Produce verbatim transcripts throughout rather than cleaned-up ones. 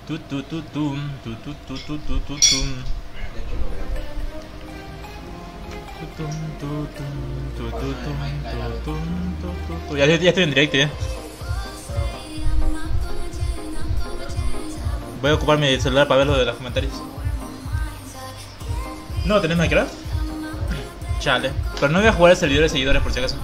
Tu, tu, tu, tum, tu, tu, tu, tu, tu, tu, tum. Ya, ya estoy en directo, ya. Voy a ocupar mi celular para ver lo de los comentarios. No, ¿tenés Minecraft? Chale. Pero no voy a jugar el servidor de seguidores por si acaso.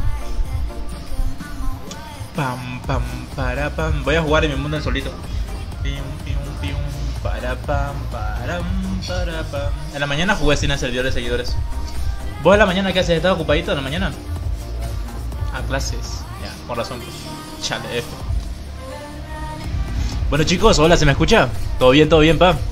Pam, pam, para, pam. Voy a jugar en mi mundo en solito. Pium, pium, pium, para, pam, para, para, pam. En la mañana jugué sin el servidor de seguidores. ¿Vos en la mañana qué haces? ¿Estás ocupadito en la mañana? A clases. Ya, con razón. Chale, F. Bueno chicos, hola, ¿se me escucha? ¿Todo bien, todo bien, pa?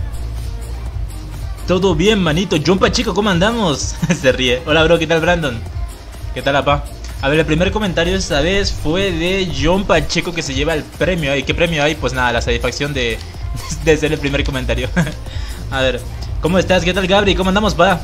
Todo bien, manito. Jompa, chico, ¿cómo andamos? Se ríe. Hola, bro, ¿qué tal, Brandon? ¿Qué tal, apa? A ver, el primer comentario esta vez fue de John Pacheco, que se lleva el premio ahí. ¿Qué premio hay? Pues nada, la satisfacción de, de ser el primer comentario. A ver, ¿cómo estás? ¿Qué tal, Gabri? ¿Cómo andamos, pa?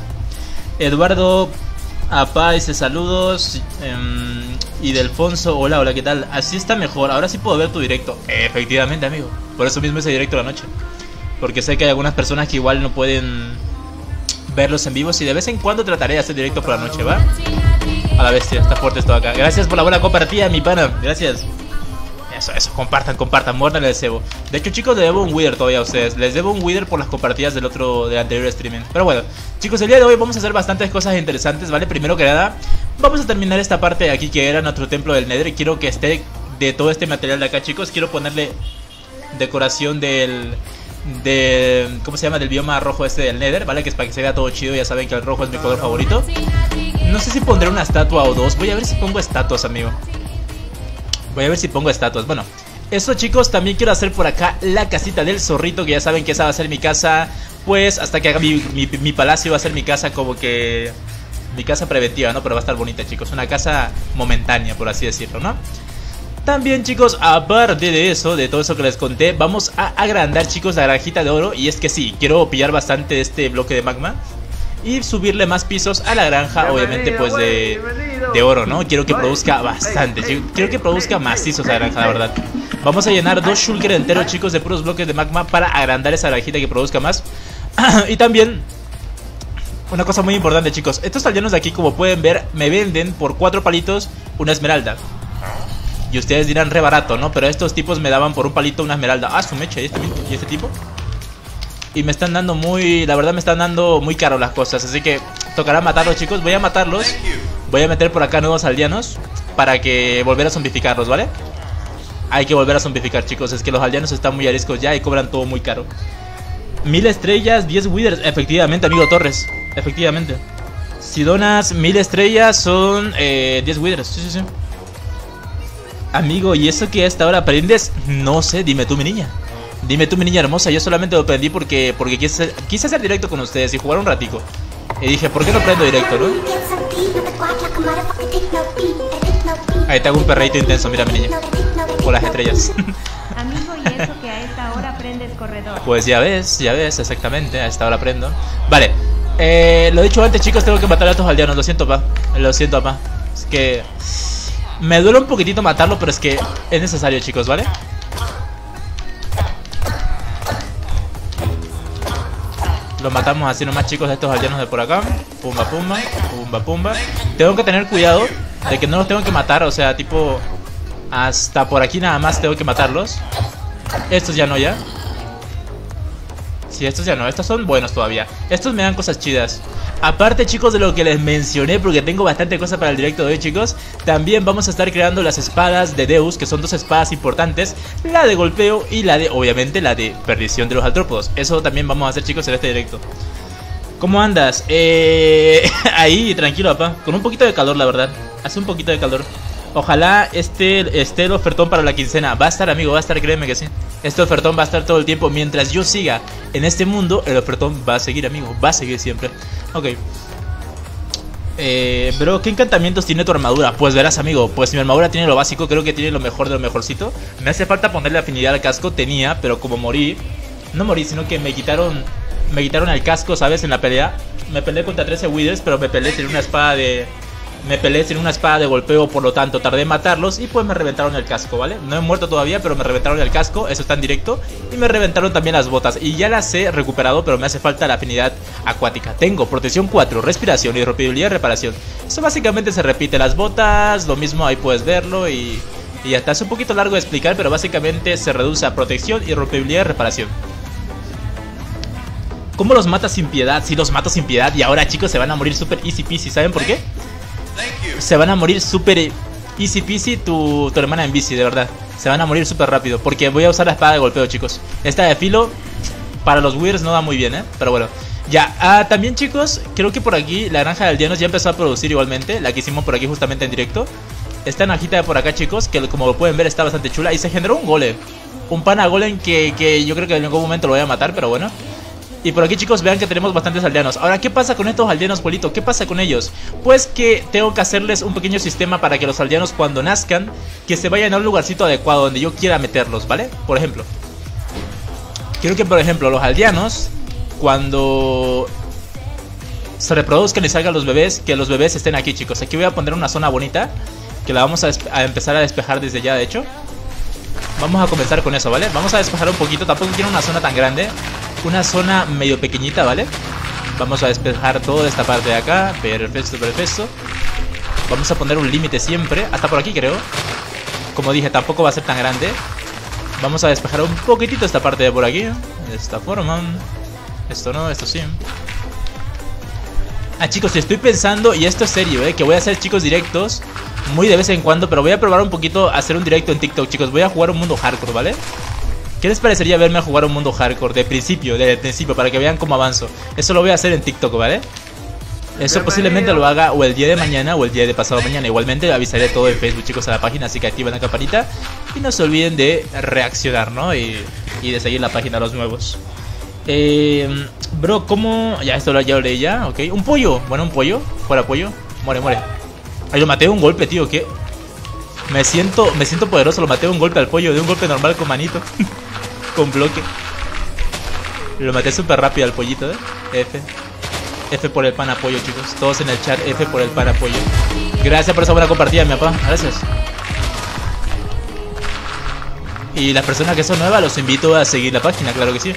Eduardo Apa dice saludos. Um, y Delfonso, hola, hola, ¿qué tal? Así está mejor, ahora sí puedo ver tu directo. Efectivamente, amigo. Por eso mismo ese directo a la noche. Porque sé que hay algunas personas que igual no pueden verlos en vivo. Y de vez en cuando trataré de hacer directo por la noche, ¿va? A la bestia, está fuerte esto acá. Gracias por la buena compartida, mi pana. Gracias. Eso, eso, compartan, compartan, muérdanle el cebo. De hecho, chicos, les debo un Wither todavía a ustedes. Les debo un Wither por las compartidas del otro, del anterior streaming. Pero bueno, chicos, el día de hoy vamos a hacer bastantes cosas interesantes, ¿vale? Primero que nada, vamos a terminar esta parte de aquí que era nuestro templo del Nether. Y quiero que esté de todo este material de acá, chicos. Quiero ponerle decoración del... de ¿cómo se llama? Del bioma rojo este del Nether, ¿vale? Que es para que se vea todo chido. Ya saben que el rojo es mi color favorito. No sé si pondré una estatua o dos. Voy a ver si pongo estatuas, amigo. Voy a ver si pongo estatuas. Bueno, eso, chicos, también quiero hacer por acá la casita del zorrito, que ya saben que esa va a ser mi casa. Pues hasta que haga mi, mi, mi palacio va a ser mi casa como que... mi casa preventiva, ¿no? Pero va a estar bonita, chicos. Una casa momentánea, por así decirlo, ¿no? También, chicos, aparte de eso, de todo eso que les conté, vamos a agrandar, chicos, la granjita de oro. Y es que sí, quiero pillar bastante de este bloque de magma y subirle más pisos a la granja, obviamente, pues de, de oro, ¿no? Quiero que produzca bastante, quiero que produzca macizos la granja, la verdad. Vamos a llenar dos shulker enteros, chicos, de puros bloques de magma para agrandar esa granjita que produzca más. Y también... una cosa muy importante, chicos, estos aldeanos de aquí, como pueden ver, me venden por cuatro palitos una esmeralda. Y ustedes dirán re barato, ¿no? Pero estos tipos me daban por un palito una esmeralda. Ah, su mecha, ¿y este, ¿y este tipo? Y me están dando muy... la verdad me están dando muy caro las cosas. Así que tocará matarlos, chicos. Voy a matarlos. Voy a meter por acá nuevos aldeanos para que volver a zombificarlos, ¿vale? Hay que volver a zombificar, chicos. Es que los aldeanos están muy ariscos ya y cobran todo muy caro. Mil estrellas, diez withers. Efectivamente, amigo Torres. Efectivamente. Si donas mil estrellas son eh, diez withers. Sí, sí, sí. Amigo, ¿y eso que hasta ahora aprendes? No sé, dime tú, mi niña. Dime tú, mi niña hermosa. Yo solamente lo aprendí porque, porque quise, quise hacer directo con ustedes y jugar un ratico. Y dije, ¿por qué no aprendo directo, no? Ahí te hago un perreíto intenso, mira, mi niña. Por las estrellas. Amigo, ¿y eso que a esta hora aprendes corredor? Pues ya ves, ya ves, exactamente. A esta hora aprendo. Vale, eh, lo he dicho antes, chicos, tengo que matar a estos aldeanos. Lo siento, pa. Lo siento, pa. Es que... me duele un poquitito matarlo, pero es que es necesario, chicos, ¿vale? Lo matamos así nomás, chicos, a estos aldeanos de por acá. Pumba, pumba, pumba, pumba. Tengo que tener cuidado de que no los tengo que matar, o sea, tipo... hasta por aquí nada más tengo que matarlos. Estos ya no, ya. Sí, estos ya no, estos son buenos todavía. Estos me dan cosas chidas. Aparte, chicos, de lo que les mencioné, porque tengo bastante cosas para el directo de hoy, chicos, también vamos a estar creando las espadas de Deus, que son dos espadas importantes. La de golpeo y la de, obviamente, la de perdición de los artrópodos. Eso también vamos a hacer, chicos, en este directo. ¿Cómo andas? Eh... ahí, tranquilo, papá. Con un poquito de calor, la verdad. Hace un poquito de calor. Ojalá esté, esté el ofertón para la quincena. Va a estar, amigo, va a estar, créeme que sí. Este ofertón va a estar todo el tiempo. Mientras yo siga en este mundo, el ofertón va a seguir, amigo. Va a seguir siempre. Ok. Eh, bro, ¿qué encantamientos tiene tu armadura? Pues verás, amigo, pues mi armadura tiene lo básico. Creo que tiene lo mejor de lo mejorcito. Me hace falta ponerle afinidad al casco. Tenía, pero como morí... no morí, sino que me quitaron... me quitaron el casco, ¿sabes? En la pelea. Me peleé contra trece withers, pero me peleé. Tenía una espada de... Me peleé sin una espada de golpeo, por lo tanto tardé en matarlos y pues me reventaron el casco, ¿vale? No he muerto todavía, pero me reventaron el casco, eso está en directo. Y me reventaron también las botas y ya las he recuperado, pero me hace falta la afinidad acuática. Tengo protección cuatro, respiración, irrompibilidad y reparación. Eso básicamente se repite, las botas, lo mismo, ahí puedes verlo y... Y hasta es un poquito largo de explicar, pero básicamente se reduce a protección, irrompibilidad y reparación. ¿Cómo los mata sin piedad? Sí, los mato sin piedad. Y ahora, chicos, se van a morir super easy peasy. ¿Saben por qué? Se van a morir super easy peasy tu, tu hermana en bici, de verdad. Se van a morir súper rápido. Porque voy a usar la espada de golpeo, chicos. Esta de filo, para los weirs no da muy bien, ¿eh? Pero bueno. Ya, ah, también, chicos, creo que por aquí la granja de aldeanos ya empezó a producir igualmente. La que hicimos por aquí justamente en directo. Esta najita de por acá, chicos, que como lo pueden ver está bastante chula. Y se generó un golem. Un pana golem que, que yo creo que en algún momento lo voy a matar, pero bueno. Y por aquí, chicos, vean que tenemos bastantes aldeanos. Ahora, ¿qué pasa con estos aldeanos, Polito? ¿Qué pasa con ellos? Pues que tengo que hacerles un pequeño sistema para que los aldeanos cuando nazcan, que se vayan a un lugarcito adecuado donde yo quiera meterlos, ¿vale? Por ejemplo, quiero que, por ejemplo, los aldeanos, cuando se reproduzcan y salgan los bebés, que los bebés estén aquí, chicos. Aquí voy a poner una zona bonita, que la vamos a, a empezar a despejar desde ya, de hecho. Vamos a comenzar con eso, ¿vale? Vamos a despejar un poquito, tampoco quiero una zona tan grande. Una zona medio pequeñita, ¿vale? Vamos a despejar toda esta parte de acá. Perfecto, perfecto. Vamos a poner un límite siempre. Hasta por aquí, creo. Como dije, tampoco va a ser tan grande. Vamos a despejar un poquitito esta parte de por aquí. De esta forma. Esto no, esto sí. Ah, chicos, estoy pensando, y esto es serio, ¿eh? Que voy a hacer, chicos, directos muy de vez en cuando. Pero voy a probar un poquito a hacer un directo en TikTok, chicos. Voy a jugar un mundo hardcore, ¿vale? ¿Qué les parecería verme a jugar un mundo hardcore de principio, de principio, para que vean cómo avanzo? Eso lo voy a hacer en TikTok, ¿vale? Eso posiblemente lo haga o el día de mañana o el día de pasado mañana. Igualmente avisaré todo en Facebook, chicos, a la página, así que activen la campanita. Y no se olviden de reaccionar, ¿no? Y, y de seguir la página a los nuevos. Eh, bro, ¿cómo...? Ya, esto lo, ya lo leí ya, ok. Un pollo, bueno, un pollo, fuera pollo. Muere, muere. Ahí lo maté de un golpe, tío, ¿qué? Me siento, me siento poderoso, lo maté de un golpe al pollo, de un golpe normal con manito. Con bloque. Lo maté súper rápido al pollito, ¿eh? F. F por el pan apoyo, chicos. Todos en el chat, F por el pan apoyo. Gracias por esa buena compartida, mi papá. Gracias. Y las personas que son nuevas, los invito a seguir la página, claro que sí.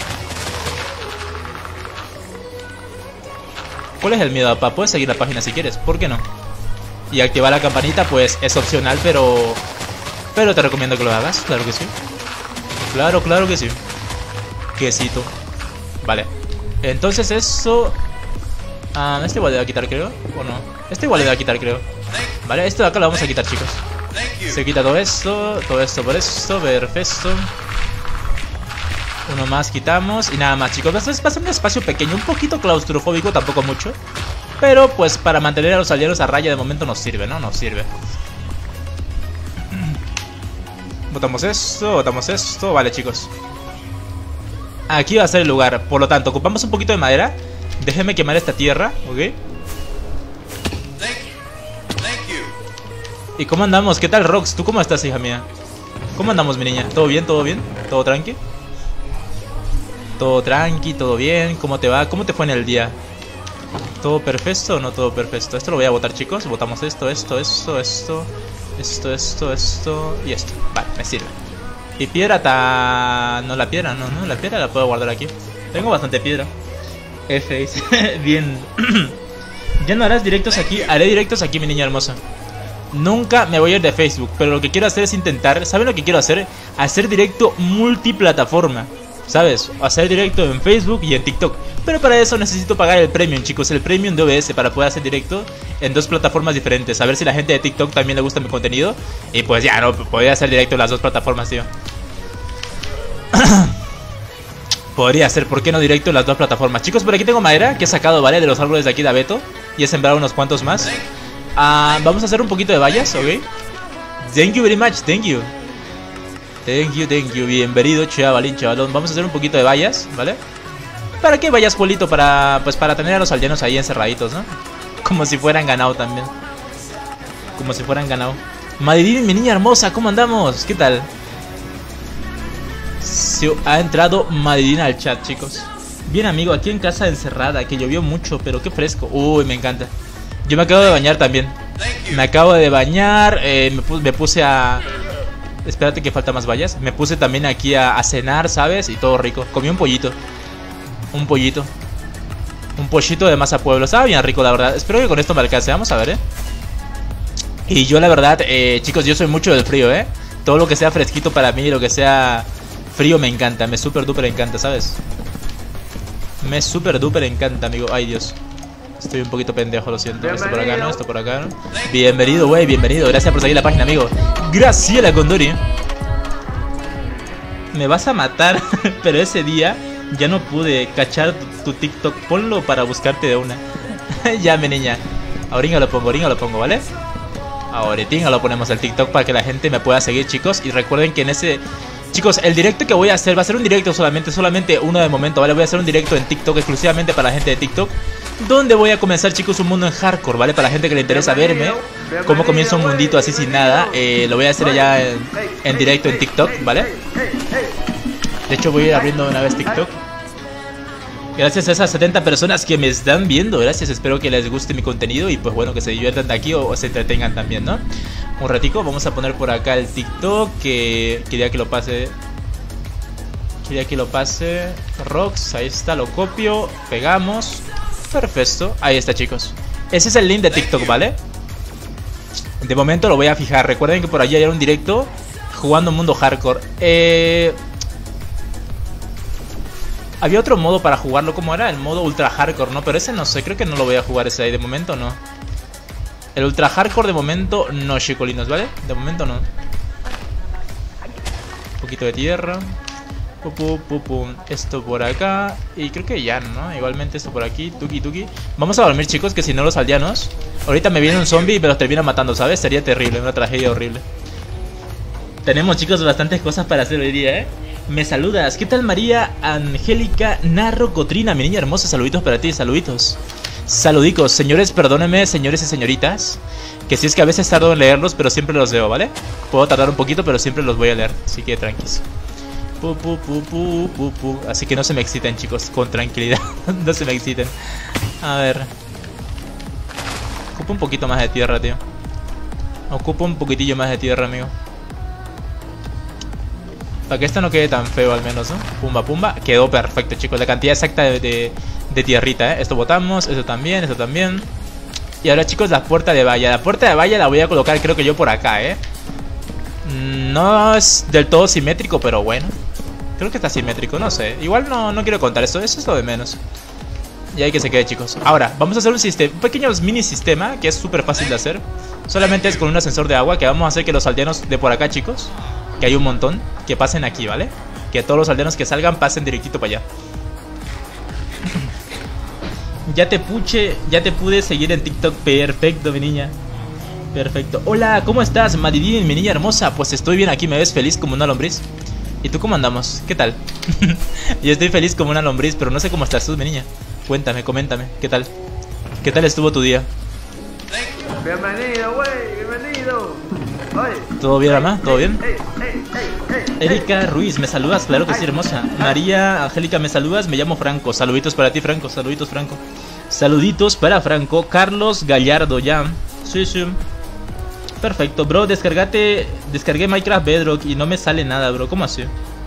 ¿Cuál es el miedo, papá? Puedes seguir la página si quieres, ¿por qué no? Y activar la campanita, pues es opcional, pero... Pero te recomiendo que lo hagas, claro que sí. Claro, claro que sí. Quesito. Vale. Entonces eso... Ah, este igual le voy a quitar, creo. ¿O no? Este igual le voy a quitar, creo. Vale, esto de acá lo vamos a quitar, chicos. Se quita todo esto. Todo esto por esto. Perfecto. Uno más quitamos. Y nada más, chicos. Va a ser un espacio pequeño. Un poquito claustrofóbico, tampoco mucho. Pero pues para mantener a los aldeanos a raya de momento nos sirve, ¿no? Nos sirve. Botamos esto, botamos esto. Vale, chicos. Aquí va a ser el lugar. Por lo tanto, ocupamos un poquito de madera. Déjenme quemar esta tierra, ¿ok? ¿Y cómo andamos? ¿Qué tal, Rox? ¿Tú cómo estás, hija mía? ¿Cómo andamos, mi niña? ¿Todo bien? ¿Todo bien? ¿Todo tranqui? Todo tranqui, todo bien. ¿Cómo te va? ¿Cómo te fue en el día? ¿Todo perfecto o no todo perfecto? Esto lo voy a botar, chicos. Botamos esto, esto, esto, esto. Esto, esto, esto y esto. Vale, me sirve. Y piedra ta... No, la piedra, no, no, la piedra la puedo guardar aquí. Tengo bastante piedra. F. Bien. Ya no harás directos aquí. Haré directos aquí, mi niña hermosa. Nunca me voy a ir de Facebook, pero lo que quiero hacer es intentar... ¿Saben lo que quiero hacer? Hacer directo multiplataforma, ¿sabes? Hacer directo en Facebook y en TikTok. Pero para eso necesito pagar el premium, chicos. El premium de O B S para poder hacer directo en dos plataformas diferentes. A ver si la gente de TikTok también le gusta mi contenido. Y pues ya, no, podría hacer directo en las dos plataformas, tío. Podría hacer, ¿por qué no directo en las dos plataformas? Chicos, por aquí tengo madera que he sacado, ¿vale? De los árboles de aquí de abeto. Y he sembrado unos cuantos más. uh, Vamos a hacer un poquito de vallas, ¿ok? Thank you very much, thank you. Thank you, thank you, bienvenido, chavalín, chavalón. Vamos a hacer un poquito de vallas, ¿vale? ¿Para qué vallas, Polito? Para, pues para tener a los aldeanos ahí encerraditos, ¿no? Como si fueran ganado también. Como si fueran ganado. Madidín, mi niña hermosa, ¿cómo andamos? ¿Qué tal? Se ha entrado Madidín al chat, chicos. Bien, amigo, aquí en casa encerrada, que llovió mucho, pero qué fresco. Uy, me encanta. Yo me acabo de bañar también. Me acabo de bañar, eh, me, pu me puse a... Espérate que falta más vallas. Me puse también aquí a, a cenar, ¿sabes? Y todo rico. Comí un pollito. Un pollito. Un pollito de masa pueblo. Estaba bien rico, la verdad. Espero que con esto me alcance. Vamos a ver, ¿eh? Y yo, la verdad, eh, chicos, yo soy mucho del frío, ¿eh? Todo lo que sea fresquito para mí, lo que sea frío me encanta. Me super duper encanta, ¿sabes? Me super duper encanta, amigo. Ay, Dios. Estoy un poquito pendejo, lo siento. Esto por acá, ¿no? Esto por acá, ¿no? Bienvenido, güey, bienvenido. Gracias por seguir la página, amigo. Graciela Condori. Me vas a matar. Pero ese día ya no pude cachar tu, tu TikTok. Ponlo para buscarte de una. Ya, mi niña. Ahorita lo pongo, ahorita lo pongo, ¿vale? Ahorita lo ponemos el TikTok para que la gente me pueda seguir, chicos. Y recuerden que en ese... Chicos, el directo que voy a hacer va a ser un directo solamente, solamente uno de momento, ¿vale? Voy a hacer un directo en TikTok exclusivamente para la gente de TikTok, donde voy a comenzar, chicos, un mundo en hardcore, ¿vale? Para la gente que le interesa verme cómo comienza un mundito así sin nada, eh, lo voy a hacer allá en, en directo en TikTok, ¿vale? De hecho voy a ir abriendo una vez TikTok. Gracias a esas setenta personas que me están viendo, gracias, espero que les guste mi contenido y pues bueno, que se diviertan de aquí o, o se entretengan también, ¿no? Un ratico, vamos a poner por acá el TikTok, que quería que lo pase... Quería que lo pase Rox, ahí está, lo copio, pegamos, perfecto, ahí está, chicos. Ese es el link de TikTok, ¿vale? De momento lo voy a fijar, recuerden que por allí hay un directo jugando mundo hardcore. Eh... Había otro modo para jugarlo, ¿cómo era? El modo ultra hardcore, ¿no? Pero ese no sé, creo que no lo voy a jugar ese ahí, de momento no. El ultra hardcore de momento no, chicolinos, ¿vale? De momento no. Un poquito de tierra. Pum, pum, pum, pum. Esto por acá. Y creo que ya, ¿no? Igualmente esto por aquí, tuki tuki. Vamos a dormir, chicos, que si no los aldeanos ahorita me viene un zombie y me los termina matando, ¿sabes? Sería terrible, una tragedia horrible. Tenemos, chicos, bastantes cosas para hacer hoy día, ¿eh? Me saludas, ¿qué tal María Angélica Narro Cotrina? Mi niña hermosa, saluditos para ti, saluditos. Saludicos, señores, perdónenme, señores y señoritas, que si es que a veces tardo en leerlos, pero siempre los leo, ¿vale? Puedo tardar un poquito, pero siempre los voy a leer, así que tranquilos. Pu, pu, pu, pu, pu, pu. Así que no se me exciten, chicos, con tranquilidad. No se me exciten. A ver. Ocupa un poquito más de tierra, tío. Ocupa un poquitillo más de tierra, amigo. Para que esto no quede tan feo al menos, ¿no? Pumba, pumba. Quedó perfecto, chicos. La cantidad exacta de, de, de tierrita, ¿eh? Esto botamos, esto también, esto también. Y ahora, chicos, la puerta de valla. La puerta de valla la voy a colocar, creo que yo por acá, ¿eh? No es del todo simétrico, pero bueno. Creo que está simétrico, no sé. Igual no, no quiero contar eso, eso es lo de menos. Y ahí que se quede, chicos. Ahora, vamos a hacer un sistema, un pequeño mini sistema que es súper fácil de hacer. Solamente es con un ascensor de agua, que vamos a hacer que los aldeanos de por acá, chicos, que hay un montón, que pasen aquí, ¿vale? Que todos los aldeanos que salgan pasen directito para allá. Ya te puche, ya te pude seguir en TikTok. Perfecto, mi niña. Perfecto. Hola, ¿cómo estás, Madidín, mi niña hermosa? Pues estoy bien aquí, me ves feliz como una lombriz. ¿Y tú cómo andamos? ¿Qué tal? Yo estoy feliz como una lombriz, pero no sé cómo estás tú, mi niña. Cuéntame, coméntame, ¿qué tal? ¿Qué tal estuvo tu día? Bienvenido, güey, bienvenido. Oye. ¿Todo bien, mamá? ¿Todo bien? Hey, hey, hey, hey, hey, Erika Ruiz, ¿me saludas? Claro que sí, hermosa. María Angélica, ¿me saludas? Me llamo Franco. Saluditos para ti, Franco. Saluditos, Franco. Saluditos para Franco. Carlos Gallardo, ya. Sí, sí. Perfecto, bro, descargate. Descargué Minecraft Bedrock y no me sale nada, bro. ¿Cómo así?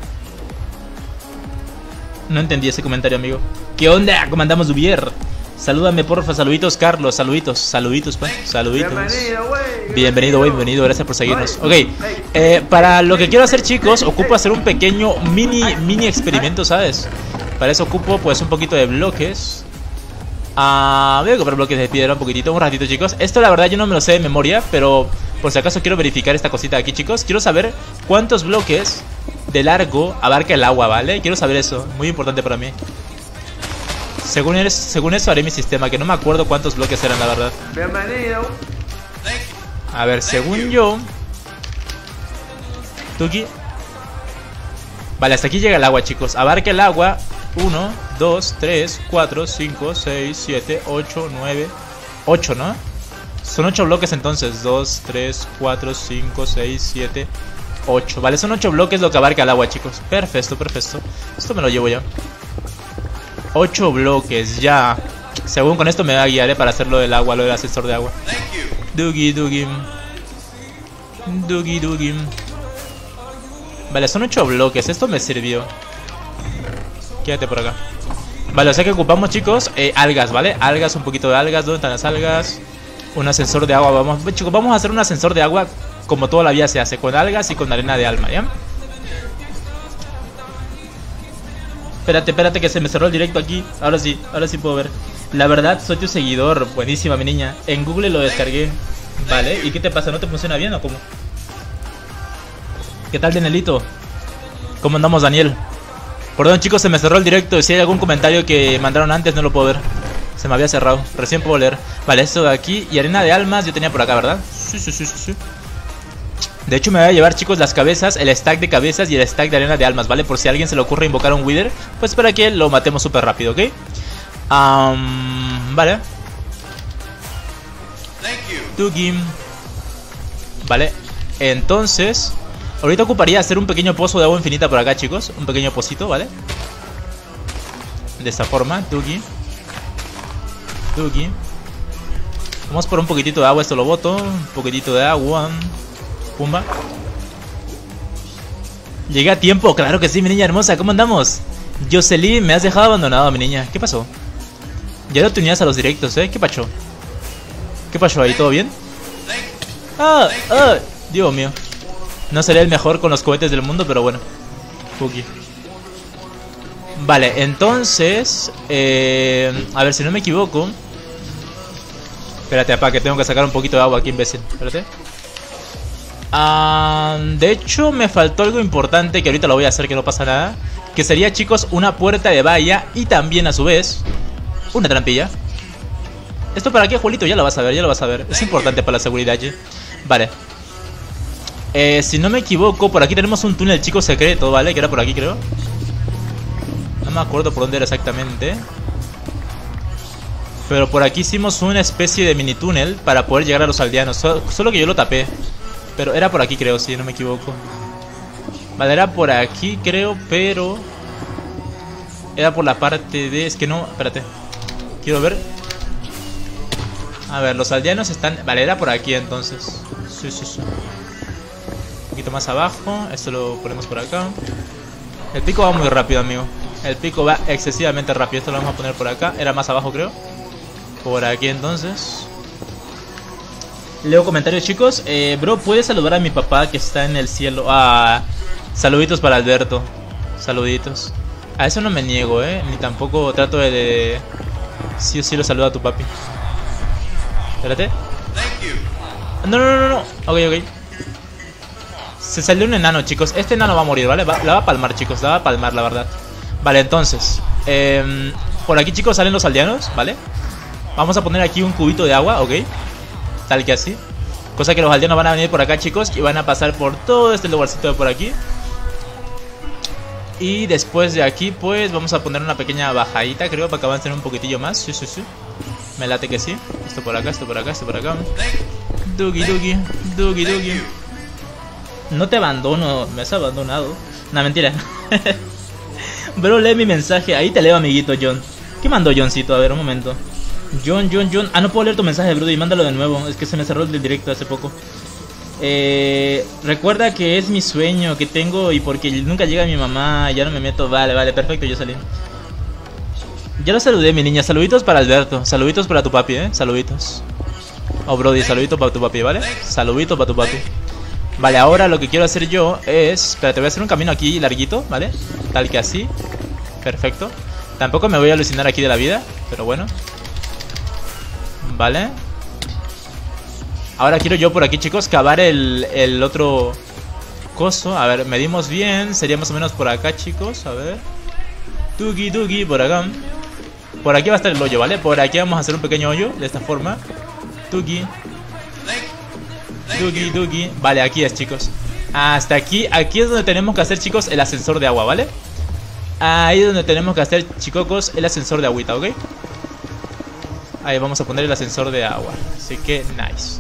No entendí ese comentario, amigo. ¿Qué onda? ¿Cómo andamos, Dubier? Salúdame, porfa. Saluditos, Carlos. Saluditos, saluditos, pa. Saluditos. Bienvenido, güey. Bienvenido, güey. Bienvenido. Gracias por seguirnos. Ok, eh, para lo que quiero hacer, chicos, ocupo hacer un pequeño mini, mini experimento, ¿sabes? Para eso ocupo, pues, un poquito de bloques. Ah, voy a comprar bloques de piedra un poquitito, un ratito, chicos. Esto la verdad yo no me lo sé de memoria, pero por si acaso quiero verificar esta cosita de aquí, chicos. Quiero saber cuántos bloques de largo abarca el agua, ¿vale? Quiero saber eso, muy importante para mí. Según, eres, según eso haré mi sistema, que no me acuerdo cuántos bloques eran, la verdad. Bienvenido. A ver, según yo... Tuki. Vale, hasta aquí llega el agua, chicos. Abarca el agua uno, dos, tres, cuatro, cinco, seis, siete, ocho, nueve, ocho, ¿no? Son ocho bloques entonces. dos, tres, cuatro, cinco, seis, siete, ocho. Vale, son ocho bloques lo que abarca el agua, chicos. Perfecto, perfecto. Esto me lo llevo ya. ocho bloques, ya. Según con esto me va a guiar, ¿eh? Para hacer lo del agua, lo del ascensor de agua. Dugi, dugi. Dugi, dugi. Vale, son ocho bloques. Esto me sirvió. Quédate por acá. Vale, o sea que ocupamos, chicos, eh, algas, ¿vale? Algas, un poquito de algas. ¿Dónde están las algas? Un ascensor de agua. Vamos, chicos, vamos a hacer un ascensor de agua como toda la vida se hace, con algas y con arena de alma, ¿ya? Espérate, espérate que se me cerró el directo aquí. Ahora sí, ahora sí puedo ver. La verdad, soy tu seguidor. Buenísima, mi niña. En Google lo descargué. Vale, ¿y qué te pasa? ¿No te funciona bien o cómo? ¿Qué tal, Danielito? ¿Cómo andamos, Daniel? Perdón, chicos, se me cerró el directo. Si hay algún comentario que mandaron antes, no lo puedo ver. Se me había cerrado. Recién puedo leer. Vale, esto de aquí. Y arena de almas yo tenía por acá, ¿verdad? Sí, sí, sí, sí, sí. De hecho me voy a llevar, chicos, las cabezas, el stack de cabezas y el stack de arena de almas, ¿vale? Por si a alguien se le ocurre invocar a un Wither, pues para que lo matemos súper rápido, ¿ok? Um, vale. Tugi. Vale, entonces ahorita ocuparía hacer un pequeño pozo de agua infinita por acá, chicos. Un pequeño pocito, ¿vale? De esta forma, Tugi. Tugi. Vamos por un poquitito de agua, esto lo boto. Un poquitito de agua. Pumba. Llegué a tiempo, claro que sí, mi niña hermosa. ¿Cómo andamos? Jocelyn, me has dejado abandonado, mi niña. ¿Qué pasó? Ya no te unías a los directos, ¿eh? ¿Qué pasó? ¿Qué pasó ahí? ¿Todo bien? Ah, ah, Dios mío. No seré el mejor con los cohetes del mundo, pero bueno. Cookie. Vale, entonces eh, a ver, si no me equivoco. Espérate, apá, que tengo que sacar un poquito de agua aquí, imbécil. Espérate. Uh, de hecho me faltó algo importante que ahorita lo voy a hacer, que no pasa nada. Que sería, chicos, una puerta de valla. Y también a su vez una trampilla. ¿Esto para qué, Julito? Ya lo vas a ver, ya lo vas a ver. Es importante para la seguridad, ¿sí? Vale, eh, si no me equivoco, por aquí tenemos un túnel, chicos, secreto, ¿vale? Que era por aquí, creo. No me acuerdo por dónde era exactamente, pero por aquí hicimos una especie de mini túnel para poder llegar a los aldeanos. Solo que yo lo tapé. Pero era por aquí, creo, si no me equivoco. Vale, era por aquí, creo, pero era por la parte de... Es que no... Espérate. Quiero ver. A ver, los aldeanos están... Vale, era por aquí, entonces. Sí, sí, sí. Un poquito más abajo. Esto lo ponemos por acá. El pico va muy rápido, amigo. El pico va excesivamente rápido. Esto lo vamos a poner por acá. Era más abajo, creo. Por aquí, entonces. Leo comentarios, chicos. eh, Bro, ¿puedes saludar a mi papá que está en el cielo? Ah, saluditos para Alberto. Saluditos. A eso no me niego, eh. Ni tampoco trato de... de... Sí o sí lo saludo a tu papi. Espérate. No, no, no, no. Ok, ok. Se salió un enano, chicos. Este enano va a morir, ¿vale? Va, la va a palmar, chicos. La va a palmar, la verdad. Vale, entonces eh, por aquí, chicos, salen los aldeanos, ¿vale? Vamos a poner aquí un cubito de agua, ok. Tal que así. Cosa que los aldeanos van a venir por acá, chicos, y van a pasar por todo este lugarcito de por aquí. Y después de aquí, pues, vamos a poner una pequeña bajadita, creo, para que avancen un poquitillo más. Sí, sí, sí. Me late que sí. Esto por acá, esto por acá, esto por acá. Dugi, dugi, dugi, dugi. No te abandono, me has abandonado. No, mentira. Bro, lee mi mensaje. Ahí te leo, amiguito John. ¿Qué mandó Johncito? A ver, un momento. John, John, John. Ah, no puedo leer tu mensaje, bro, y mándalo de nuevo. Es que se me cerró el directo hace poco. Eh, recuerda que es mi sueño que tengo y porque nunca llega mi mamá, ya no me meto. Vale, vale, perfecto, yo salí. Ya lo saludé, mi niña. Saluditos para Alberto. Saluditos para tu papi, eh. Saluditos. Oh, brody, saluditos para tu papi, ¿vale? Saluditos para tu papi. Vale, ahora lo que quiero hacer yo es... Espérate, voy a hacer un camino aquí larguito, ¿vale? Tal que así. Perfecto. Tampoco me voy a alucinar aquí de la vida, pero bueno. Vale. Ahora quiero yo por aquí, chicos, cavar el, el otro coso. A ver, medimos bien. Sería más o menos por acá, chicos. A ver. Tugi, tugi, por acá. Por aquí va a estar el hoyo, ¿vale? Por aquí vamos a hacer un pequeño hoyo, de esta forma. Tugi. Tugi, tugi. Vale, aquí es, chicos. Hasta aquí, aquí es donde tenemos que hacer, chicos, el ascensor de agua, ¿vale? Ahí es donde tenemos que hacer, chicocos, el ascensor de agüita, ¿ok? Ahí vamos a poner el ascensor de agua. Así que, nice.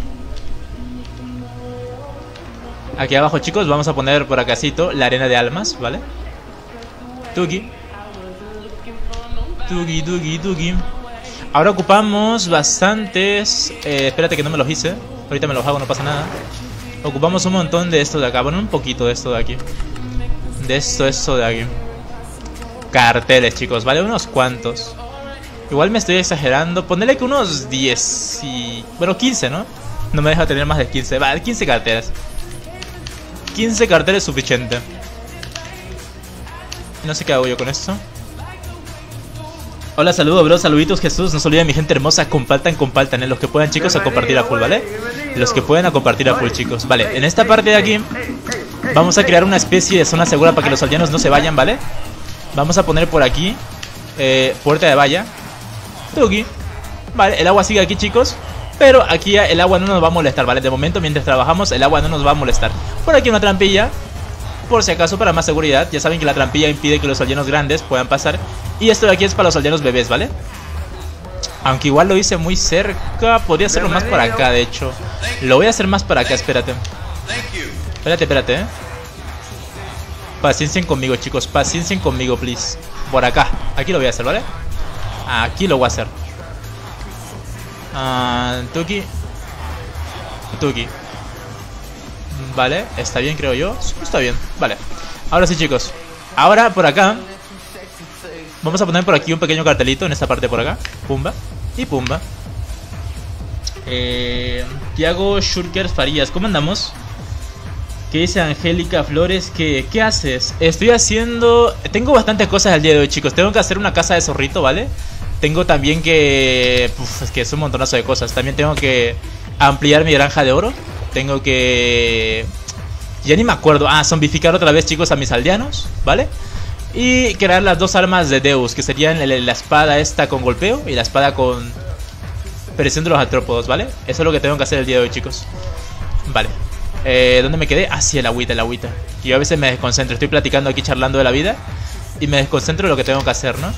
Aquí abajo, chicos, vamos a poner por acácito la arena de almas, ¿vale? Tugi. Tugi, tugi, tugi. Ahora ocupamos bastantes... Eh, espérate que no me los hice. Ahorita me los hago, no pasa nada. Ocupamos un montón de esto de acá. Bueno, un poquito de esto de aquí. De esto, esto de aquí. Carteles, chicos, ¿vale? Unos cuantos. Igual me estoy exagerando. Ponele que unos diez y... Bueno, quince, ¿no? No me deja tener más de quince. Vale, quince carteles. quince carteles suficiente. No sé qué hago yo con esto. Hola, saludos, bro. Saluditos, Jesús. No se olviden, mi gente hermosa. Compartan, compartan. ¿eh? Los que puedan, chicos, a compartir a full, ¿vale? Los que puedan a compartir a full, chicos. Vale, en esta parte de aquí vamos a crear una especie de zona segura para que los aldeanos no se vayan, ¿vale? Vamos a poner por aquí eh, puerta de valla. Tuki. Vale, el agua sigue aquí, chicos. Pero aquí ya el agua no nos va a molestar, ¿vale? De momento, mientras trabajamos, el agua no nos va a molestar. Por aquí una trampilla, por si acaso, para más seguridad. Ya saben que la trampilla impide que los aldeanos grandes puedan pasar. Y esto de aquí es para los aldeanos bebés, ¿vale? Aunque igual lo hice muy cerca. Podría hacerlo más para acá, de hecho. Lo voy a hacer más para acá, espérate. Espérate, espérate, eh. Paciencien conmigo, chicos. Paciencien conmigo, please. Por acá. Aquí lo voy a hacer, ¿vale? Aquí lo voy a hacer. Uh, Tuki. Tuki. Vale, está bien, creo yo. Está bien, vale. Ahora sí, chicos. Ahora por acá vamos a poner por aquí un pequeño cartelito. En esta parte por acá. Pumba. Y pumba. eh, Tiago Shurker Farías, ¿cómo andamos? ¿Qué dice Angélica Flores? ¿Qué, ¿Qué haces? Estoy haciendo... Tengo bastantes cosas al día de hoy, chicos. Tengo que hacer una casa de zorrito, ¿vale? Tengo también que... Uf, es que es un montonazo de cosas. También tengo que ampliar mi granja de oro. Tengo que... Ya ni me acuerdo. Ah, zombificar otra vez, chicos, a mis aldeanos, ¿vale? Y crear las dos armas de Deus, que serían la espada esta con golpeo y la espada con presión de los artrópodos, ¿vale? Eso es lo que tengo que hacer el día de hoy, chicos. Vale. Eh, ¿Dónde me quedé? Ah, sí, el agüita, el agüita. Yo a veces me desconcentro. Estoy platicando aquí, charlando de la vida, y me desconcentro de lo que tengo que hacer, ¿no?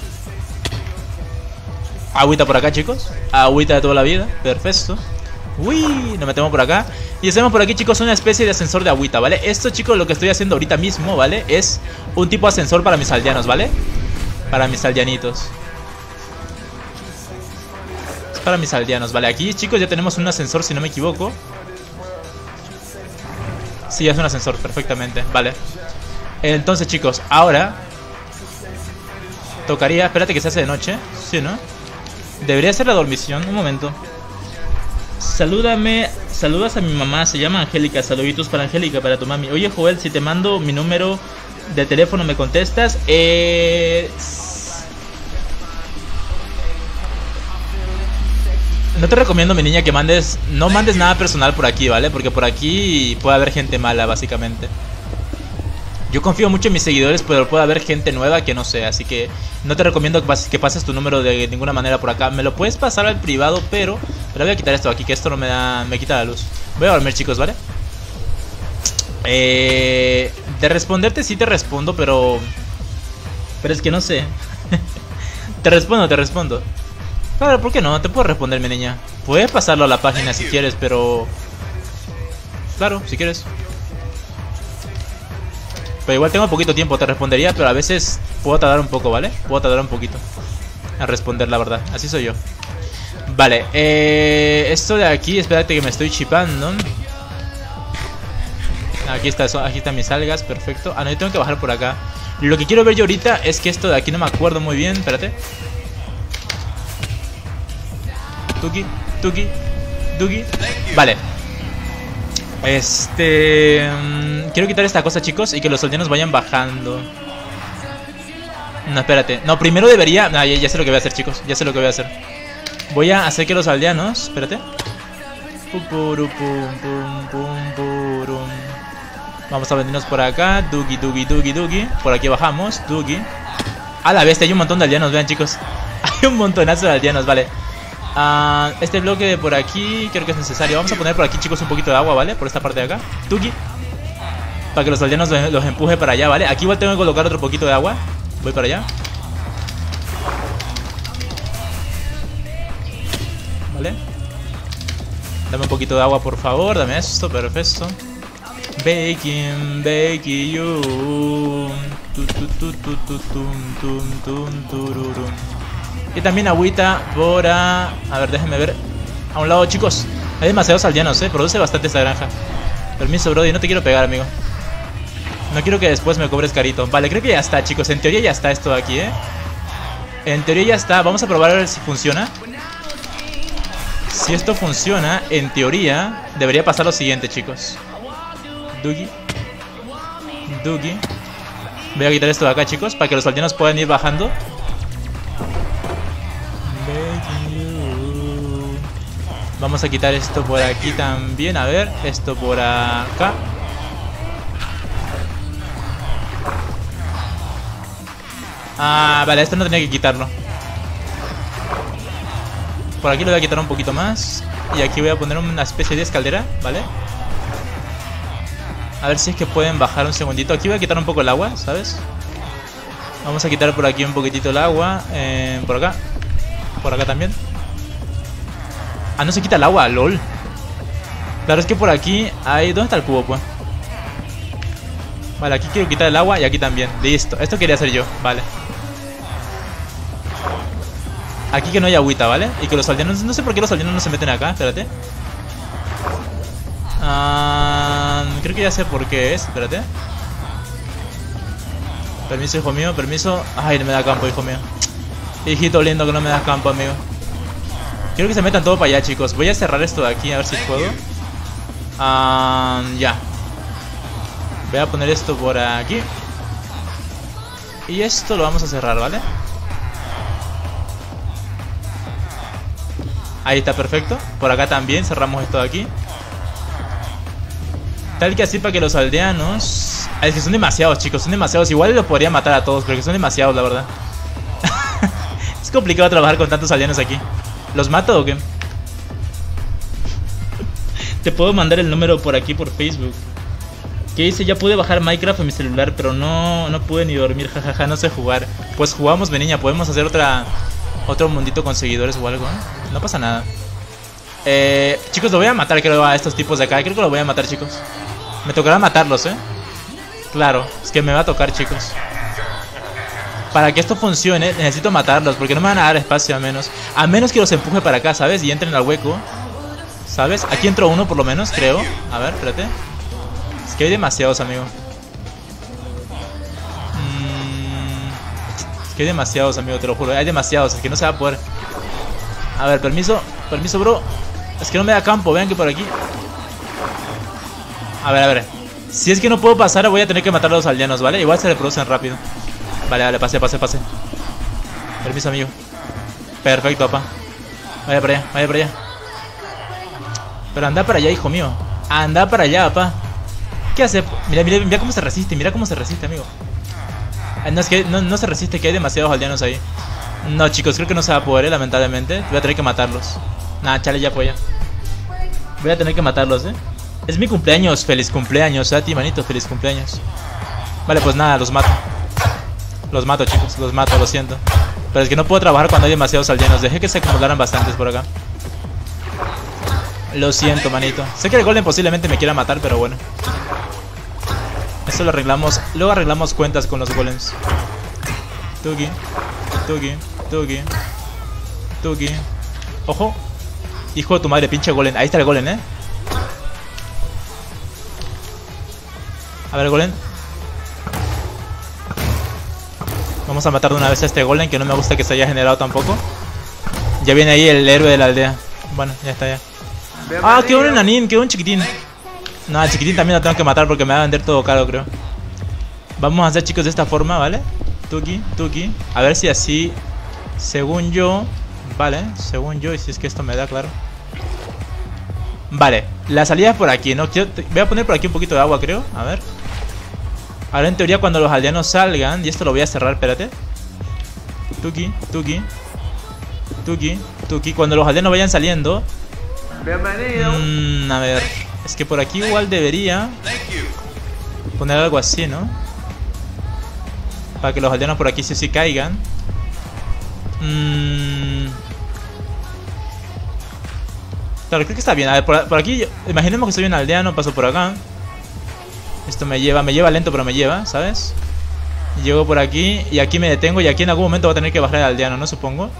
Agüita por acá, chicos. Agüita de toda la vida. Perfecto. Uy, nos metemos por acá. Y hacemos por aquí, chicos, una especie de ascensor de agüita, ¿vale? Esto, chicos, lo que estoy haciendo ahorita mismo, ¿vale? Es un tipo de ascensor para mis aldeanos, ¿vale? Para mis aldeanitos. Es para mis aldeanos, ¿vale? Aquí, chicos, ya tenemos un ascensor, si no me equivoco. Sí, es un ascensor, perfectamente, vale. Entonces, chicos, ahora tocaría... Espérate que se hace de noche. Sí, ¿no? Debería ser la dormición, un momento. Salúdame, saludas a mi mamá, se llama Angélica. Saluditos para Angélica, para tu mami. Oye, Joel, si te mando mi número de teléfono, ¿me contestas? Eh... No te recomiendo, mi niña, que mandes... No mandes nada personal por aquí, ¿vale? Porque por aquí puede haber gente mala, básicamente. Yo confío mucho en mis seguidores, pero puede haber gente nueva que no sé. Así que no te recomiendo que pases, que pases tu número de ninguna manera por acá. Me lo puedes pasar al privado, pero... Pero voy a quitar esto aquí, que esto no me da... Me quita la luz. Voy a dormir, chicos, ¿vale? Eh... De responderte sí te respondo, pero... Pero es que no sé. Te respondo, te respondo. Claro, ¿por qué no? Te puedo responder, mi niña. Puedes pasarlo a la página si quieres, pero... Claro, si quieres. Pero igual tengo poquito tiempo, te respondería, pero a veces puedo tardar un poco, ¿vale? Puedo tardar un poquito a responder, la verdad. Así soy yo. Vale, eh... esto de aquí, espérate que me estoy chipando. Aquí está, aquí están mis algas, perfecto. Ah, no, yo tengo que bajar por acá. Lo que quiero ver yo ahorita es que esto de aquí no me acuerdo muy bien, espérate. Tuki, Tuki, Tuki. Vale. Este... Um, quiero quitar esta cosa, chicos, y que los aldeanos vayan bajando. No, espérate. No, primero debería... Ah, ya, ya sé lo que voy a hacer, chicos. Ya sé lo que voy a hacer. Voy a hacer que los aldeanos... Espérate. Vamos a venirnos por acá. Dugi, dugi, dugi, dugi. Por aquí bajamos. Dugi. A la bestia, hay un montón de aldeanos, vean, chicos. Hay un montonazo de aldeanos, vale. Uh, este bloque de por aquí creo que es necesario. Vamos a poner por aquí, chicos, un poquito de agua, ¿vale? Por esta parte de acá. Tuki. Para que los aldeanos los, los empuje para allá, ¿vale? Aquí igual tengo que colocar otro poquito de agua. Voy para allá. ¿Vale? Dame un poquito de agua, por favor. Dame esto, perfecto. Baking, baking you. Tu, tu, tu, tu, tu, tum, tum, tum, tururum. Y también agüita por a... A ver, déjenme ver. A un lado, chicos. Hay demasiados aldeanos, eh. Produce bastante esta granja. Permiso, brody. No te quiero pegar, amigo. No quiero que después me cobres carito. Vale, creo que ya está, chicos. En teoría ya está esto de aquí, eh. En teoría ya está. Vamos a probar a ver si funciona. Si esto funciona, en teoría debería pasar lo siguiente, chicos. Dougie. Dougie. Voy a quitar esto de acá, chicos, para que los aldeanos puedan ir bajando. Vamos a quitar esto por aquí también. A ver, esto por acá. Ah, vale, esto no tenía que quitarlo. Por aquí lo voy a quitar un poquito más. Y aquí voy a poner una especie de escaldera, ¿vale? A ver si es que pueden bajar un segundito. Aquí voy a quitar un poco el agua, ¿sabes? Vamos a quitar por aquí un poquitito el agua. eh, Por acá. Por acá también. Ah, no se quita el agua, lol. Claro, es que por aquí hay... ¿Dónde está el cubo, pues? Vale, aquí quiero quitar el agua y aquí también. Listo, esto quería hacer yo, vale. Aquí que no hay agüita, ¿vale? Y que los aldeanos... No sé por qué los aldeanos no se meten acá, espérate. Ah, creo que ya sé por qué es, espérate. Permiso, hijo mío, permiso. Ay, no me da campo, hijo mío. Hijito lindo que no me das campo, amigo. Quiero que se metan todo para allá, chicos. Voy a cerrar esto de aquí, a ver si puedo. Ah, ya. Voy a poner esto por aquí. Y esto lo vamos a cerrar, ¿vale? Ahí está, perfecto. Por acá también cerramos esto de aquí. Tal que así para que los aldeanos... Ah, es que son demasiados, chicos, son demasiados. Igual los podría matar a todos, pero que son demasiados, la verdad. Es complicado trabajar con tantos aldeanos aquí. ¿Los mato o qué? Te puedo mandar el número por aquí, por Facebook. ¿Qué dice? Ya pude bajar Minecraft en mi celular, pero no, no pude ni dormir, jajaja, ja, ja, no sé jugar. Pues jugamos, niña, podemos hacer otra... Otro mundito con seguidores o algo, ¿eh? No pasa nada. Eh, chicos, lo voy a matar, creo, a estos tipos de acá. Creo que lo voy a matar, chicos. Me tocará matarlos, ¿eh? Claro, es que me va a tocar, chicos. Para que esto funcione, necesito matarlos, porque no me van a dar espacio a menos. A menos que los empuje para acá, ¿sabes? Y entren al hueco, ¿sabes? Aquí entró uno por lo menos, creo. A ver, espérate. Es que hay demasiados, amigo. Mm, es que hay demasiados, amigo, te lo juro. Hay demasiados, es que no se va a poder. A ver, permiso, permiso, bro. Es que no me da campo, vean que por aquí. A ver, a ver. Si es que no puedo pasar, voy a tener que matar a los aldeanos, ¿vale? Igual se reproducen rápido. Vale, vale, pase, pase, pase. Permiso, amigo. Perfecto, papá. Vaya para allá, vaya para allá. Pero anda para allá, hijo mío. Anda para allá, papá. ¿Qué hace? Mira, mira, mira cómo se resiste, mira cómo se resiste, amigo. No, es que no, no se resiste, que hay demasiados aldeanos ahí. No, chicos, creo que no se va a poder, eh, lamentablemente. Voy a tener que matarlos. Nah, chale, ya fue ya. Voy a tener que matarlos, eh. Es mi cumpleaños, feliz cumpleaños a ti, manito, feliz cumpleaños. Vale, pues nada, los mato. Los mato, chicos, los mato, lo siento. Pero es que no puedo trabajar cuando hay demasiados aldeanos. Dejé que se acumularan bastantes por acá. Lo siento, manito. Sé que el golem posiblemente me quiera matar, pero bueno. Eso lo arreglamos. Luego arreglamos cuentas con los golems. Tuki, Tuki, Tuki, Tuki. Ojo. Hijo de tu madre, pinche golem. Ahí está el golem, eh. A ver, golem. Vamos a matar de una vez a este golem, que no me gusta que se haya generado tampoco. Ya viene ahí el héroe de la aldea. Bueno, ya está ya. Ah, quedó un enanín, quedó un chiquitín. No, el chiquitín también lo tengo que matar porque me va a vender todo caro, creo. Vamos a hacer, chicos, de esta forma, ¿vale? Tuki, tuki. A ver si así, según yo... Vale, según yo, y si es que esto me da, claro. Vale, la salida es por aquí, ¿no? Quiero, voy a poner por aquí un poquito de agua, creo. A ver. Ahora en teoría cuando los aldeanos salgan, y esto lo voy a cerrar, espérate. Tuki, tuki, tuki, tuki. Cuando los aldeanos vayan saliendo. Bienvenido. Mmm, a ver, es que por aquí igual debería poner algo así, ¿no? Para que los aldeanos por aquí sí sí caigan. Mmm. Claro, creo que está bien. A ver, por, por aquí, imaginemos que soy un aldeano, paso por acá. Esto me lleva, me lleva lento, pero me lleva, ¿sabes? Llego por aquí y aquí me detengo y aquí en algún momento voy a tener que bajar el aldeano, ¿no? Supongo.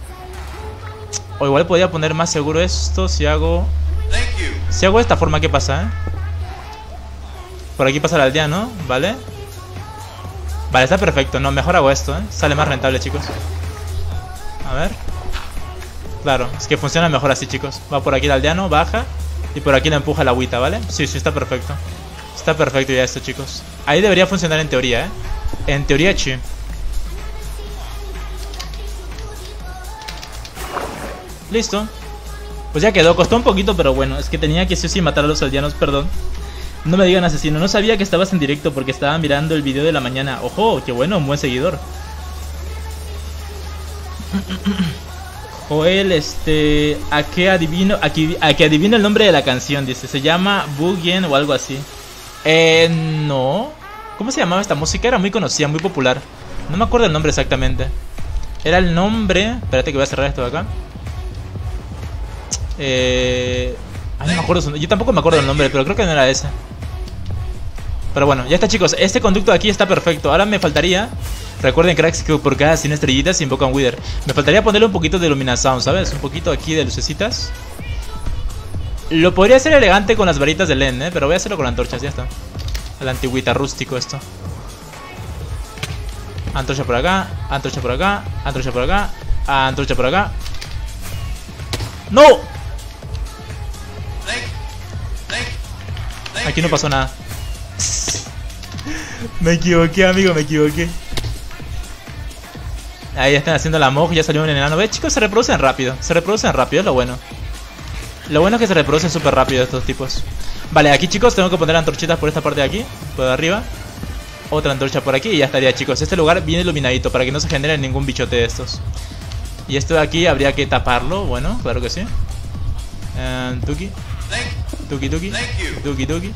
O igual podría poner más seguro esto si hago... Si hago de esta forma, ¿qué pasa, eh? Por aquí pasa el aldeano, ¿vale? Vale, está perfecto. No, mejor hago esto, ¿eh? Sale más rentable, chicos. A ver. Claro, es que funciona mejor así, chicos. Va por aquí el aldeano, baja. Y por aquí le empuja la agüita, ¿vale? Sí, sí, está perfecto. Está perfecto ya esto, chicos. Ahí debería funcionar en teoría, ¿eh? En teoría, sí. Listo. Pues ya quedó, costó un poquito, pero bueno. Es que tenía que sí o sí matar a los aldeanos, perdón. No me digan asesino, no sabía que estabas en directo porque estaba mirando el video de la mañana. Ojo, qué bueno, un buen seguidor. Joel, este... ¿A qué adivino? A que, a que adivino el nombre de la canción, dice. Se llama Boogien o algo así. Eh, no. ¿Cómo se llamaba esta música? Era muy conocida, muy popular. No me acuerdo el nombre exactamente. Era el nombre... Espérate que voy a cerrar esto de acá. Eh... Ay, no me acuerdo su... Yo tampoco me acuerdo el nombre, pero creo que no era ese. Pero bueno, ya está, chicos. Este conducto de aquí está perfecto. Ahora me faltaría... Recuerden, cracks, que por cada cien estrellitas se invoca un Wither. Me faltaría ponerle un poquito de iluminación, ¿sabes? Un poquito aquí de lucecitas. Lo podría hacer elegante con las varitas de L E D, ¿eh? Pero voy a hacerlo con antorchas, ya está. A la antigüita, rústico esto. Antorcha por acá, antorcha por acá, antorcha por acá, antorcha por acá. ¡No! Aquí no pasó nada. Me equivoqué, amigo, me equivoqué. Ahí ya están haciendo la moj, ya salió un enano. ¿Ves, chicos? Se reproducen rápido. Se reproducen rápido, es lo bueno. Lo bueno es que se reproducen súper rápido estos tipos. Vale, aquí, chicos, tengo que poner antorchitas por esta parte de aquí, por arriba. Otra antorcha por aquí y ya estaría, chicos. Este lugar bien iluminadito para que no se genere ningún bichote de estos. Y esto de aquí habría que taparlo. Bueno, claro que sí. uh, Tuki Tuki, tuki, tuki, tuki.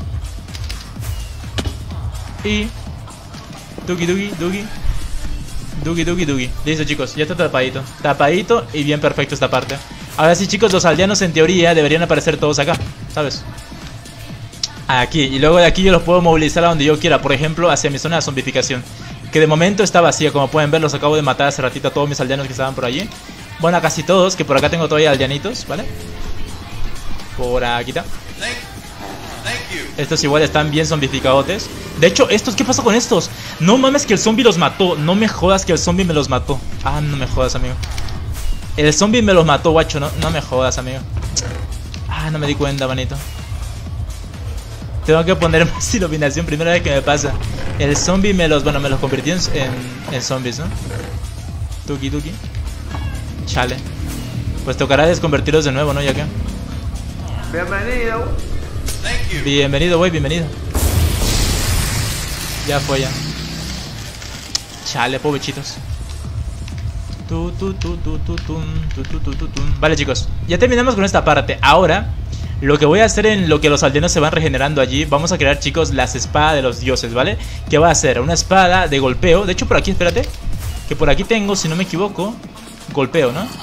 Y Tuki, tuki, tuki. Duki, duki, duki. Listo, chicos, ya está tapadito. Tapadito y bien perfecto esta parte. Ahora sí, chicos, los aldeanos en teoría deberían aparecer todos acá, ¿sabes? Aquí, y luego de aquí yo los puedo movilizar a donde yo quiera. Por ejemplo, hacia mi zona de zombificación, que de momento está vacía, como pueden ver. Los acabo de matar hace ratito a todos mis aldeanos que estaban por allí. Bueno, a casi todos, que por acá tengo todavía aldeanitos, ¿vale? Por aquí está. Estos igual están bien zombificadotes. De hecho, estos, ¿qué pasó con estos? No mames que el zombie los mató. No me jodas que el zombie me los mató. Ah, no me jodas, amigo. El zombie me los mató, guacho. No, no me jodas, amigo. Ah, no me di cuenta, manito. Tengo que poner más iluminación. Primera vez que me pasa. El zombie me los... Bueno, me los convirtió en, en, en zombies, ¿no? Tuki, tuki. Chale. Pues tocará desconvertirlos de nuevo, ¿no? Ya que... Bienvenido. Bienvenido, güey, bienvenido. Ya fue, ya. Chale, pobrecitos. Tu, tu, tu, tu, tu, tu, tu, tu, tu, tu, tu. Vale, chicos, ya terminamos con esta parte. Ahora, lo que voy a hacer en lo que los aldeanos se van regenerando allí, vamos a crear, chicos, las espadas de los dioses, ¿vale? ¿Qué va a hacer? Una espada de golpeo. De hecho, por aquí, espérate, que por aquí tengo, si no me equivoco, golpeo, ¿no?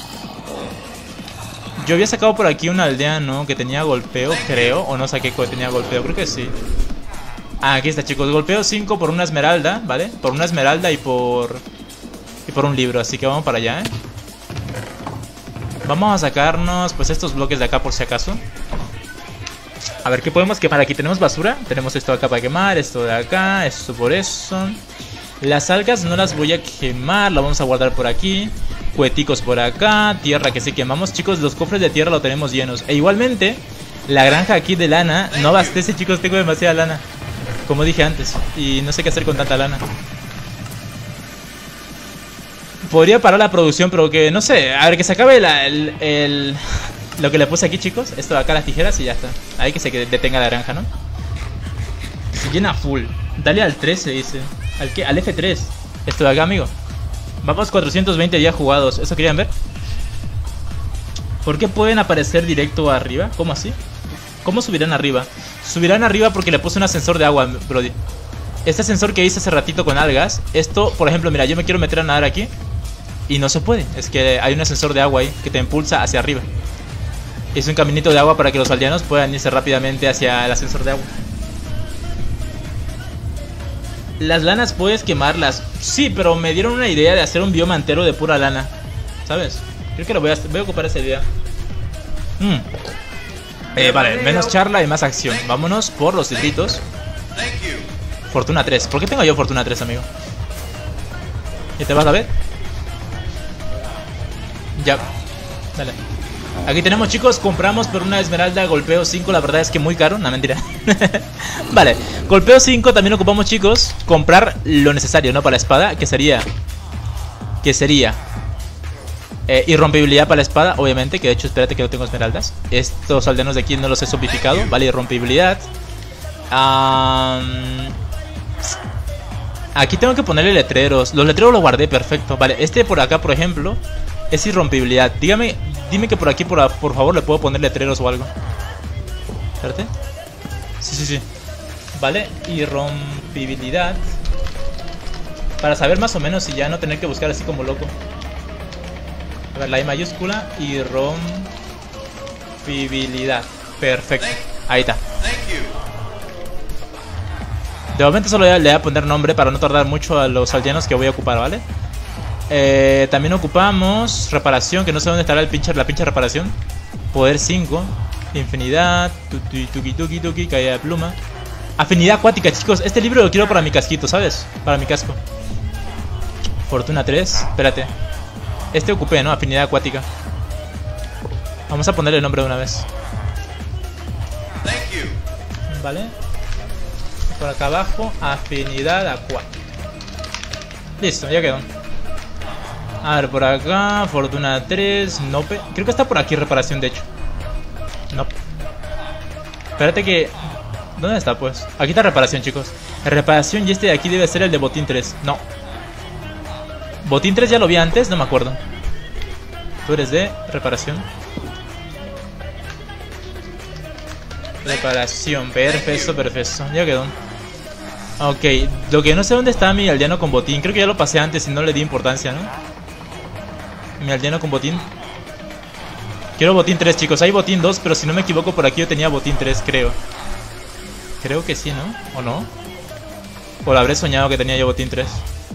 Yo había sacado por aquí un aldeano que tenía golpeo, creo. O no saqué que tenía golpeo, creo que sí. Ah, aquí está, chicos, golpeo cinco por una esmeralda, ¿vale? Por una esmeralda y por... Y por un libro, así que vamos para allá, ¿eh? Vamos a sacarnos, pues, estos bloques de acá por si acaso. A ver, ¿qué podemos quemar aquí? Tenemos basura, tenemos esto de acá para quemar, esto de acá, esto por eso. Las algas no las voy a quemar, las vamos a guardar por aquí. Cueticos por acá, tierra que sí quemamos. Chicos, los cofres de tierra lo tenemos llenos. E igualmente, la granja aquí de lana no abastece, chicos, tengo demasiada lana, como dije antes, y no sé qué hacer con tanta lana. Podría parar la producción, pero que no sé. A ver, que se acabe la, el, el... lo que le puse aquí, chicos. Esto de acá, las tijeras y ya está. Ahí que se detenga la granja, ¿no? Se llena full. Dale al trece, dice. ¿Al qué? Al F tres. Esto de acá, amigo. Vamos cuatrocientos veinte días jugados. ¿Eso querían ver? ¿Por qué pueden aparecer directo arriba? ¿Cómo así? ¿Cómo subirán arriba? Subirán arriba porque le puse un ascensor de agua, brody. Este ascensor que hice hace ratito con algas. Esto, por ejemplo, mira, yo me quiero meter a nadar aquí y no se puede. Es que hay un ascensor de agua ahí que te impulsa hacia arriba. Es un caminito de agua para que los aldeanos puedan irse rápidamente hacia el ascensor de agua. Las lanas puedes quemarlas. Sí, pero me dieron una idea de hacer un bioma entero de pura lana. ¿Sabes? Creo que lo voy a, voy a ocupar esa idea. Mm. Eh, vale, menos charla y más acción. Vámonos por los libritos. Fortuna tres. ¿Por qué tengo yo Fortuna tres, amigo? ¿Y te vas a ver? Ya. Dale. Aquí tenemos, chicos, compramos por una esmeralda golpeo cinco. La verdad es que muy caro, no, mentira. Vale, golpeo cinco. También ocupamos, chicos, comprar lo necesario, ¿no? Para la espada, que sería Que sería eh, irrompibilidad para la espada, obviamente. Que de hecho, espérate que no tengo esmeraldas. Estos aldeanos de aquí no los he zombificado. Vale, irrompibilidad. um, Aquí tengo que ponerle letreros. Los letreros los guardé, perfecto. Vale, este por acá, por ejemplo, es irrompibilidad. Dígame, dime que por aquí, por, por favor, le puedo poner letreros o algo. Espérate. Sí, sí, sí. Vale, irrompibilidad. Para saber más o menos y ya no tener que buscar así como loco. A ver, la I mayúscula, irrompibilidad. Perfecto, ahí está. De momento solo le voy a poner nombre para no tardar mucho a los aldeanos que voy a ocupar, ¿vale? Eh, también ocupamos reparación, que no sé dónde estará el pinche, la pinche reparación. Poder cinco. Infinidad. Tuki tuki tuki tuki. Caída de pluma. Afinidad acuática, chicos. Este libro lo quiero para mi casquito, ¿sabes? Para mi casco. Fortuna tres. Espérate. Este ocupé, ¿no? Afinidad acuática. Vamos a ponerle el nombre de una vez. Vale. Por acá abajo. Afinidad acuática. Listo, ya quedó. A ver, por acá, Fortuna tres, Nope. Creo que está por aquí reparación, de hecho. Nope. Espérate que... ¿Dónde está, pues? Aquí está reparación, chicos. Reparación y este de aquí debe ser el de Botín tres. No. Botín tres ya lo vi antes, no me acuerdo. Tú eres de reparación. Reparación, perfecto, perfecto. Ya quedó. Ok, lo que no sé dónde está mi aldeano con botín. Creo que ya lo pasé antes y no le di importancia, ¿no? Mi aldeano con botín. Quiero botín tres, chicos. Hay botín dos, pero si no me equivoco por aquí yo tenía botín tres, creo. Creo que sí, ¿no? ¿O no? O lo habré soñado que tenía yo botín tres.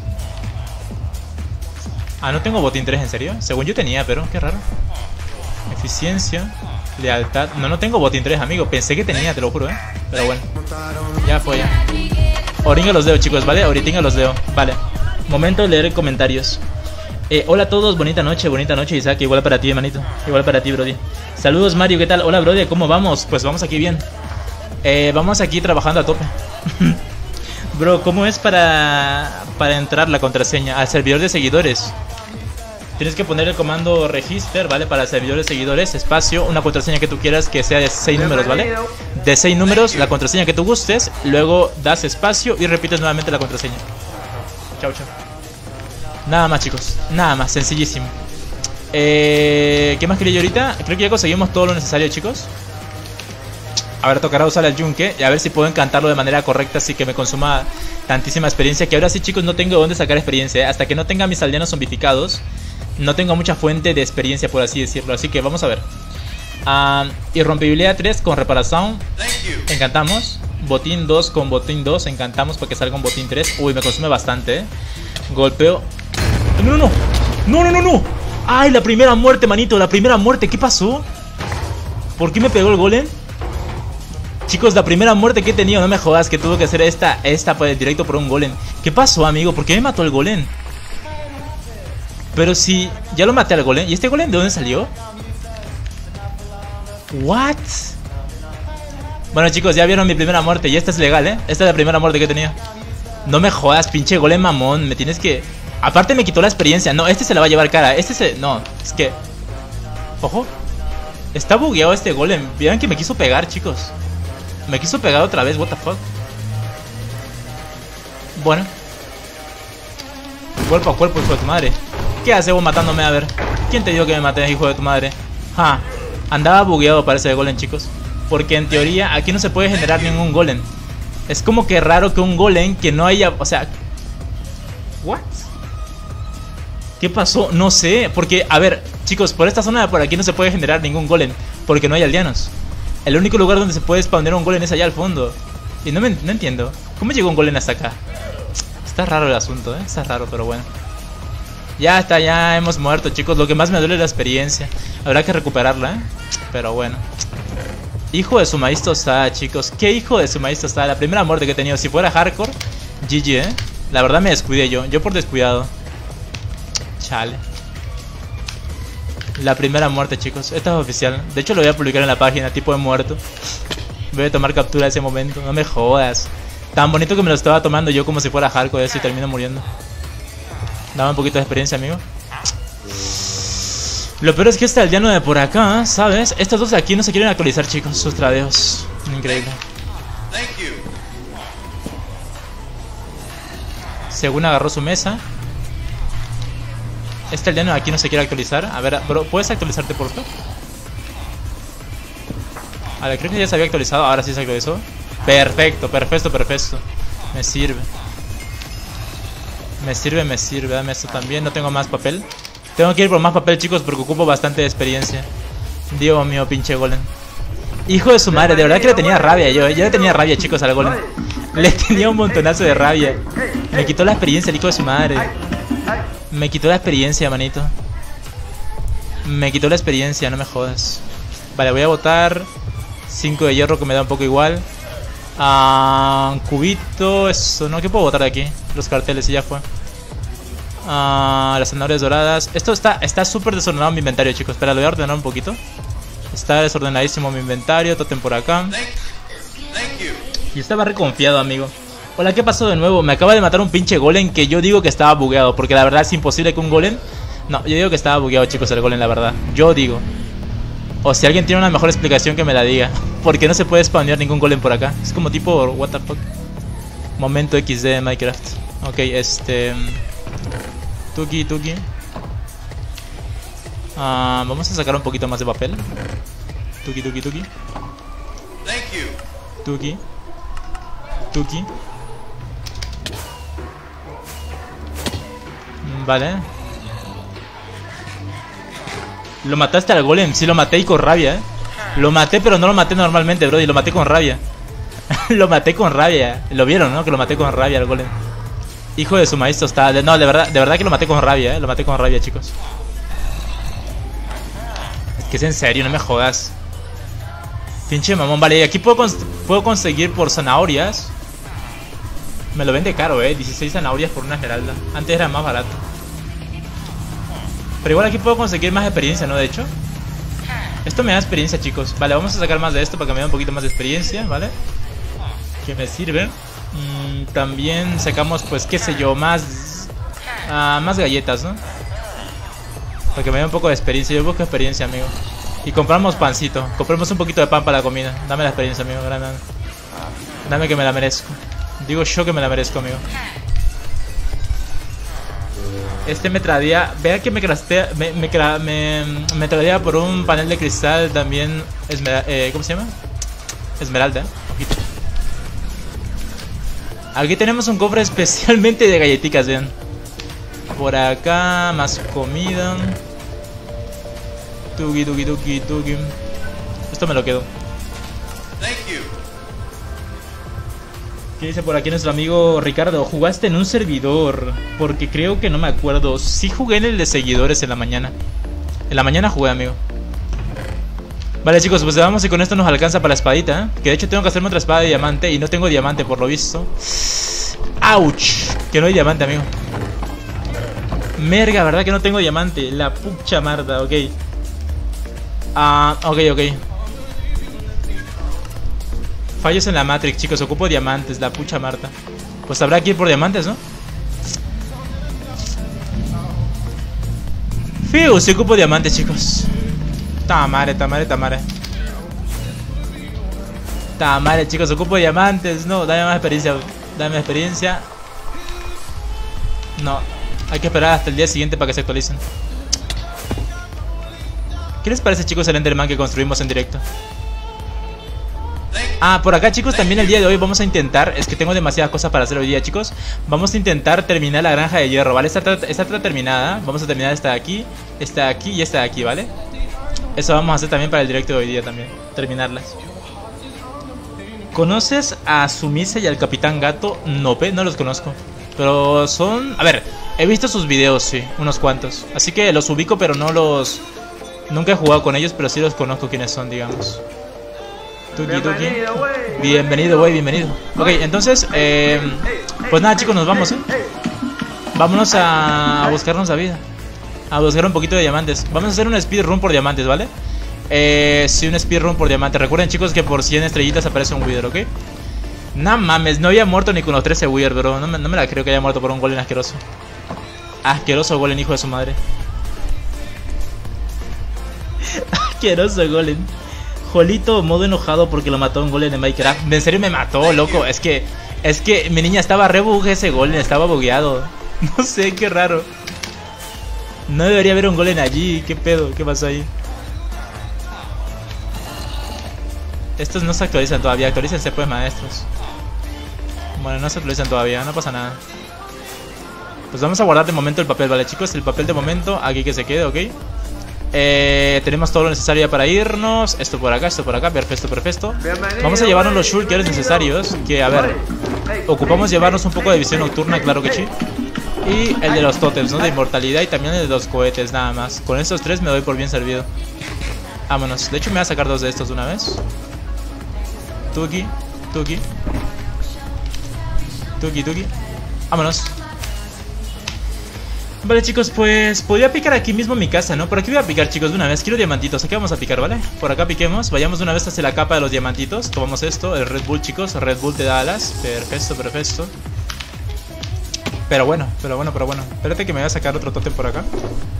Ah, no tengo botín tres, ¿en serio? Según yo tenía, pero qué raro. Eficiencia, lealtad. No, no tengo botín tres, amigo. Pensé que tenía, te lo juro, ¿eh? Pero bueno, ya fue ya. Ahorita los leo, chicos, ¿vale? Ahorita los leo, vale. Momento de leer comentarios. eh, Hola a todos, bonita noche, bonita noche, Isaac. Igual para ti, hermanito. Igual para ti, brody. Saludos, Mario, ¿qué tal? Hola, brody, ¿cómo vamos? Pues vamos aquí bien. eh, Vamos aquí trabajando a tope. Bro, ¿cómo es para, para entrar la contraseña al servidor de seguidores? Tienes que poner el comando register, ¿vale? Para el servidor de seguidores, espacio, una contraseña que tú quieras que sea de seis números, ¿vale? De seis números, la contraseña que tú gustes. Luego das espacio y repites nuevamente la contraseña. Chao, chao. Nada más, chicos, nada más, sencillísimo. eh, ¿Qué más quería yo ahorita? Creo que ya conseguimos todo lo necesario, chicos. Ahora tocará usar el yunque y a ver si puedo encantarlo de manera correcta, así que me consuma tantísima experiencia. Que ahora sí, chicos, no tengo dónde sacar experiencia, ¿eh? Hasta que no tenga mis aldeanos zombificados, no tengo mucha fuente de experiencia, por así decirlo. Así que vamos a ver. uh, Irrompibilidad tres con reparación. Encantamos. Botín dos con botín dos. Encantamos para que salga un botín tres. Uy, me consume bastante, ¿eh? Golpeo. No, no, no. No, no, no, no. Ay, la primera muerte, manito. La primera muerte. ¿Qué pasó? ¿Por qué me pegó el golem? Chicos, la primera muerte que he tenido. No me jodas que tuve que hacer esta Esta pues, directo por un golem. ¿Qué pasó, amigo? ¿Por qué me mató el golem? Pero si ya lo maté al golem. ¿Y este golem de dónde salió? What? Bueno, chicos, ya vieron mi primera muerte. Y esta es legal, ¿eh? Esta es la primera muerte que he tenido. No me jodas, pinche golem mamón. Me tienes que... Aparte me quitó la experiencia. No, este se la va a llevar cara. Este se... No, es que... Ojo. Está bugueado este golem. Vieron que me quiso pegar, chicos. Me quiso pegar otra vez, what the fuck. Bueno. Cuerpo a cuerpo, hijo de tu madre. ¿Qué haces vos matándome? A ver. ¿Quién te dijo que me maté, hijo de tu madre? Ja. Andaba bugueado para ese golem, chicos. Porque en teoría aquí no se puede generar ningún golem. Es como que raro que un golem que no haya... O sea... ¿What? ¿Qué pasó? No sé. Porque, a ver, chicos, por esta zona de por aquí no se puede generar ningún golem. Porque no hay aldeanos. El único lugar donde se puede spawnear un golem es allá al fondo. Y no, me, no entiendo. ¿Cómo llegó un golem hasta acá? Está raro el asunto, ¿eh? Está raro, pero bueno. Ya está, ya hemos muerto, chicos. Lo que más me duele es la experiencia. Habrá que recuperarla, ¿eh? Pero bueno. Hijo de su maíz tostada, chicos. ¿Qué hijo de su maíz tostada? La primera muerte que he tenido. Si fuera hardcore, G G, ¿eh? La verdad me descuidé yo. Yo por descuidado. Chale. La primera muerte, chicos. Esta es oficial. De hecho lo voy a publicar en la página. Tipo de muerto. Voy a tomar captura de ese momento. No me jodas. Tan bonito que me lo estaba tomando yo como si fuera hardcore. Eso y termino muriendo. Dame un poquito de experiencia, amigo. Lo peor es que este aldeano de por acá, ¿sabes? Estos dos de aquí no se quieren actualizar, chicos. Sus tradeos. Increíble. Según agarró su mesa. Este aldeano de aquí no se quiere actualizar. A ver, bro, ¿puedes actualizarte, por favor? A ver, creo que ya se había actualizado. Ahora sí se actualizó. Perfecto, perfecto, perfecto. Me sirve. Me sirve, me sirve. Dame esto también. No tengo más papel. Tengo que ir por más papel, chicos, porque ocupo bastante de experiencia. Dios mío, pinche golem. Hijo de su madre, de verdad que le tenía rabia yo. Yo le tenía rabia, chicos, al golem. Le tenía un montonazo de rabia. Me quitó la experiencia el hijo de su madre. Me quitó la experiencia, manito. Me quitó la experiencia, no me jodas. Vale, voy a botar cinco de hierro, que me da un poco igual. Ah, cubito, eso, ¿no? ¿Qué puedo botar de aquí? Los carteles y ya fue. Ah, las zanahorias doradas. Esto está está súper desordenado mi inventario, chicos. Espera, lo voy a ordenar un poquito. Está desordenadísimo mi inventario. Totem por acá. Y estaba reconfiado, amigo. Hola, ¿qué pasó de nuevo? Me acaba de matar un pinche golem que yo digo que estaba bugueado. Porque la verdad es imposible que un golem... No, yo digo que estaba bugueado, chicos, el golem, la verdad. Yo digo. O si alguien tiene una mejor explicación, que me la diga. Porque no se puede spawnear ningún golem por acá. Es como tipo... What the fuck. Momento equis de de Minecraft. Ok, este... Tuki, tuki. Ah, vamos a sacar un poquito más de papel. Tuki, tuki, tuki. Tuki. Tuki. Vale. Lo mataste al golem. Sí, lo maté y con rabia, eh. Lo maté, pero no lo maté normalmente, bro. Y lo maté con rabia. Lo maté con rabia. Lo vieron, ¿no? Que lo maté con rabia al golem. Hijo de su maíz tostada. No, de verdad, de verdad que lo maté con rabia, eh. Lo maté con rabia, chicos. Es que es en serio, no me jodas. Pinche mamón. Vale, y aquí puedo, cons puedo conseguir por zanahorias. Me lo vende caro, eh. dieciséis zanahorias por una esmeralda. Antes era más barato. Pero igual aquí puedo conseguir más experiencia, ¿no? De hecho. Esto me da experiencia, chicos. Vale, vamos a sacar más de esto para que me dé un poquito más de experiencia, ¿vale? Que me sirve. Mm, también sacamos, pues, qué sé yo, más... Uh, más galletas, ¿no? Para que me dé un poco de experiencia. Yo busco experiencia, amigo. Y compramos pancito. Compramos un poquito de pan para la comida. Dame la experiencia, amigo. Gran, dame que me la merezco. Digo yo que me la merezco, amigo. Este me traía... Vea que me crastea... Me, me, me, me traía por un panel de cristal también... Esmera, eh, ¿Cómo se llama? Esmeralda. Aquí. Aquí tenemos un cofre especialmente de galletitas, vean. Por acá, más comida. Tuki, tuki, tuki, tuki. Esto me lo quedo. ¿Qué dice por aquí nuestro amigo Ricardo? ¿Jugaste en un servidor? Porque creo que no me acuerdo. Sí jugué en el de seguidores en la mañana. En la mañana jugué, amigo. Vale, chicos, pues vamos y con esto nos alcanza para la espadita, ¿eh? Que de hecho tengo que hacerme otra espada de diamante y no tengo diamante por lo visto. ¡Auch! Que no hay diamante, amigo. Merga, ¿verdad que no tengo diamante? La pucha marda, ok. Ah, uh, ok, ok. Fallos en la Matrix, chicos. Ocupo diamantes, la pucha Marta. Pues habrá que ir por diamantes, ¿no? Fiu, si ocupo diamantes, chicos. Tamare, tamare, tamare. Tamare, chicos. Ocupo diamantes. No, dame más experiencia. Dame experiencia. No. Hay que esperar hasta el día siguiente para que se actualicen. ¿Qué les parece, chicos, el Enderman que construimos en directo? Ah, por acá, chicos, también el día de hoy vamos a intentar... Es que tengo demasiadas cosas para hacer hoy día, chicos. Vamos a intentar terminar la granja de hierro, ¿vale? Esta está, esta está terminada. Vamos a terminar esta de aquí, esta de aquí y esta de aquí, ¿vale? Eso vamos a hacer también para el directo de hoy día también. Terminarlas. ¿Conoces a Sumisa y al Capitán Gato? No, no los conozco. Pero son... A ver, he visto sus videos, sí, unos cuantos. Así que los ubico, pero no los... Nunca he jugado con ellos, pero sí los conozco quiénes son, digamos. Tuki, tuki. Bienvenido, güey, bienvenido. Ok, entonces, eh, pues nada, chicos, nos vamos, ¿eh? Vámonos a, a buscarnos la vida. A buscar un poquito de diamantes. Vamos a hacer un speedrun por diamantes, ¿vale? Eh, sí, un speedrun por diamantes. Recuerden, chicos, que por cien estrellitas aparece un Wither, ¿ok? No mames, no había muerto ni con los trece Wither, bro. No me, no me la creo que haya muerto por un golem asqueroso. Asqueroso golem, hijo de su madre. Asqueroso golem. Jolito, modo enojado porque lo mató un golem de Minecraft. En serio me mató, loco. Es que, es que mi niña estaba re bug ese golem, estaba bugueado. No sé, qué raro. No debería haber un golem allí. ¿Qué pedo? ¿Qué pasó ahí? Estos no se actualizan todavía. Actualícense pues, maestros. Bueno, no se actualizan todavía, no pasa nada. Pues vamos a guardar de momento el papel, ¿vale, chicos? El papel de momento, aquí que se quede, ¿ok? Eh, tenemos todo lo necesario ya para irnos. Esto por acá, esto por acá, perfecto, perfecto. Vamos a llevarnos los shulkers necesarios. Que, a ver, ocupamos llevarnos un poco de visión nocturna, claro que sí. Y el de los tótems, ¿no? De inmortalidad y también el de los cohetes, nada más. Con estos tres me doy por bien servido. Vámonos, de hecho me voy a sacar dos de estos de una vez. Tuki, tuki. Tuki, tuki. Vámonos. Vale, chicos, pues podría picar aquí mismo en mi casa, ¿no? Por aquí voy a picar, chicos, de una vez. Quiero diamantitos, aquí vamos a picar, ¿vale? Por acá piquemos, vayamos de una vez hacia la capa de los diamantitos. Tomamos esto, el Red Bull, chicos. Red Bull te da alas, perfecto, perfecto. Pero bueno, pero bueno, pero bueno. Espérate que me voy a sacar otro tótem por acá.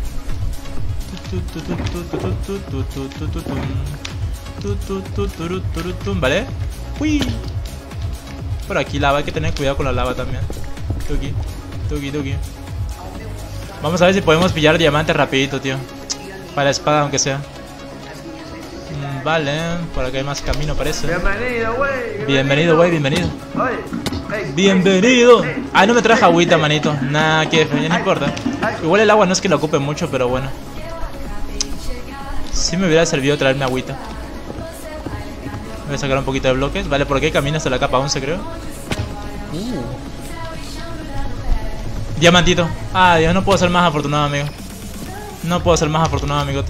¿Vale? Uy. Por aquí lava, hay que tener cuidado con la lava también. Tuki, tuki, tuki. Vamos a ver si podemos pillar diamantes rapidito, tío. Para la espada, aunque sea. Mm, vale, por acá hay más camino, parece. Bienvenido, güey. Bienvenido, güey, bienvenido. Bienvenido. Ay, no me traje agüita, manito. Nah, que no importa. Igual el agua no es que lo ocupe mucho, pero bueno. Sí me hubiera servido traerme agüita. Voy a sacar un poquito de bloques. Vale, por aquí hay camino hasta la capa once, creo. Uh. Diamantito. Ah, Dios, no puedo ser más afortunado, amigo. No puedo ser más afortunado, amigote.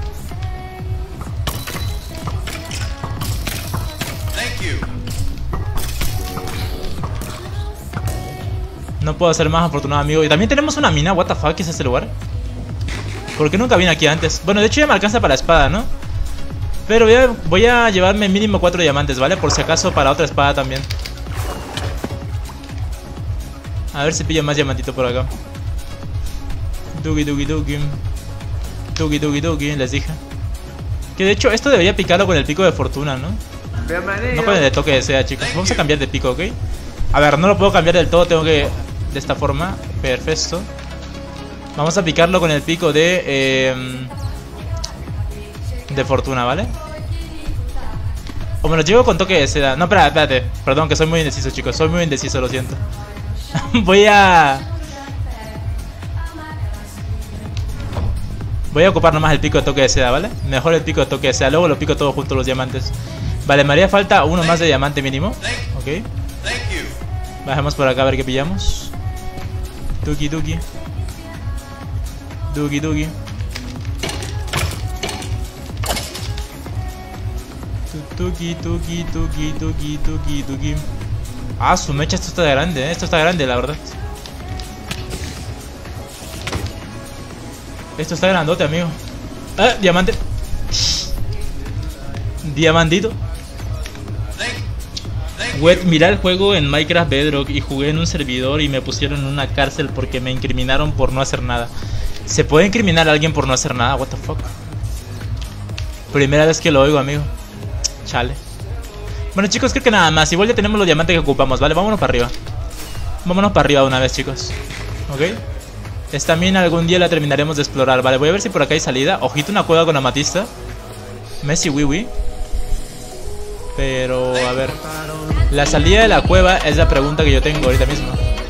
No puedo ser más afortunado, amigo. Y también tenemos una mina. What the fuck, ¿qué es este lugar? ¿Por qué nunca vine aquí antes? Bueno, de hecho ya me alcanza para la espada, ¿no? Pero voy a, voy a llevarme mínimo cuatro diamantes, ¿vale? Por si acaso para otra espada también. A ver si pillo más diamantito por acá. Dugi, dugi, dugi. Dugi, dugi, dugi, les dije. Que de hecho esto debería picarlo con el pico de fortuna, ¿no? No con el de toque de seda, chicos. Vamos a cambiar de pico, ¿ok? A ver, no lo puedo cambiar del todo, tengo que... De esta forma, perfecto. Vamos a picarlo con el pico de... Eh, de fortuna, ¿vale? O me lo llevo con toque de seda. No, espera, espérate. Perdón, que soy muy indeciso, chicos. Soy muy indeciso, lo siento. Voy a... Voy a ocupar nomás el pico de toque de seda, ¿vale? Mejor el pico de toque de seda. Luego lo pico todo junto los diamantes. Vale, me haría falta uno más de diamante mínimo. Ok. Bajemos por acá a ver qué pillamos. Tuki, tuki. Tuki, tuki. Tuki, tuki, tuki, tuki, tuki, tuki. Ah, su mecha, esto está grande, ¿eh? Esto está grande, la verdad. Esto está grandote, amigo. Ah, diamante. Diamantito. Wet, miré el juego en Minecraft Bedrock y jugué en un servidor y me pusieron en una cárcel porque me incriminaron por no hacer nada. ¿Se puede incriminar a alguien por no hacer nada? What the fuck. Primera vez que lo oigo, amigo. Chale. Bueno, chicos, creo que nada más. Igual ya tenemos los diamantes que ocupamos, ¿vale? Vámonos para arriba. Vámonos para arriba de una vez, chicos. ¿Ok? Esta mina algún día la terminaremos de explorar, ¿vale? Voy a ver si por acá hay salida. Ojito, una cueva con amatista. Messi wiwi. Pero, a ver. La salida de la cueva es la pregunta que yo tengo ahorita mismo.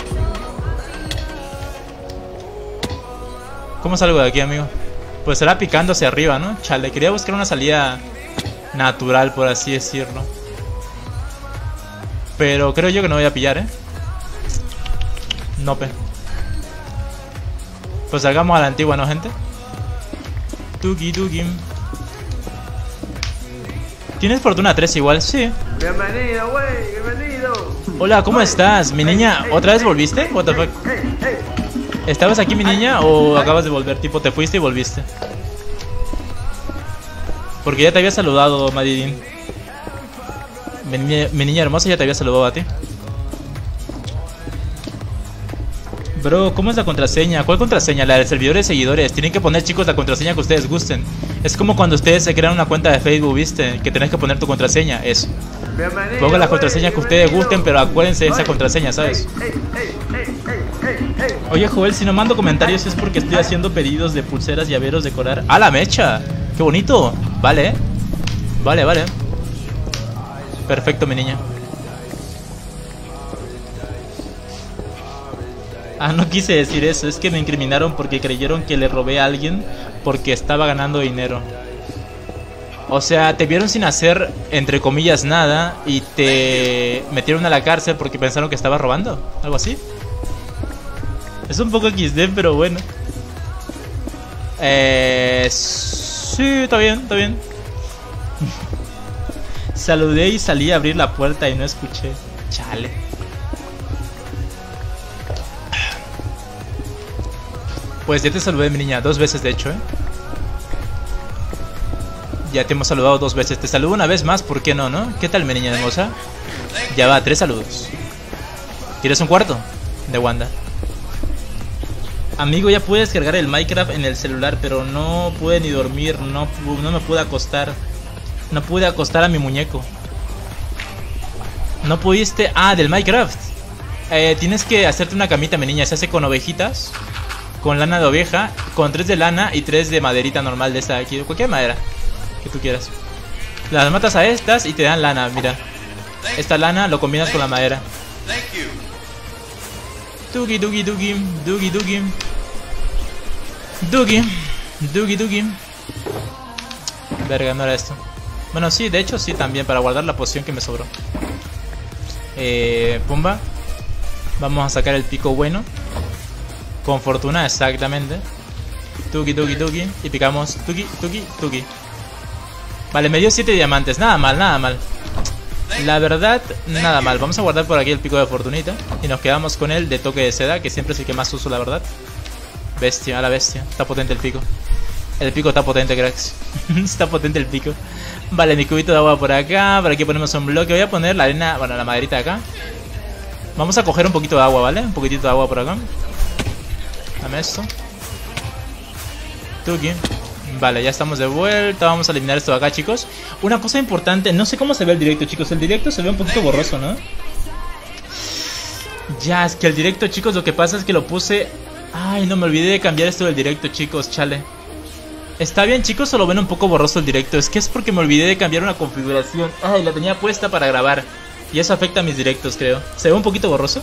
¿Cómo salgo de aquí, amigo? Pues será picando hacia arriba, ¿no? Chale, quería buscar una salida natural, por así decirlo. Pero creo yo que no voy a pillar, ¿eh? Nope. Pues salgamos a la antigua, ¿no, gente? Tuki, tuki. ¿Tienes fortuna tres igual? Sí. Bienvenido, güey, bienvenido. Hola, ¿cómo estás? Mi niña, ¿otra vez volviste? What the fuck? ¿Estabas aquí, mi niña, o acabas de volver? Tipo, te fuiste y volviste. Porque ya te había saludado, Madidin. Mi, mi, mi niña hermosa ya te había saludado a ti. Bro, ¿cómo es la contraseña? ¿Cuál contraseña? La del servidor de seguidores. Tienen que poner, chicos, la contraseña que ustedes gusten. Es como cuando ustedes se crean una cuenta de Facebook, ¿viste? Que tenés que poner tu contraseña, eso. Pongan las contraseñas que ustedes gusten, pero acuérdense de esa contraseña, ¿sabes? Oye, Joel, si no mando comentarios es porque estoy haciendo pedidos de pulseras, llaveros, decorar. ¡Ah, la mecha! ¡Qué bonito! Vale, vale, vale. Perfecto, mi niña. Ah, no quise decir eso, es que me incriminaron porque creyeron que le robé a alguien porque estaba ganando dinero. O sea, te vieron sin hacer, entre comillas, nada y te metieron a la cárcel porque pensaron que estaba robando. ¿Algo así? Es un poco equis de, pero bueno. Eh... Sí, está bien, está bien. Saludé y salí a abrir la puerta y no escuché. Chale. Pues ya te saludé, mi niña, dos veces de hecho, ¿eh? Ya te hemos saludado dos veces. Te saludo una vez más, ¿por qué no, no? ¿Qué tal, mi niña hermosa? Ya va, tres saludos. ¿Quieres un cuarto? De Wanda. Amigo, ya puedes descargar el Minecraft en el celular, pero no pude ni dormir, no, no me pude acostar. No pude acostar a mi muñeco. No pudiste... Ah, del Minecraft. eh, Tienes que hacerte una camita, mi niña. Se hace con ovejitas, con lana de oveja, con tres de lana y tres de maderita normal de esta de aquí, cualquier madera que tú quieras. Las matas a estas y te dan lana, mira. Esta lana lo combinas con la madera. Dugi, dugi, dugi, dugi, dugi. Dugi, dugi, dugi. Verga, no era esto. Bueno, sí, de hecho sí también, para guardar la poción que me sobró. Eh, pumba. Vamos a sacar el pico bueno. Con fortuna, exactamente. Tuki, tuki, tuki. Y picamos tuki, tuki, tuki. Vale, me dio siete diamantes. Nada mal, nada mal. La verdad, nada mal. Vamos a guardar por aquí el pico de fortunita. Y nos quedamos con el de toque de seda, que siempre es el que más uso, la verdad. Bestia, a la bestia. Está potente el pico. El pico está potente, cracks. Está potente el pico. Vale, mi cubito de agua por acá. Por aquí ponemos un bloque. Voy a poner la arena, bueno, la maderita de acá. Vamos a coger un poquito de agua, ¿vale? Un poquitito de agua por acá. Dame esto. Tuki. Vale, ya estamos de vuelta. Vamos a eliminar esto de acá, chicos. Una cosa importante, no sé cómo se ve el directo, chicos. El directo se ve un poquito borroso, ¿no? Ya, es que el directo, chicos, lo que pasa es que lo puse... Ay, no, me olvidé de cambiar esto del directo, chicos, chale. Está bien, chicos, o lo ven un poco borroso el directo. Es que es porque me olvidé de cambiar una configuración. Ay, la tenía puesta para grabar. Y eso afecta a mis directos, creo. ¿Se ve un poquito borroso?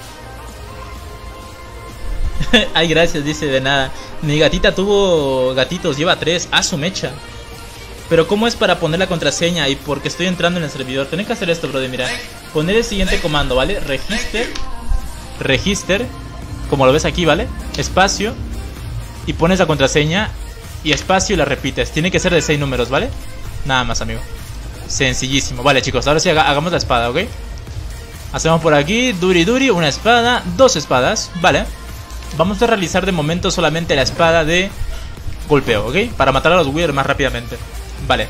Ay, gracias, dice, de nada. Mi gatita tuvo gatitos, lleva tres. Ah, su mecha. Pero ¿cómo es para poner la contraseña? Y porque estoy entrando en el servidor. Tenés que hacer esto, brother, mira. Poner el siguiente comando, ¿vale? Register. Register. Como lo ves aquí, ¿vale? Espacio. Y pones la contraseña. Y espacio y la repites. Tiene que ser de seis números, ¿vale? Nada más, amigo. Sencillísimo. Vale, chicos, ahora sí hagamos la espada, ¿ok? Hacemos por aquí, duri duri, una espada, dos espadas, vale. Vamos a realizar de momento solamente la espada de golpeo, ¿ok? Para matar a los Wither más rápidamente. Vale.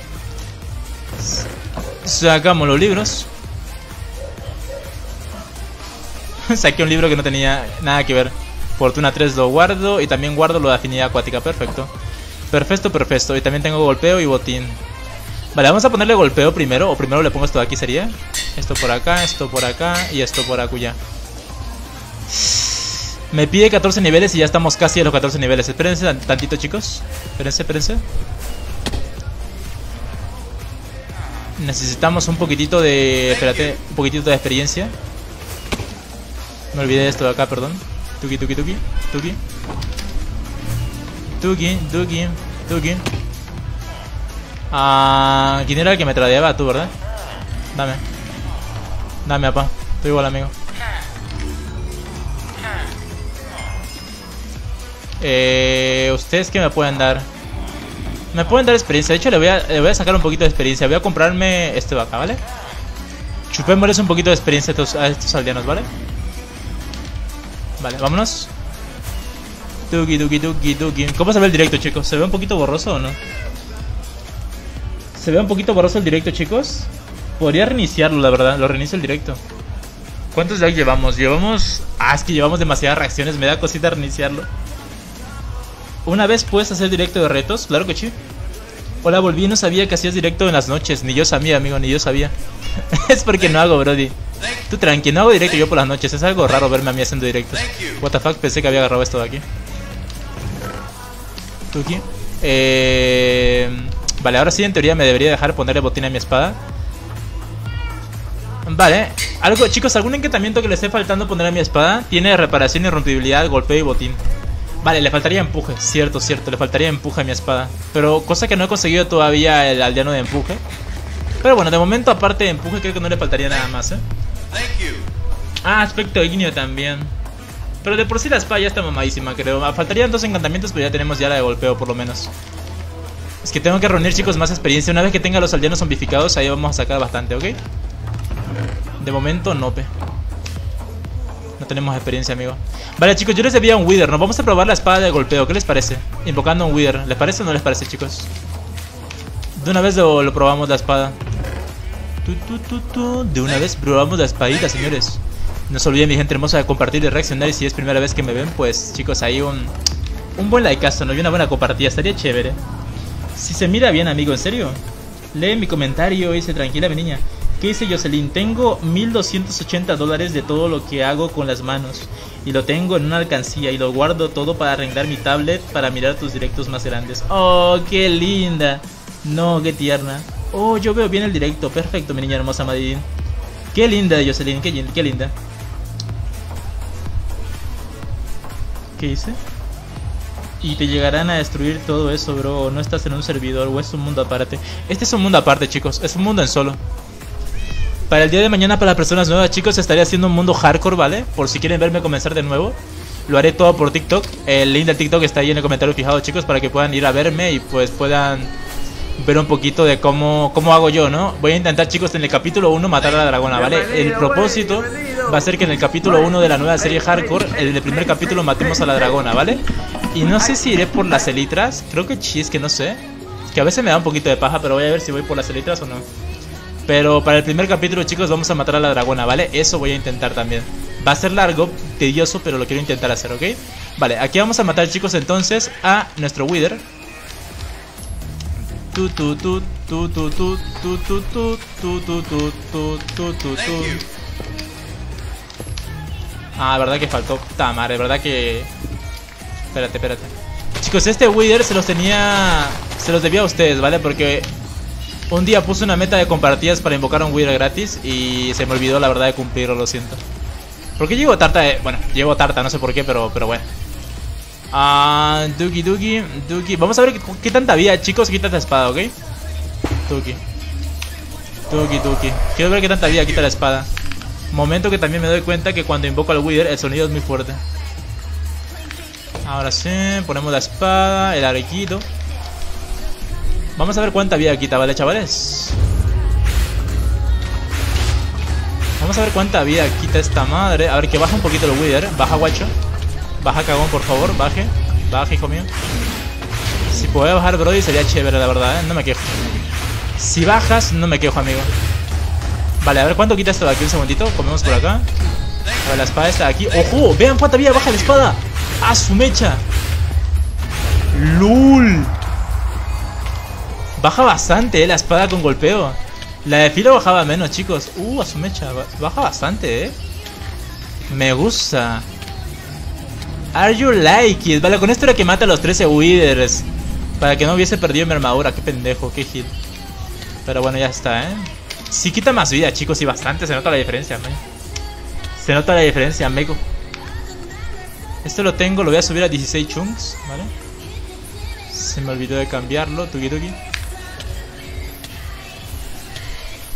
Sacamos los libros. Saqué un libro que no tenía nada que ver. Fortuna tres lo guardo y también guardo lo de afinidad acuática, perfecto. Perfecto, perfecto. Y también tengo golpeo y botín. Vale, vamos a ponerle golpeo primero. O primero le pongo esto de aquí, sería. Esto por acá, esto por acá y esto por acullá. Me pide catorce niveles y ya estamos casi a los catorce niveles. Espérense tantito, chicos. Espérense, espérense. Necesitamos un poquitito de... Espérate, un poquitito de experiencia. Me olvidé de esto de acá, perdón. Tuki, tuki, tuki, tuki. Tuki, tuki, tuki. Ah, ¿quién era el que me tradeaba? Tú, ¿verdad? Dame. Dame, papá. Estoy igual, amigo. Eh, ¿Ustedes qué me pueden dar? Me pueden dar experiencia. De hecho, le voy, a, le voy a sacar un poquito de experiencia. Voy a comprarme este de acá, ¿vale? Chupémosles un poquito de experiencia a estos, a estos aldeanos, ¿vale? Vale, vámonos. Tuki, tuki, tuki, tuki. ¿Cómo se ve el directo, chicos? ¿Se ve un poquito borroso o no? ¿Se ve un poquito borroso el directo, chicos? Podría reiniciarlo, la verdad. Lo reinicio el directo. ¿Cuántos likes llevamos? Llevamos... Ah, es que llevamos demasiadas reacciones. Me da cosita reiniciarlo. ¿Una vez puedes hacer directo de retos? Claro que sí. Hola, volví, no sabía que hacías directo en las noches. Ni yo sabía, amigo, ni yo sabía. Es porque no hago, brody. Tú tranqui, no hago directo yo por las noches. Es algo raro verme a mí haciendo directos. What the fuck, pensé que había agarrado esto de aquí. ¿Tú aquí? Eh... Vale, ahora sí en teoría me debería dejar ponerle botín a mi espada. Vale, algo, chicos, algún encantamiento que le esté faltando poner a mi espada. Tiene reparación, irrompibilidad, golpeo y botín. Vale, le faltaría empuje, cierto, cierto, le faltaría empuje a mi espada. Pero cosa que no he conseguido todavía el aldeano de empuje. Pero bueno, de momento aparte de empuje creo que no le faltaría nada más, ¿eh? Ah, aspecto ignio también. Pero de por sí la espada ya está mamadísima, creo. Faltarían dos encantamientos, pero ya tenemos ya la de golpeo por lo menos. Es que tengo que reunir, chicos, más experiencia. Una vez que tenga los aldeanos zombificados, ahí vamos a sacar bastante, ¿ok? De momento, no, pe. No tenemos experiencia, amigo. Vale, chicos, yo les debía un Wither. Nos vamos a probar la espada de golpeo. ¿Qué les parece? Invocando un Wither. ¿Les parece o no les parece, chicos? De una vez lo, lo probamos la espada. Tu, tu, tu, tu. De una vez probamos la espadita, señores. No se olviden, mi gente hermosa, de compartir y reaccionar. Y si es primera vez que me ven, pues, chicos, ahí un... Un buen likeazo, ¿no? Y una buena compartida. Estaría chévere. Si se mira bien, amigo, ¿en serio? Lee mi comentario y dice, tranquila, mi niña. ¿Qué dice Jocelyn? Tengo mil doscientos ochenta dólares de todo lo que hago con las manos. Y lo tengo en una alcancía. Y lo guardo todo para arreglar mi tablet para mirar tus directos más grandes. ¡Oh, qué linda! No, qué tierna. Oh, yo veo bien el directo. Perfecto, mi niña hermosa Madrid. Qué linda, Jocelyn. Qué, qué linda. ¿Qué dice? Y te llegarán a destruir todo eso, bro. No estás en un servidor o es un mundo aparte. Este es un mundo aparte, chicos. Es un mundo en solo. Para el día de mañana, para las personas nuevas, chicos, estaré haciendo un mundo hardcore, ¿vale? Por si quieren verme comenzar de nuevo. Lo haré todo por TikTok. El link del TikTok está ahí en el comentario fijado, chicos, para que puedan ir a verme y pues puedan ver un poquito de cómo, cómo hago yo, ¿no? Voy a intentar, chicos, en el capítulo uno matar a la dragona, ¿vale? El propósito va a ser que en el capítulo uno de la nueva serie hardcore, en el primer capítulo matemos a la dragona, ¿vale? Y no sé si iré por las elitras. Creo que sí, es que no sé. Es que a veces me da un poquito de paja, pero voy a ver si voy por las elitras o no. Pero para el primer capítulo, chicos, vamos a matar a la dragona, ¿vale? Eso voy a intentar también. Va a ser largo, tedioso, pero lo quiero intentar hacer, ¿ok? Vale, aquí vamos a matar, chicos, entonces a nuestro Wither. Tu tu tu tu tu tu tu tu tu tu tu tu tu tu tu. Ah, verdad que faltó. Puta madre, verdad que... Espérate, espérate. Chicos, este Wither se los tenía... Se los debía a ustedes, ¿vale? Porque un día puse una meta de compartidas para invocar a un Wither gratis y se me olvidó, la verdad, de cumplirlo, lo siento. ¿Por qué llevo tarta? De... Bueno, llevo tarta, no sé por qué, pero, pero bueno. Ah, uh, Duki, Duki, Duki. Vamos a ver qué, qué tanta vida, chicos. Quita esta espada, ¿ok? Duki. Duki, Duki. Quiero ver qué tanta vida quita la espada. Momento que también me doy cuenta que cuando invoco al Wither el sonido es muy fuerte. Ahora sí, ponemos la espada, el arquito. Vamos a ver cuánta vida quita, ¿vale, chavales? Vamos a ver cuánta vida quita esta madre. A ver, que baja un poquito el Wither. Baja, guacho. Baja, cagón, por favor, baje. Baje, hijo mío. Si puede bajar, Brody, sería chévere, la verdad, ¿eh? No me quejo. Si bajas, no me quejo, amigo. Vale, a ver cuánto quita esto de aquí. Un segundito, comemos por acá. A ver, la espada está aquí. ¡Ojo! Vean cuánta vida baja la espada. ¡Ah, su mecha! ¡Lul! Baja bastante, eh, la espada con golpeo. La de filo bajaba menos, chicos. Uh, a su mecha. Baja bastante, eh. Me gusta. Are you like it? Vale, con esto era que mata a los trece Withers. Para que no hubiese perdido mi armadura. Qué pendejo, qué hit. Pero bueno, ya está, eh. Sí quita más vida, chicos, y bastante. Se nota la diferencia, man. Se nota la diferencia, amigo. Esto lo tengo, lo voy a subir a dieciséis chunks, ¿vale? Se me olvidó de cambiarlo, tuki tuki.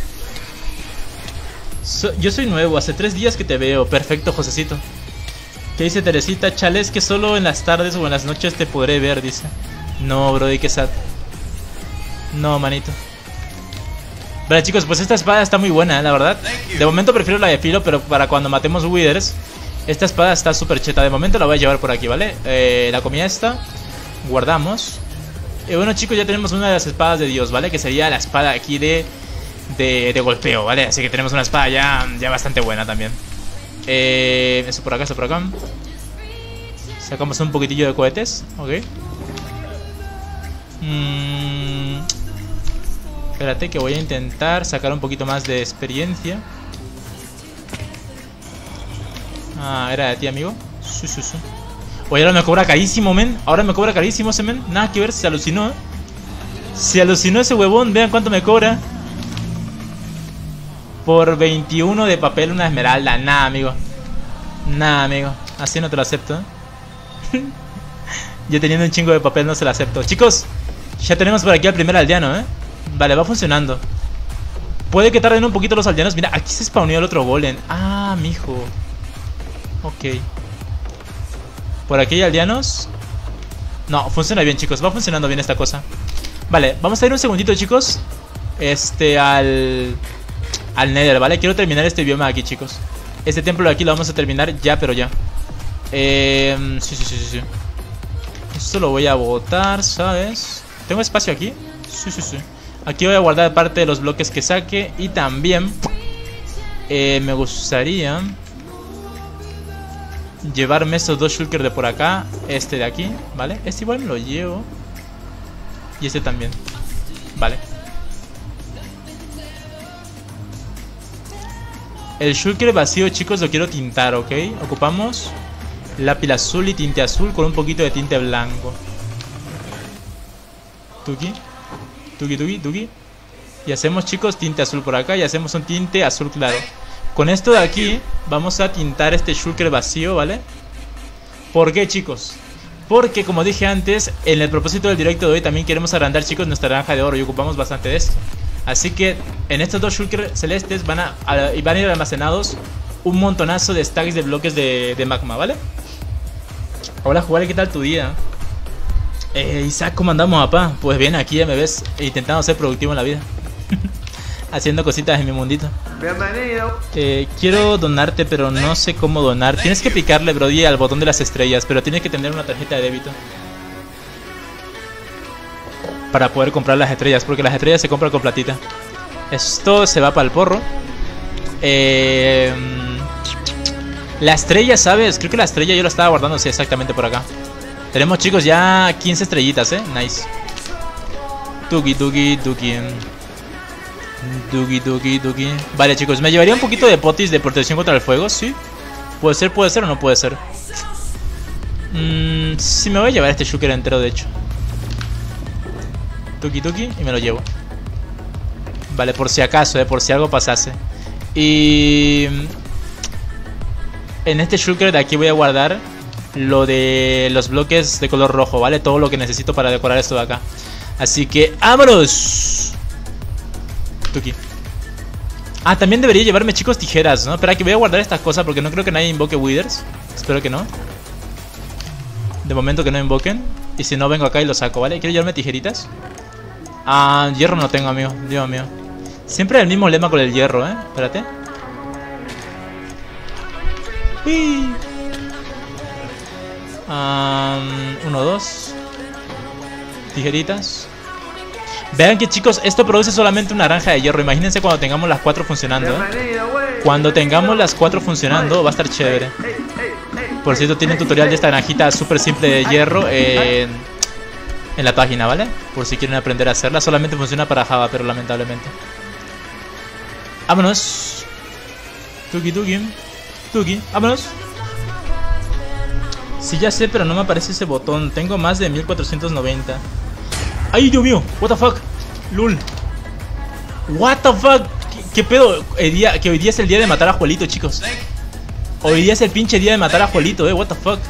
So, yo soy nuevo, hace tres días que te veo. Perfecto, Josecito. ¿Qué dice Teresita? Chale, es que solo en las tardes o en las noches te podré ver, dice. No, brody, qué sad. No, manito. Vale, chicos, pues esta espada está muy buena, ¿eh? La verdad. De momento prefiero la de filo, pero para cuando matemos withers, esta espada está súper cheta. De momento la voy a llevar por aquí, ¿vale? Eh, la comida esta. Guardamos. Y bueno, chicos, ya tenemos una de las espadas de Dios, ¿vale? Que sería la espada aquí de, de, de golpeo, ¿vale? Así que tenemos una espada ya, ya bastante buena también. Eh, eso por acá, eso por acá. Sacamos un poquitillo de cohetes. Ok. Mm, espérate que voy a intentar sacar un poquito más de experiencia. Ah, era de ti, amigo. Sí, sí, sí. Oye, ahora me cobra carísimo, men. Ahora me cobra carísimo ese men. Nada que ver, se alucinó, ¿eh? Se alucinó ese huevón. Vean cuánto me cobra. Por veintiuno de papel una esmeralda. Nah, amigo. Nah, amigo. Así no te lo acepto, ¿eh? Yo teniendo un chingo de papel no se lo acepto. Chicos, ya tenemos por aquí al primer aldeano, ¿eh? Vale, va funcionando. Puede que tarden un poquito los aldeanos. Mira, aquí se spawneó el otro golem. Ah, mijo. Ok. Por aquí hay aldeanos. No, funciona bien, chicos. Va funcionando bien esta cosa. Vale, vamos a ir un segundito, chicos. Este, al... Al Nether, ¿vale? Quiero terminar este bioma aquí, chicos. Este templo de aquí lo vamos a terminar ya, pero ya. Eh... Sí, sí, sí, sí, sí. Esto lo voy a botar, ¿sabes? ¿Tengo espacio aquí? Sí, sí, sí. Aquí voy a guardar parte de los bloques que saque. Y también eh, me gustaría llevarme estos dos shulkers de por acá. Este de aquí, ¿vale? Este igual me lo llevo. Y este también. Vale. El shulker vacío, chicos, lo quiero tintar, ¿ok? Ocupamos lápiz azul y tinte azul con un poquito de tinte blanco. Tuki. Tuki, tuki, tuki. Y hacemos, chicos, tinte azul por acá. Y hacemos un tinte azul claro. Con esto de aquí vamos a tintar este shulker vacío, ¿vale? ¿Por qué, chicos? Porque, como dije antes, en el propósito del directo de hoy también queremos agrandar, chicos, nuestra granja de oro. Y ocupamos bastante de esto. Así que en estos dos shulkers celestes van a, a, van a ir almacenados un montonazo de stacks de bloques de, de magma, ¿vale? Hola, Juárez, ¿qué tal tu día? Eh, Isaac, ¿cómo andamos, papá? Pues bien, aquí ya me ves intentando ser productivo en la vida. Haciendo cositas en mi mundito. Bienvenido. Eh, quiero donarte, pero no sé cómo donar. Tienes que picarle, brody, al botón de las estrellas, pero tienes que tener una tarjeta de débito para poder comprar las estrellas, porque las estrellas se compran con platita. Esto se va para el porro. Eh, la estrella, ¿sabes? Creo que la estrella yo la estaba guardando, sí, exactamente por acá. Tenemos, chicos, ya quince estrellitas, ¿eh? Nice. Tuki, tuki, tuki. Tuki, tuki, tuki. Vale, chicos, me llevaría un poquito de potis de protección contra el fuego, ¿sí? Puede ser, puede ser o no puede ser. Mm, sí, me voy a llevar este shulker entero, de hecho. Tuki tuki y me lo llevo. Vale, por si acaso, eh, por si algo pasase. Y en este shulker de aquí voy a guardar lo de los bloques de color rojo, ¿vale? Todo lo que necesito para decorar esto de acá. Así que ¡vámonos! Tuki. Ah, también debería llevarme, chicos, tijeras, ¿no? Espera, que voy a guardar estas cosas porque no creo que nadie invoque withers. Espero que no. De momento que no invoquen. Y si no, vengo acá y lo saco, ¿vale? Quiero llevarme tijeritas. Ah, hierro no tengo, amigo. Dios mío. Siempre el mismo lema con el hierro, ¿eh? Espérate. Uy. Um, uno, dos. Tijeritas. Vean que, chicos, esto produce solamente una naranja de hierro. Imagínense cuando tengamos las cuatro funcionando, ¿eh? Cuando tengamos las cuatro funcionando va a estar chévere. Por cierto, tiene un tutorial de esta granjita súper simple de hierro en, en la página, ¿vale? Por si quieren aprender a hacerla. Solamente funciona para Java, pero lamentablemente. Vámonos. Tuki, tuki. Tuki, vámonos. Sí, ya sé, pero no me aparece ese botón. Tengo más de mil cuatrocientos noventa. ¡Ay, Dios mío! What the fuck. Lul. What the fuck. ¿Qué, qué pedo? El día, que hoy día es el día de matar a Juelito, chicos. Hoy día es el pinche día de matar a Juelito, eh. What the fuck.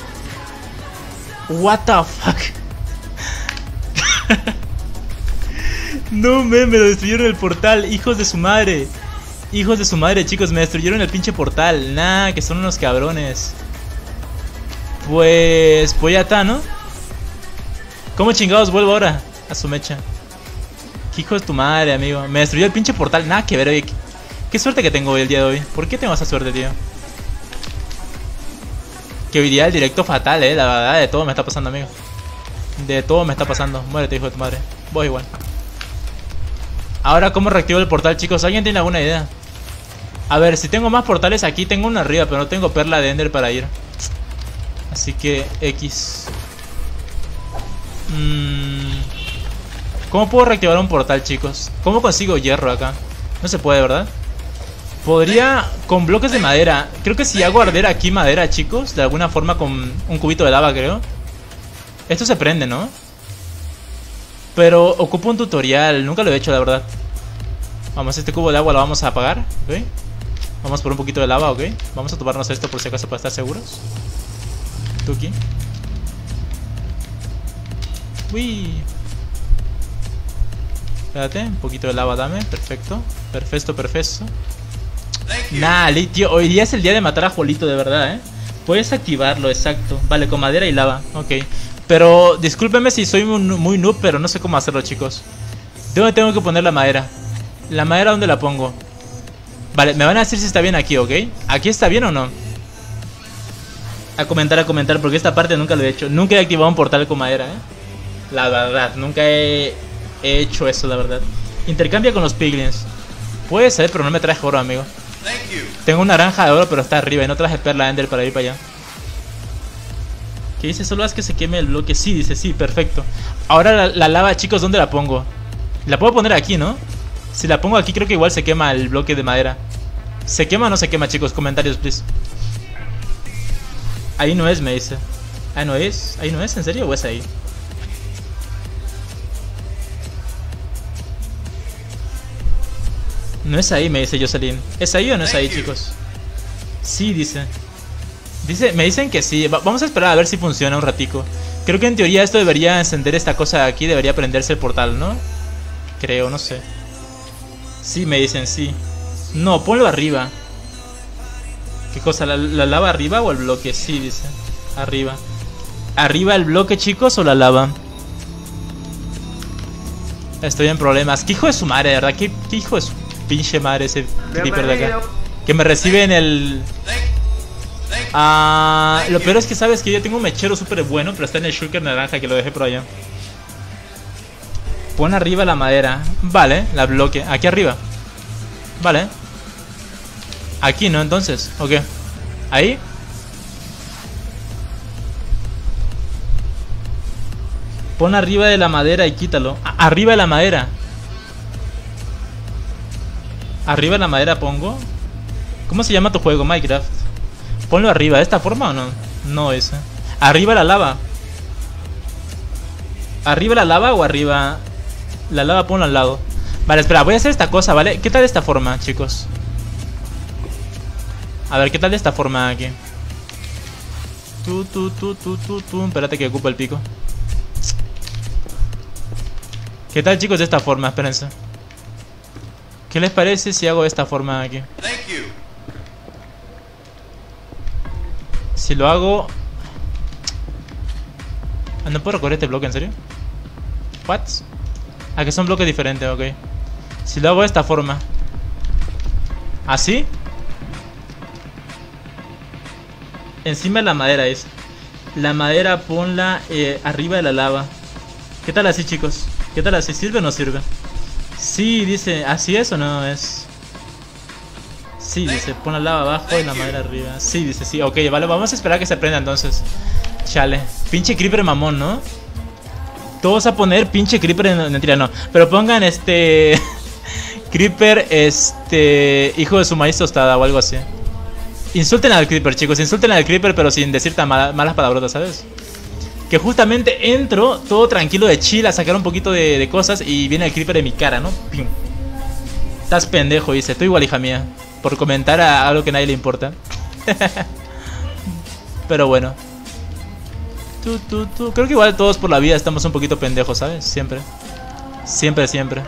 What the fuck. No, me, me lo destruyeron el portal. Hijos de su madre. Hijos de su madre, chicos. Me destruyeron el pinche portal. Nah, que son unos cabrones. Pues... Pues ya está, ¿no? ¿Cómo chingados vuelvo ahora? A su mecha. ¿Qué hijo de tu madre, amigo? Me destruyó el pinche portal. Nada que ver, oye. Qué, qué suerte que tengo hoy el día de hoy. ¿Por qué tengo esa suerte, tío? Que hoy día el directo fatal, eh. La verdad, de todo me está pasando, amigo. De todo me está pasando. Muérete, hijo de tu madre. Vos igual. Ahora, ¿cómo reactivo el portal, chicos? ¿Alguien tiene alguna idea? A ver, si tengo más portales aquí, tengo uno arriba, pero no tengo perla de Ender para ir. Así que, X. Mm. ¿Cómo puedo reactivar un portal, chicos? ¿Cómo consigo hierro acá? No se puede, ¿verdad? Podría con bloques de madera. Creo que si hago arder aquí madera, chicos, de alguna forma con un cubito de lava, creo. Esto se prende, ¿no? Pero ocupo un tutorial. Nunca lo he hecho, la verdad. Vamos, este cubo de agua lo vamos a apagar, ¿ok? Vamos por un poquito de lava, ¿ok? Vamos a tomarnos esto por si acaso para estar seguros. Tuki. Uy. Espérate, un poquito de lava dame. Perfecto, perfecto, perfecto. Nah, tío, hoy día es el día de matar a Jolito, de verdad, ¿eh? Puedes activarlo, exacto. Vale, con madera y lava, ok. Pero discúlpenme si soy muy, muy noob, pero no sé cómo hacerlo, chicos. ¿Dónde tengo que poner la madera? ¿La madera dónde la pongo? Vale, me van a decir si está bien aquí, ¿ok? ¿Aquí está bien o no? A comentar, a comentar, porque esta parte nunca lo he hecho. Nunca he activado un portal con madera, ¿eh? La verdad, nunca he, he hecho eso, la verdad. Intercambia con los piglins. Puede ser, pero no me traje oro, amigo. Tengo una naranja de oro, pero está arriba y no traje perla Ender para ir para allá. ¿Qué dice? Solo haz que se queme el bloque. Sí, dice, sí, perfecto. Ahora la, la lava, chicos, ¿dónde la pongo? La puedo poner aquí, ¿no? Si la pongo aquí creo que igual se quema el bloque de madera. ¿Se quema o no se quema, chicos? Comentarios, please. Ahí no es, me dice. Ah, ¿no es? ¿Ahí no es? ¿En serio o es ahí? No es ahí, me dice Jocelyn. ¿Es ahí o no es ahí, chicos? Sí, dice. Dice, me dicen que sí. Va, vamos a esperar a ver si funciona un ratico. Creo que en teoría esto debería encender esta cosa de aquí. Debería prenderse el portal, ¿no? Creo, no sé. Sí, me dicen, sí. No, ponlo arriba. ¿Qué cosa? ¿La, la lava arriba o el bloque? Sí, dice. Arriba. ¿Arriba el bloque, chicos, o la lava? Estoy en problemas. ¿Qué hijo de su madre, de verdad? ¿Qué, qué hijo de su pinche madre ese creeper de acá? Que me recibe en el... Ah, lo peor es que sabes que yo tengo un mechero súper bueno, pero está en el shulker naranja que lo dejé por allá. Pon arriba la madera. Vale, la bloque. Aquí arriba. Vale. Aquí, ¿no? Entonces, ok. Ahí. Pon arriba de la madera y quítalo. A arriba de la madera. Arriba de la madera pongo. ¿Cómo se llama tu juego, Minecraft? Ponlo arriba, ¿de esta forma o no? No, esa. Arriba la lava. ¿Arriba la lava o arriba? La lava ponlo al lado. Vale, espera, voy a hacer esta cosa, ¿vale? ¿Qué tal de esta forma, chicos? A ver, ¿qué tal de esta forma aquí? Tu, tu, tu, tu, tu, tu. Espérate que ocupo el pico. ¿Qué tal, chicos, de esta forma? Espérense. ¿Qué les parece si hago de esta forma aquí? Si lo hago... Ah, ¿no puedo recorrer este bloque, en serio? ¿What? Ah, que son bloques diferentes, ok. Si lo hago de esta forma. ¿Así? Encima de la madera es. La madera ponla eh, arriba de la lava. ¿Qué tal así, chicos? ¿Qué tal así? ¿Sirve o no sirve? Sí, dice. ¿Así es o no es? Sí, dice. Pon la lava abajo y la madera arriba. Sí, dice, sí. Ok, vale. Vamos a esperar a que se prenda entonces. Chale. Pinche creeper mamón, ¿no? Todos a poner pinche creeper en... Mentira, no. Pero pongan este... creeper, este... hijo de su maíz tostada o algo así. Insulten al creeper, chicos. Insulten al creeper, pero sin decir tan mala, malas palabrotas, ¿sabes? Que justamente entro todo tranquilo de chill a sacar un poquito de, de cosas y viene el creeper en mi cara, ¿no? ¡Pim! Estás pendejo, dice. Estoy igual, hija mía. Por comentar a algo que a nadie le importa. Pero bueno. Tú, tú, tú. Creo que igual todos por la vida estamos un poquito pendejos, ¿sabes? Siempre. Siempre, siempre.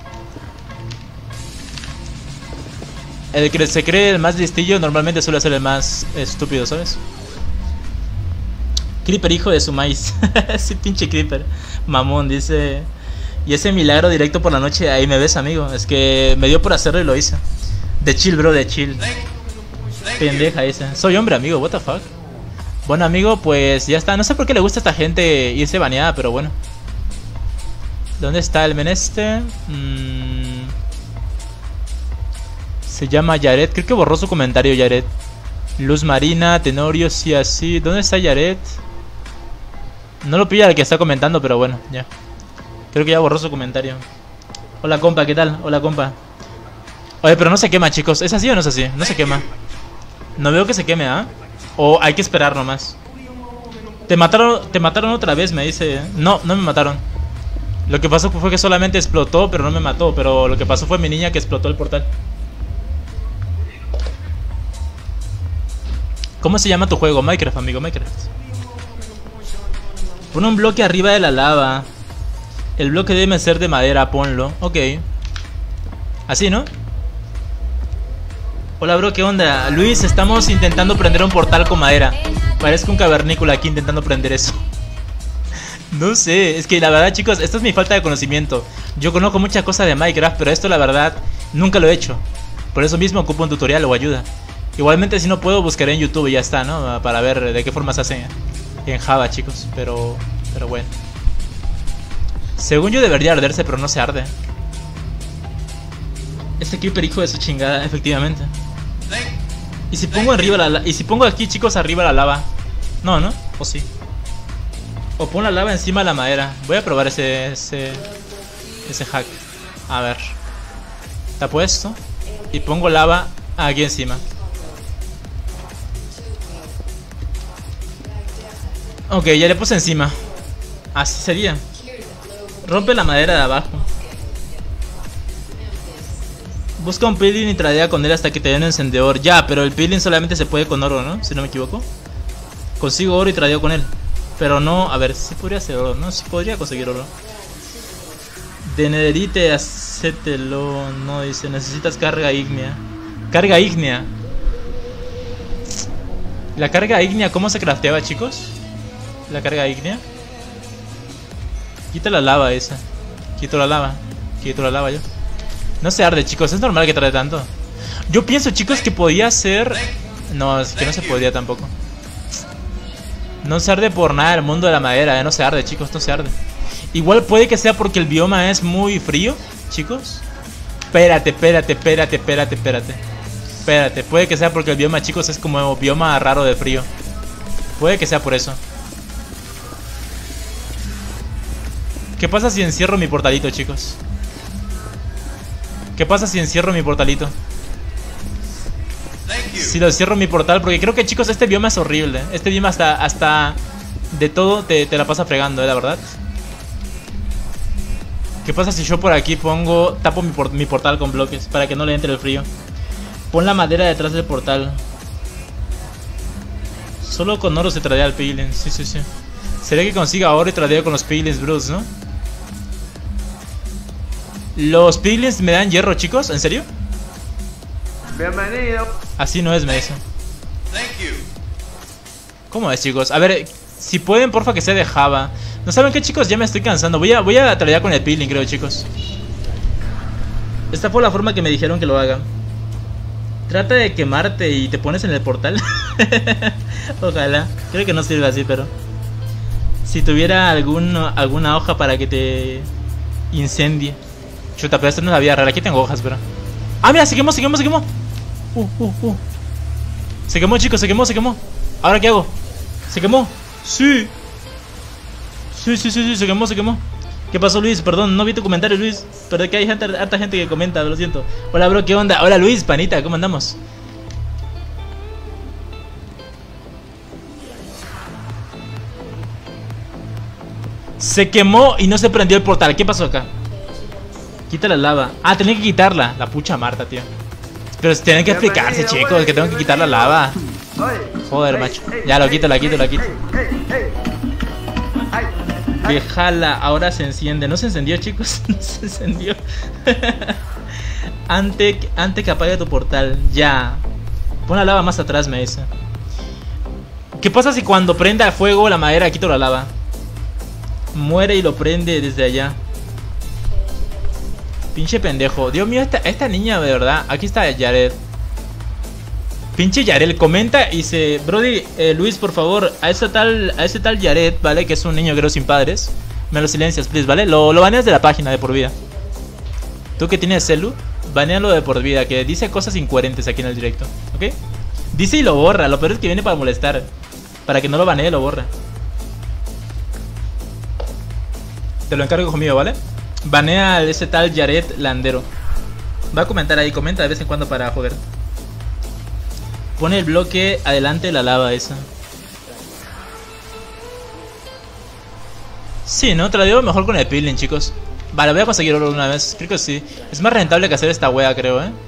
El que se cree el más listillo normalmente suele ser el más estúpido, ¿sabes? Creeper, hijo de su maíz. Ese pinche Creeper. Mamón, dice. Y ese milagro directo por la noche, ahí me ves, amigo. Es que me dio por hacerlo y lo hice. De chill, bro, de chill. Pendeja esa. Soy hombre, amigo, what the fuck. Bueno, amigo, pues ya está. No sé por qué le gusta a esta gente irse baneada, pero bueno. ¿Dónde está el men este? Mm. Se llama Yaret. Creo que borró su comentario, Yaret. Luz Marina, Tenorio, sí, así. ¿Dónde está Yaret? No lo pilla el que está comentando, pero bueno, ya. Creo que ya borró su comentario. Hola, compa, ¿qué tal? Hola, compa. Oye, pero no se quema, chicos. ¿Es así o no es así? No se quema. No veo que se queme, ¿ah? ¿eh? O hay que esperar nomás. Te mataron, te mataron otra vez, me dice. No, no me mataron. Lo que pasó fue que solamente explotó, pero no me mató. Pero lo que pasó fue mi niña que explotó el portal. ¿Cómo se llama tu juego? Minecraft, amigo, Minecraft. Pon un bloque arriba de la lava. El bloque debe ser de madera, ponlo. Ok. Así, ¿no? Hola, bro, ¿qué onda? Luis, estamos intentando prender un portal con madera. Parezco un cavernícola aquí intentando prender eso. No sé, es que la verdad, chicos, esto es mi falta de conocimiento. Yo conozco muchas cosas de Minecraft, pero esto la verdad nunca lo he hecho. Por eso mismo ocupo un tutorial o ayuda. Igualmente, si no puedo, buscaré en YouTube y ya está, ¿no? Para ver de qué forma se hace en Java, chicos. Pero, pero bueno. Según yo debería arderse, pero no se arde. Este creeper, hijo de su chingada, efectivamente. Y si pongo arriba la, y si pongo aquí, chicos, arriba la lava. No, ¿no? O sí. O pon la lava encima de la madera. Voy a probar ese ese ese hack. A ver. Está puesto. Y pongo lava aquí encima. Ok, ya le puse encima. Así sería. Rompe la madera de abajo. Busca un peeling y tradea con él hasta que te dé un encendedor. Ya, pero el peeling solamente se puede con oro, ¿no? Si no me equivoco. Consigo oro y tradeo con él. Pero no, a ver, sí podría ser oro, ¿no? Sí podría conseguir oro. De nederite, hacételo. No, dice, necesitas carga ígnea. Carga ígnea. La carga ígnea, ¿cómo se crafteaba, chicos? La carga ígnea. Quita la lava esa. Quito la lava. Quito la lava yo. No se arde, chicos, es normal que tarde tanto. Yo pienso, chicos, que podía ser... No, es que no se podría tampoco. No se arde por nada el mundo de la madera, ¿eh? No se arde, chicos, no se arde. Igual puede que sea porque el bioma es muy frío, chicos. Espérate, espérate, espérate, espérate, espérate. Espérate, puede que sea porque el bioma, chicos, es como bioma raro de frío. Puede que sea por eso. ¿Qué pasa si encierro mi portalito, chicos? ¿Qué pasa si encierro mi portalito? Si lo cierro mi portal, porque creo que, chicos, este bioma es horrible. Este bioma hasta, hasta de todo te, te la pasa fregando, ¿eh? La verdad. ¿Qué pasa si yo por aquí pongo... Tapo mi, por, mi portal con bloques para que no le entre el frío? Pon la madera detrás del portal. Solo con oro se tradea el peeling. Sí, sí, sí. Sería que consiga oro y tradeo con los peelings, bros, ¿no? Los peelings me dan hierro, chicos, ¿en serio? Bienvenido. Así no es, me dice. ¿Cómo es, chicos? A ver, si pueden, porfa, que sea de Java. ¿No saben qué, chicos? Ya me estoy cansando. Voy a, voy a tradear con el peeling, creo, chicos. Esta fue la forma que me dijeron que lo haga. Trata de quemarte y te pones en el portal. Ojalá. Creo que no sirve así, pero... Si tuviera algún, alguna hoja para que te incendie. Chuta, pero esta no es la vida real. Aquí tengo hojas, pero... ¡Ah, mira! Se quemó, se quemó, se quemó. Uh, uh, uh. Se quemó, chicos, se quemó, se quemó. ¿Ahora qué hago? ¿Se quemó? Sí. Sí, sí, sí, sí, se quemó, se quemó. ¿Qué pasó, Luis? Perdón, no vi tu comentario, Luis. Pero que hay gente, harta gente que comenta, lo siento. Hola, bro, ¿qué onda? Hola, Luis, panita, ¿cómo andamos? Se quemó y no se prendió el portal. ¿Qué pasó acá? Quita la lava. Ah, tenía que quitarla. La pucha Marta, tío. Pero tienen que explicarse, chicos, que tengo que quitar la lava. Joder, macho. Ya lo quito, la quito, la quito. Déjala, ahora se enciende. No se encendió, chicos. No se encendió. Antes, antes que apague tu portal. Ya. Pon la lava más atrás, me dice. ¿Qué pasa si cuando prenda fuego la madera quito la lava? Muere y lo prende desde allá. Pinche pendejo. Dios mío, esta, esta niña, de verdad. Aquí está Yared. Pinche Yared, comenta y dice: Brody, eh, Luis, por favor, a ese tal, a ese tal Yared, ¿vale? Que es un niño creo sin padres. Me lo silencias, please, ¿vale? Lo, lo baneas de la página de por vida. Tú que tienes celu, banealo de por vida, que dice cosas incoherentes aquí en el directo, ¿ok? Dice y lo borra, lo peor es que viene para molestar. Para que no lo banee, lo borra. Te lo encargo conmigo, ¿vale? Banea a ese tal Yared Landero. Va a comentar ahí, comenta de vez en cuando para joder. Pone el bloque adelante de la lava esa. Sí, ¿no? Te la digo mejor con el peeling, chicos. Vale, voy a conseguir oro una vez. Creo que sí. Es más rentable que hacer esta wea, creo, ¿eh?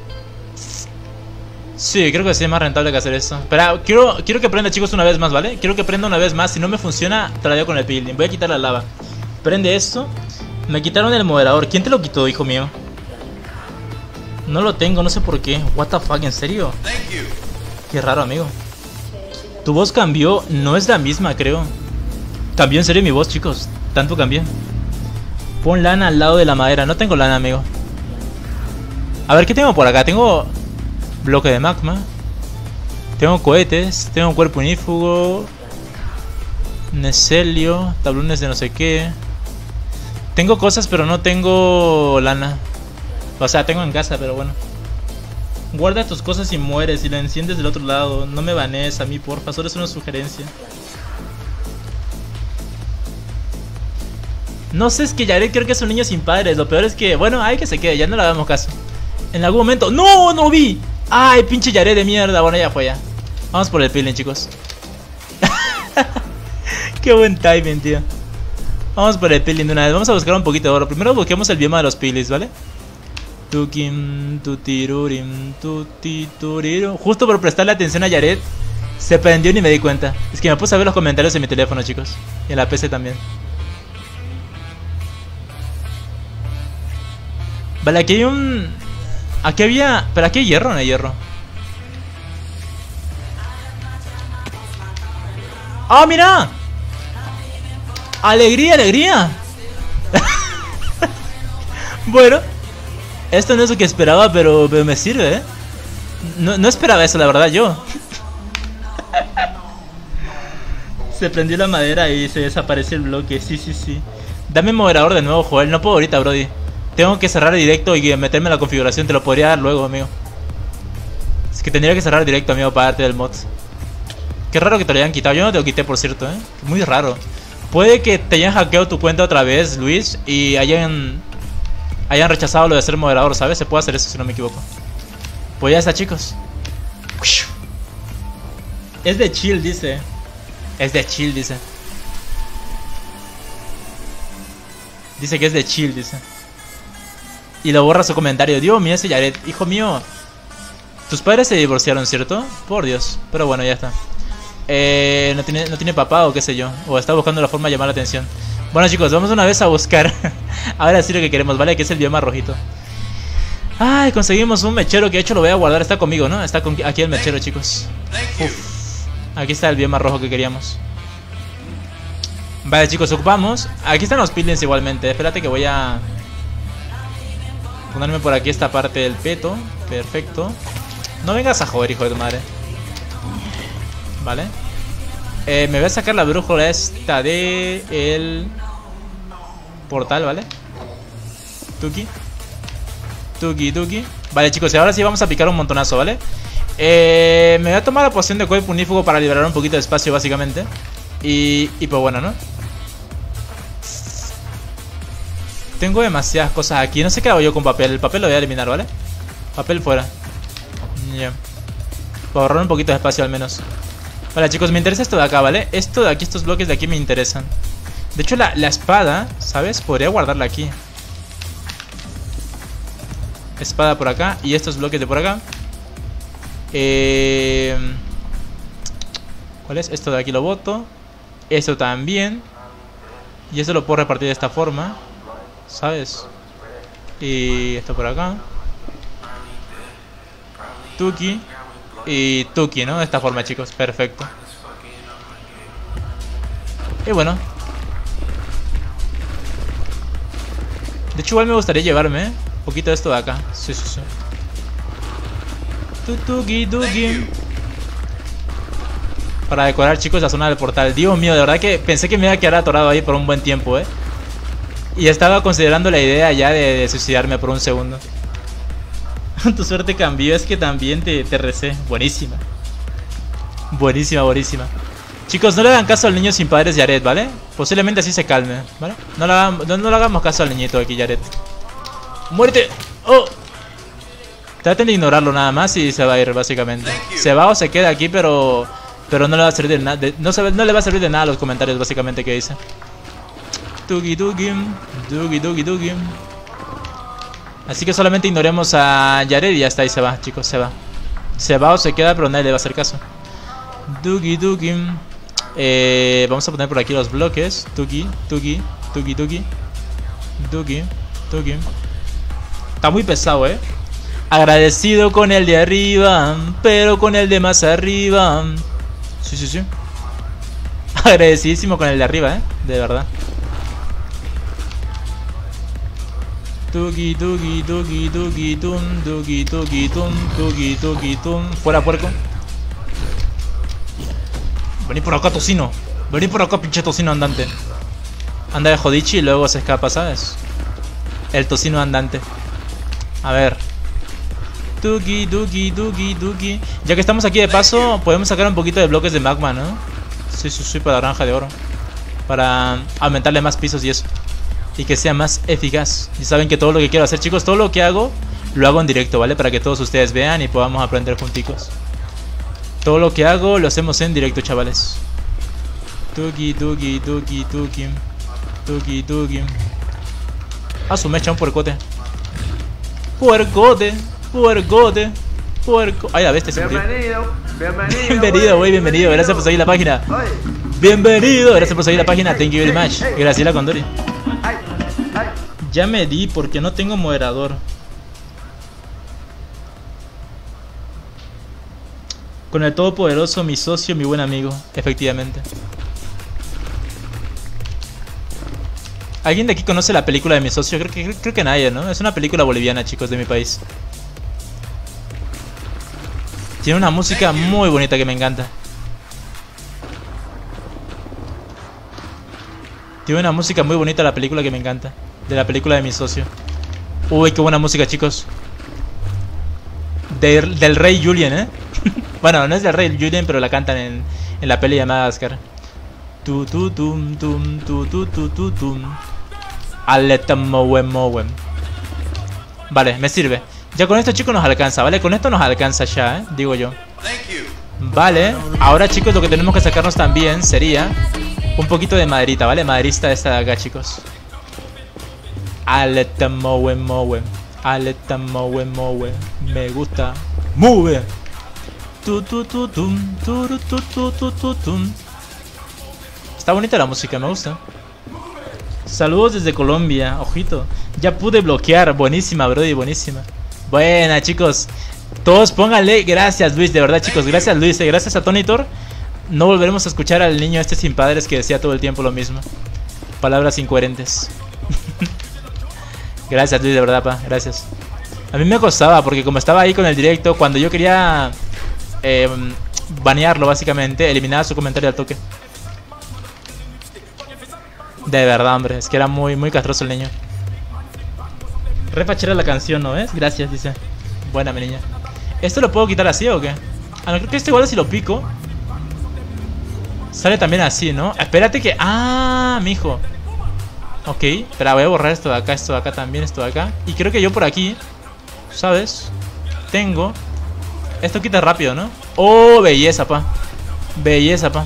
Sí, creo que sí es más rentable que hacer eso. Pero quiero, quiero que prenda, chicos, una vez más, ¿vale? Quiero que prenda una vez más. Si no me funciona, te la digo con el peeling. Voy a quitar la lava. Prende esto. Me quitaron el moderador. ¿Quién te lo quitó, hijo mío? No lo tengo, no sé por qué. What the fuck, ¿en serio? Qué raro, amigo. Tu voz cambió. No es la misma, creo. Cambió en serio mi voz, chicos. Tanto cambió. Pon lana al lado de la madera. No tengo lana, amigo. A ver, ¿qué tengo por acá? Tengo bloque de magma. Tengo cohetes. Tengo un cuerpo inífugo. Necelio. Tablones de no sé qué. Tengo cosas, pero no tengo lana. O sea, tengo en casa, pero bueno. Guarda tus cosas y mueres. Y lo enciendes del otro lado. No me banees a mí, porfa. Solo es una sugerencia. No sé, es que Yared creo que es un niño sin padres. Lo peor es que, bueno, hay que se quede. Ya no le damos caso. En algún momento... ¡No! ¡No vi! ¡Ay, pinche Yared de mierda! Bueno, ya fue ya. Vamos por el peeling, chicos. Qué buen timing, tío. Vamos por el peeling de una vez. Vamos a buscar un poquito de oro. Primero busquemos el bioma de los peelings, ¿vale? Tukim, tutirurim, tutituriru. Justo por prestarle atención a Yared, se prendió y ni me di cuenta. Es que me puse a ver los comentarios en mi teléfono, chicos. Y en la P C también. Vale, aquí hay un... Aquí había... Pero aquí hay hierro o no hay hierro. ¡Ah, mira! ¡Alegría, alegría! Bueno, esto no es lo que esperaba, pero, pero me sirve, ¿eh? No, no esperaba eso, la verdad, yo. Se prendió la madera y se desapareció el bloque. Sí, sí, sí. Dame moderador de nuevo, Joel. No puedo ahorita, brody. Tengo que cerrar directo y meterme en la configuración. Te lo podría dar luego, amigo. Es que tendría que cerrar directo, amigo, para darte del mod. Qué raro que te lo hayan quitado. Yo no te lo quité, por cierto, ¿eh? Muy raro. Puede que te hayan hackeado tu cuenta otra vez, Luis, y hayan hayan rechazado lo de ser moderador, ¿sabes? Se puede hacer eso si no me equivoco. Pues ya está, chicos. Es de chill, dice. Es de chill, dice. Dice que es de chill, dice. Y lo borra su comentario. Dios mío, ese Yared. Hijo mío. Tus padres se divorciaron, ¿cierto? Por Dios. Pero bueno, ya está. Eh, no tiene, no tiene papá o qué sé yo. O está buscando la forma de llamar la atención. Bueno, chicos, vamos una vez a buscar. Ahora sí lo que queremos, ¿vale? Que es el bioma rojito. Ay, conseguimos un mechero que de hecho lo voy a guardar. Está conmigo, ¿no? Está con... aquí el mechero, chicos. Uf. Aquí está el bioma rojo que queríamos. Vale, chicos, ocupamos. Aquí están los peelings igualmente. Espérate que voy a ponerme por aquí esta parte del peto. Perfecto. No vengas a joder, hijo de tu madre. Vale. Eh, me voy a sacar la brújula esta de el portal, ¿vale? Tuki. Tuki, tuki. Vale, chicos, y ahora sí vamos a picar un montonazo, ¿vale? Eh, me voy a tomar la poción de cuerpo unífugo para liberar un poquito de espacio, básicamente. Y, y pues bueno, ¿no? Tengo demasiadas cosas aquí. No sé qué hago yo con papel. El papel lo voy a eliminar, ¿vale? Papel fuera. Ya. Yeah. Para ahorrar un poquito de espacio al menos. Vale, chicos, me interesa esto de acá, ¿vale? Esto de aquí, estos bloques de aquí me interesan. De hecho, la, la espada, ¿sabes? Podría guardarla aquí. Espada por acá. Y estos bloques de por acá. Eh... ¿Cuál es? Esto de aquí lo boto. Esto también. Y esto lo puedo repartir de esta forma, ¿sabes? Y esto por acá. Tuki. Y Tuki, ¿no? De esta forma, chicos, perfecto. Y bueno. De hecho igual me gustaría llevarme, ¿eh? Un poquito de esto de acá. Sí, sí, sí. Tutuki, tuki. Para decorar, chicos, la zona del portal. Dios mío, de verdad que pensé que me iba a quedar atorado ahí por un buen tiempo, ¿eh? Y estaba considerando la idea ya de, de suicidarme por un segundo. Tu suerte cambió, es que también te, te recé. Buenísima. Buenísima, buenísima. Chicos, no le hagan caso al niño sin padres Yaret, ¿vale? Posiblemente así se calme, ¿vale? No le, hagan, no, no le hagamos caso al niñito aquí, Yaret. ¡Muérete! ¡Oh! Traten de ignorarlo nada más y se va a ir, básicamente. Se va o se queda aquí, pero... Pero no le va a servir de nada. No, no le va a servir de nada los comentarios, básicamente, que dice. Tuki tuki, tuki tuki tuki. Así que solamente ignoremos a Yaret y ya está, ahí se va, chicos, se va. Se va o se queda, pero nadie le va a hacer caso. Tuki tuki. Eh, vamos a poner por aquí los bloques. Tuki, tuki, tuki, tuki. Tuki, tuki. Está muy pesado, eh. Agradecido con el de arriba, pero con el de más arriba. Sí, sí, sí. Agradecidísimo con el de arriba, eh. De verdad. Tuki, tuki, tuki, tuki, tun, tuki, tuki, tun, tuki, tuki, tun. Fuera, puerco. Vení por acá, tocino. Vení por acá, pinche tocino andante. Anda de jodichi y luego se escapa, ¿sabes? El tocino andante. A ver. Tuki, tuki, tuki, tuki. Ya que estamos aquí de paso, podemos sacar un poquito de bloques de magma, ¿no? Sí, sí, sí, para la granja de oro. Para aumentarle más pisos y eso. Y que sea más eficaz. Y saben que todo lo que quiero hacer, chicos, todo lo que hago, lo hago en directo, ¿vale? Para que todos ustedes vean y podamos aprender junticos. Todo lo que hago, lo hacemos en directo, chavales. Tuki, tuki, tuki, tuki. Tuki, tuki. Ah, su mecha, un puercote. Puercote, puercote, puerco. Ay, la bestia se murió. Bienvenido, bienvenido. Bienvenido, güey, bienvenido. Gracias por seguir la página. Oye, Bienvenido, gracias por seguir la página. Thank you very much. Graciela Condori. ay, ay. Ya me di porque no tengo moderador. Con el todopoderoso, mi socio, mi buen amigo. Efectivamente. ¿Alguien de aquí conoce la película de mi socio? Creo que, creo que nadie, ¿no? Es una película boliviana, chicos, de mi país. Tiene una música muy bonita que me encanta. Tiene una música muy bonita la película que me encanta. De la película de mi socio. Uy, qué buena música, chicos. De, del rey Julien, ¿eh? Bueno, no es del rey Julien, pero la cantan en, en la peli de Madagascar. Tu tu tum tum tu tu tu tu tum. Aleta mowen mowen. Vale, me sirve. Ya con esto, chicos, nos alcanza, ¿vale? Con esto nos alcanza ya, ¿eh? Digo yo. Vale, ahora, chicos, lo que tenemos que sacarnos también sería un poquito de maderita, ¿vale? Maderista esta de acá, chicos. Aleta mowen mowen. Aleta mowen mowen. Me gusta. Move. Tu tu tu tum, tu tu tu tu tu tum. Está bonita la música, me gusta. Saludos desde Colombia, ojito. Ya pude bloquear, buenísima, brody, buenísima. Buena, chicos. Todos pónganle, gracias Luis, de verdad, chicos. Gracias Luis, eh, gracias a Tony Thor. No volveremos a escuchar al niño este sin padres que decía todo el tiempo lo mismo. Palabras incoherentes. Gracias Luis, de verdad, pa, gracias. A mí me costaba, porque como estaba ahí con el directo, cuando yo quería eh, banearlo, básicamente, eliminaba su comentario al toque. De verdad, hombre, es que era muy, muy castroso el niño. Refachera la canción, ¿no ves? Gracias, dice. Buena, mi niña. ¿Esto lo puedo quitar así o qué? Ah, no, creo que este igual si lo pico sale también así, ¿no? Espérate que... Ah, mijo. Ok, espera, voy a borrar esto de acá, esto de acá también, esto de acá. Y creo que yo por aquí, ¿sabes? Tengo... Esto quita rápido, ¿no? Oh, belleza, pa. Belleza, pa.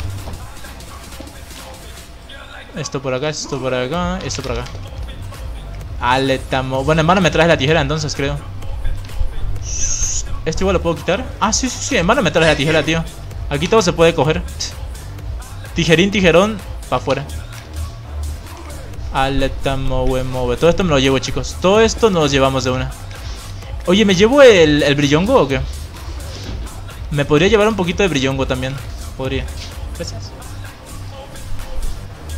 Esto por acá, esto por acá, esto por acá. Aletamo. Bueno, en mano me traes la tijera entonces, creo. ¿Esto igual lo puedo quitar? Ah, sí, sí, sí, en mano me traes la tijera, tío. Aquí todo se puede coger. Tijerín, tijerón, pa' afuera. Aletamo, move. Todo esto me lo llevo, chicos. Todo esto nos lo llevamos de una. Oye, ¿me llevo el, el brillongo o qué? Me podría llevar un poquito de brillongo también. Podría. Gracias.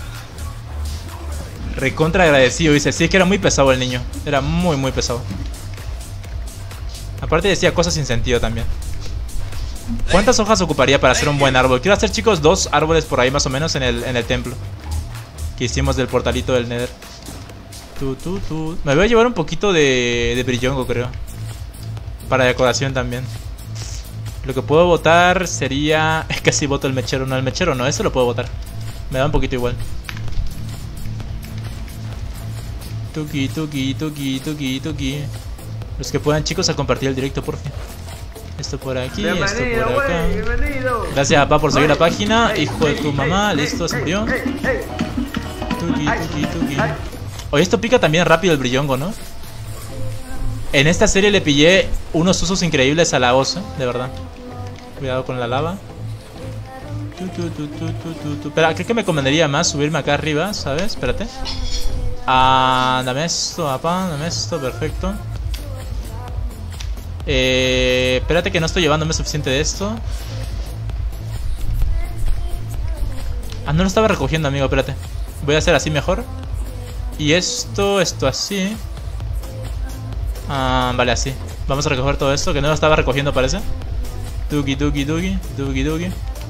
Recontra agradecido, dice. Sí, es que era muy pesado el niño. Era muy, muy pesado. Aparte decía cosas sin sentido también. ¿Cuántas hojas ocuparía para hacer un buen árbol? Quiero hacer, chicos, dos árboles por ahí más o menos en el, en el templo que hicimos del portalito del Nether. Tu, tu, tu. Me voy a llevar un poquito de, de brillongo, creo. Para decoración también. Lo que puedo botar sería... Es que si boto el mechero. No, el mechero no, ese lo puedo botar. Me da un poquito igual. Tuki, tuki, tuki, tuki, tuki. Los que puedan, chicos, a compartir el directo, por fin. Esto por aquí, esto por acá. Wey, bienvenido. Gracias, papá, por seguir la página. Ey, Hijo de ey, tu mamá. ey, Listo, se ey, murió. ey, ey. Tuki, Ay, tuki, tuki. ay. Oye, esto pica también rápido el brillongo, ¿no? En esta serie le pillé unos usos increíbles a la osa, de verdad. Cuidado con la lava. Tu, tu, tu, tu, tu, tu, tu. Espera, creo que me convendría más subirme acá arriba, ¿sabes? Espérate. Ah, dame esto, papá, dame esto, perfecto. Eh, espérate que no estoy llevándome suficiente de esto. Ah, no lo estaba recogiendo, amigo, espérate. Voy a hacer así mejor. Y esto, esto así. Ah, vale, así. Vamos a recoger todo esto, que no lo estaba recogiendo, parece. Tuki, tuki, tuki, tuki, tuki.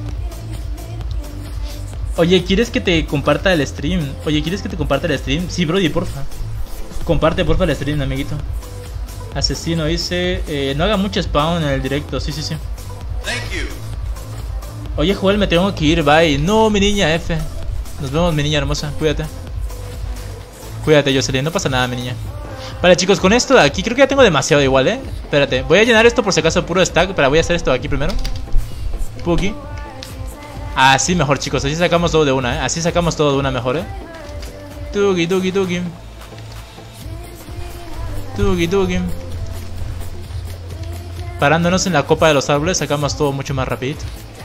Oye, ¿quieres que te comparta el stream? Oye, ¿quieres que te comparta el stream? Sí, Brody, porfa. Comparte, porfa, el stream, amiguito. Asesino dice... Eh, no haga mucho spawn en el directo. Sí, sí, sí. Oye, Joel, me tengo que ir, bye. No, mi niña F. Nos vemos, mi niña hermosa. Cuídate. Cuídate, Jocelyn. No pasa nada, mi niña. Vale, chicos, con esto de aquí creo que ya tengo demasiado igual, ¿eh? Espérate, voy a llenar esto por si acaso puro stack. Pero voy a hacer esto de aquí primero. Puki. Así mejor, chicos. Así sacamos todo de una, ¿eh? Así sacamos todo de una mejor, ¿eh? Tuki, tuki, tuki. Tuki, tuki. Parándonos en la copa de los árboles sacamos todo mucho más rapidito.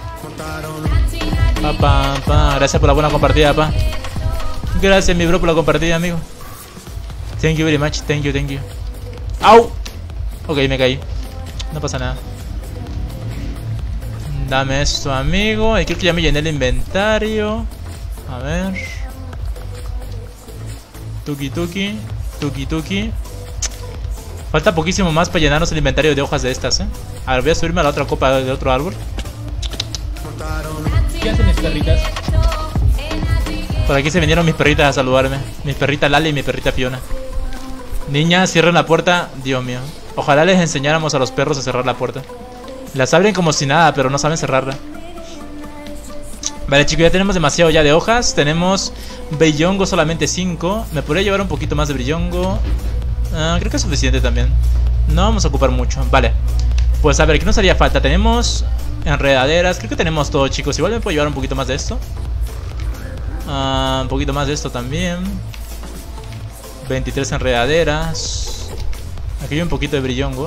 Pa, pa, pa. Gracias por la buena compartida, pa. Gracias, mi bro, por la compartida, amigo. Thank you very much, thank you, thank you. ¡Au! Ok, me caí. No pasa nada. Dame esto, amigo. Y creo que ya me llené el inventario. A ver. Tuki, tuki. Tuki, tuki. Falta poquísimo más para llenarnos el inventario de hojas de estas, ¿eh? A ver, voy a subirme a la otra copa de otro árbol. ¿Qué hacen mis perritas? Por aquí se vinieron mis perritas a saludarme. Mis perritas Lali y mi perrita Fiona. Niña, cierren la puerta. Dios mío. Ojalá les enseñáramos a los perros a cerrar la puerta. Las abren como si nada, pero no saben cerrarla. Vale, chicos, ya tenemos demasiado ya de hojas. Tenemos brillongo solamente cinco. Me podría llevar un poquito más de brillongo. Ah, creo que es suficiente también. No vamos a ocupar mucho. Vale. Pues a ver, ¿qué nos haría falta? Tenemos enredaderas. Creo que tenemos todo, chicos. Igual me puedo llevar un poquito más de esto. Ah, un poquito más de esto también. veintitrés enredaderas. Aquí hay un poquito de brillongo.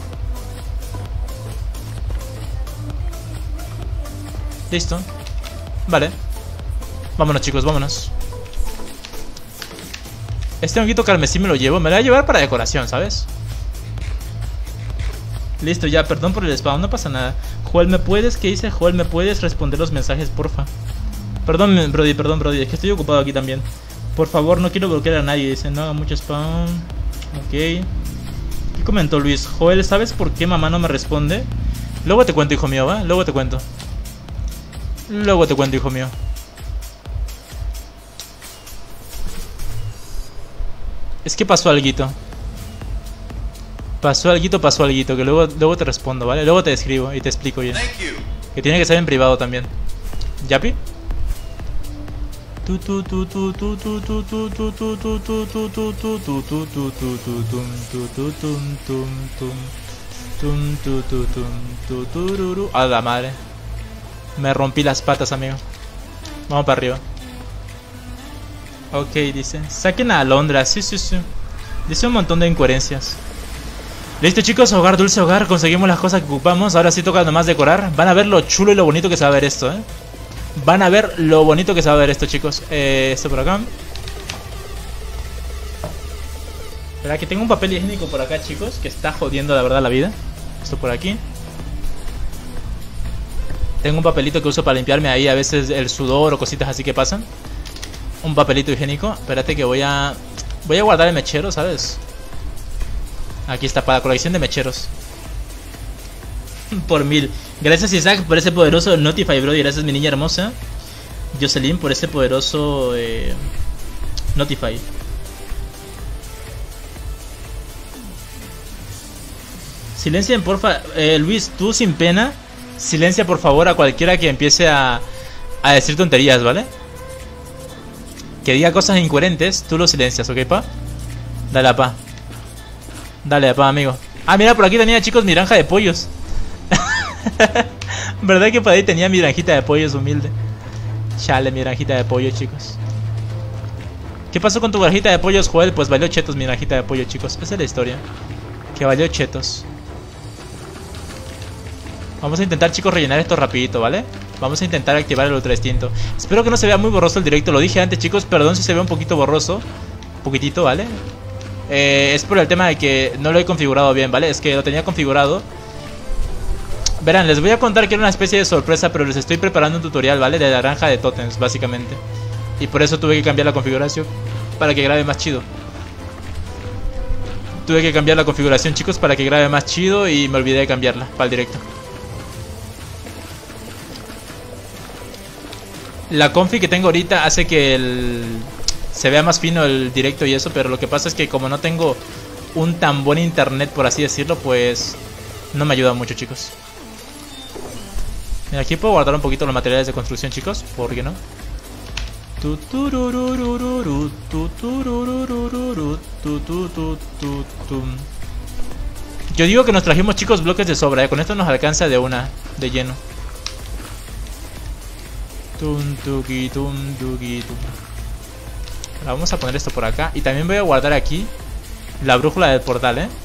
Listo. Vale. Vámonos, chicos, vámonos. Este honguito carmesí me lo llevo. Me lo voy a llevar para decoración, ¿sabes? Listo, ya, perdón por el spawn, no pasa nada. Joel, ¿me puedes? ¿Qué dice? Joel, ¿me puedes responder los mensajes, porfa? Perdón, Brody, perdón, Brody, es que estoy ocupado aquí también. Por favor, no quiero bloquear a nadie. Dice, no haga mucho spawn. Ok. ¿Qué comentó Luis? Joel, ¿sabes por qué mamá no me responde? Luego te cuento, hijo mío, ¿va? Luego te cuento. Luego te cuento, hijo mío. Es que pasó alguito. Pasó alguito, pasó alguito. Que luego, luego te respondo, ¿vale? Luego te escribo y te explico bien. Que tiene que ser en privado también. ¿Yapi? A la madre. Me rompí las patas, amigo. Vamos para arriba. Ok, dice. Saquen a Alondra. Sí, sí, sí. Dice un montón de incoherencias. Listo, chicos. Hogar, dulce hogar. Conseguimos las cosas que ocupamos. Ahora sí toca nomás decorar. Van a ver lo chulo y lo bonito que se va a ver esto, eh. Van a ver lo bonito que se va a ver esto, chicos. Eh, esto por acá. Espera, que tengo un papel higiénico por acá, chicos. Que está jodiendo, la verdad, la vida. Esto por aquí. Tengo un papelito que uso para limpiarme ahí a veces el sudor o cositas así que pasan. Un papelito higiénico. Espérate que voy a... Voy a guardar el mechero, ¿sabes? Aquí está, para la colección de mecheros. Por mil. Gracias Isaac por ese poderoso Notify, bro. Y gracias mi niña hermosa Jocelyn por ese poderoso eh, Notify. Silencien porfa, eh, Luis, tú sin pena. Silencia por favor a cualquiera que empiece a, a decir tonterías, ¿vale? Que diga cosas incoherentes, tú lo silencias, ¿ok, pa? Dale, pa. Dale, pa, amigo. Ah, mira, por aquí tenía, chicos, mi granja de pollos. ¿Verdad que por ahí tenía mi granjita de pollos humilde? Chale, mi granjita de pollos, chicos. ¿Qué pasó con tu granjita de pollos, Joel? Pues valió chetos mi granjita de pollos, chicos. Esa es la historia. Que valió chetos. Vamos a intentar, chicos, rellenar esto rapidito, ¿vale? Vamos a intentar activar el ultra instinto. Espero que no se vea muy borroso el directo. Lo dije antes, chicos, perdón si se ve un poquito borroso. Un poquitito, ¿vale? Eh, es por el tema de que no lo he configurado bien, ¿vale? Es que lo tenía configurado. Verán, les voy a contar que era una especie de sorpresa, pero les estoy preparando un tutorial, ¿vale? De la granja de totems, básicamente. Y por eso tuve que cambiar la configuración para que grabe más chido. Tuve que cambiar la configuración, chicos, para que grabe más chido. Y me olvidé de cambiarla para el directo. La confi que tengo ahorita hace que el... se vea más fino el directo y eso. Pero lo que pasa es que como no tengo un tan buen internet, por así decirlo, pues no me ayuda mucho, chicos. Mira, aquí puedo guardar un poquito los materiales de construcción, chicos. ¿Por qué no? Yo digo que nos trajimos, chicos, bloques de sobra, ¿eh? Con esto nos alcanza de una, de lleno. Ahora vamos a poner esto por acá. Y también voy a guardar aquí la brújula del portal, ¿eh?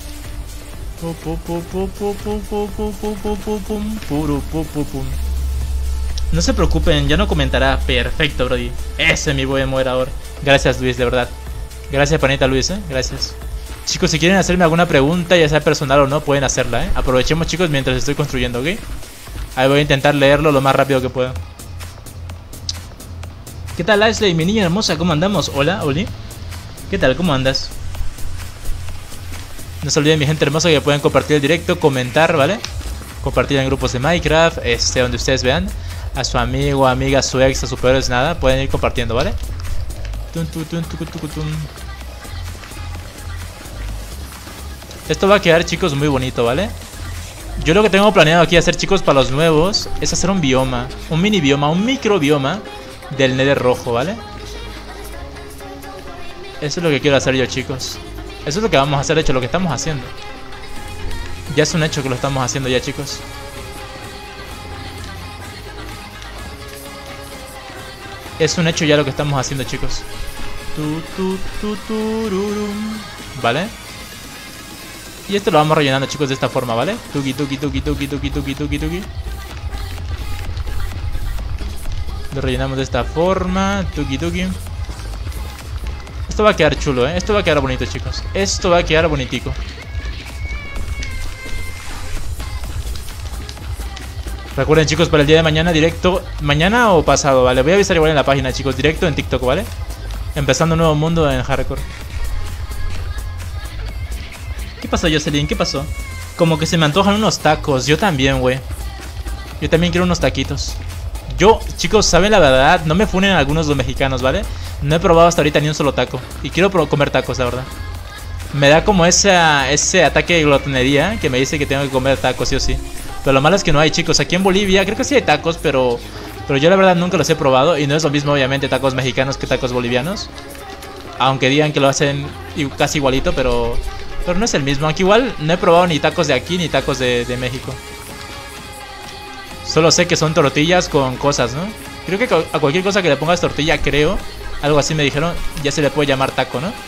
No se preocupen, ya no comentará. Perfecto, brody. Ese es mi buen moderador. Gracias, Luis, de verdad. Gracias, panita Luis, ¿eh? Gracias. Chicos, si quieren hacerme alguna pregunta, ya sea personal o no, pueden hacerla, ¿eh? Aprovechemos, chicos, mientras estoy construyendo, ¿ok? Ahí voy a intentar leerlo lo más rápido que pueda. ¿Qué tal, Ashley, mi niña hermosa? ¿Cómo andamos? Hola, Oli. ¿Qué tal? ¿Cómo andas? No se olviden, mi gente hermosa, que pueden compartir el directo, comentar, ¿vale? Compartir en grupos de Minecraft, este, donde ustedes vean. A su amigo, amiga, a su ex, a su peor es nada. Pueden ir compartiendo, ¿vale? Esto va a quedar, chicos, muy bonito, ¿vale? Yo lo que tengo planeado aquí hacer, chicos, para los nuevos, es hacer un bioma. Un mini bioma, un micro bioma del Nether rojo, ¿vale? Eso es lo que quiero hacer yo, chicos. Eso es lo que vamos a hacer, de hecho, lo que estamos haciendo. Ya es un hecho que lo estamos haciendo ya, chicos. Es un hecho ya lo que estamos haciendo, chicos. ¿Vale? Y esto lo vamos rellenando, chicos, de esta forma, ¿vale? Tuki, tuki, tuki, tuki, tuki, tuki, tuki, tuki. Lo rellenamos de esta forma. Tuki, tuki. Esto va a quedar chulo, ¿eh? Esto va a quedar bonito, chicos. Esto va a quedar bonitico. Recuerden, chicos, para el día de mañana directo. Mañana o pasado, ¿vale? Voy a avisar igual en la página, chicos. Directo en TikTok, ¿vale? Empezando un nuevo mundo en hardcore. ¿Qué pasó, Jocelyn? ¿Qué pasó? Como que se me antojan unos tacos. Yo también, güey. Yo también quiero unos taquitos. Yo, chicos, saben la verdad, no me funen algunos los mexicanos, ¿vale? No he probado hasta ahorita ni un solo taco. Y quiero comer tacos, la verdad. Me da como ese, ese ataque de glotonería que me dice que tengo que comer tacos, sí o sí. Pero lo malo es que no hay, chicos. Aquí en Bolivia creo que sí hay tacos, pero pero yo la verdad nunca los he probado. Y no es lo mismo, obviamente, tacos mexicanos que tacos bolivianos. Aunque digan que lo hacen casi igualito, pero pero no es el mismo. Aunque igual no he probado ni tacos de aquí ni tacos de, de México. Solo sé que son tortillas con cosas, ¿no? Creo que a cualquier cosa que le pongas tortilla, creo, algo así me dijeron, ya se le puede llamar taco, ¿no?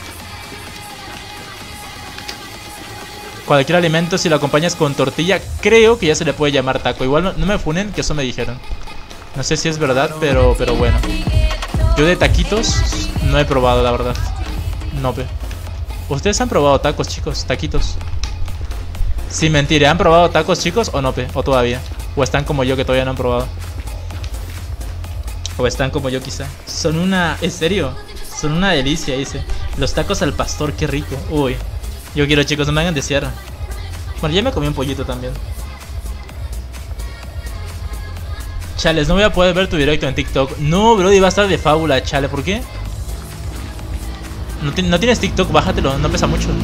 Cualquier alimento, si lo acompañas con tortilla, creo que ya se le puede llamar taco. Igual no, no me funen, que eso me dijeron. No sé si es verdad, pero, pero bueno. Yo de taquitos no he probado, la verdad. No, pe. ¿Ustedes han probado tacos, chicos? Taquitos. Sin mentir, ¿han probado tacos, chicos? ¿O no, pe? ¿O todavía? ¿O están como yo que todavía no han probado? O están como yo quizá. Son una... ¿En serio? Son una delicia, dice. Los tacos al pastor, qué rico. Uy. Yo quiero, chicos, no me hagan desear. Bueno, ya me comí un pollito también. Chales, no voy a poder ver tu directo en TikTok. No, brody, va a estar de fábula, chale. ¿Por qué? No, no tienes TikTok, bájatelo, no pesa mucho.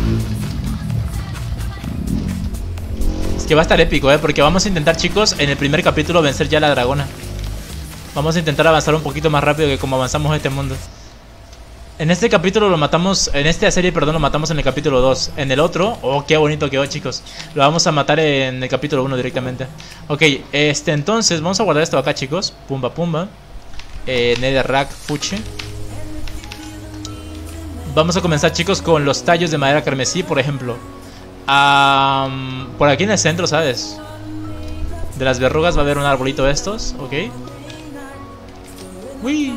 Es que va a estar épico, eh. Porque vamos a intentar, chicos, en el primer capítulo vencer ya a la dragona. Vamos a intentar avanzar un poquito más rápido que como avanzamos en este mundo. En este capítulo lo matamos, en esta serie, perdón, lo matamos en el capítulo dos. En el otro, oh, qué bonito quedó, chicos. Lo vamos a matar en el capítulo uno directamente. Ok, este, entonces, vamos a guardar esto acá, chicos. Pumba, pumba. Eh, Netherrack, fuchi. Vamos a comenzar, chicos, con los tallos de madera carmesí, por ejemplo. Um, por aquí en el centro, ¿sabes? De las verrugas va a haber un arbolito de estos, ok. Uy.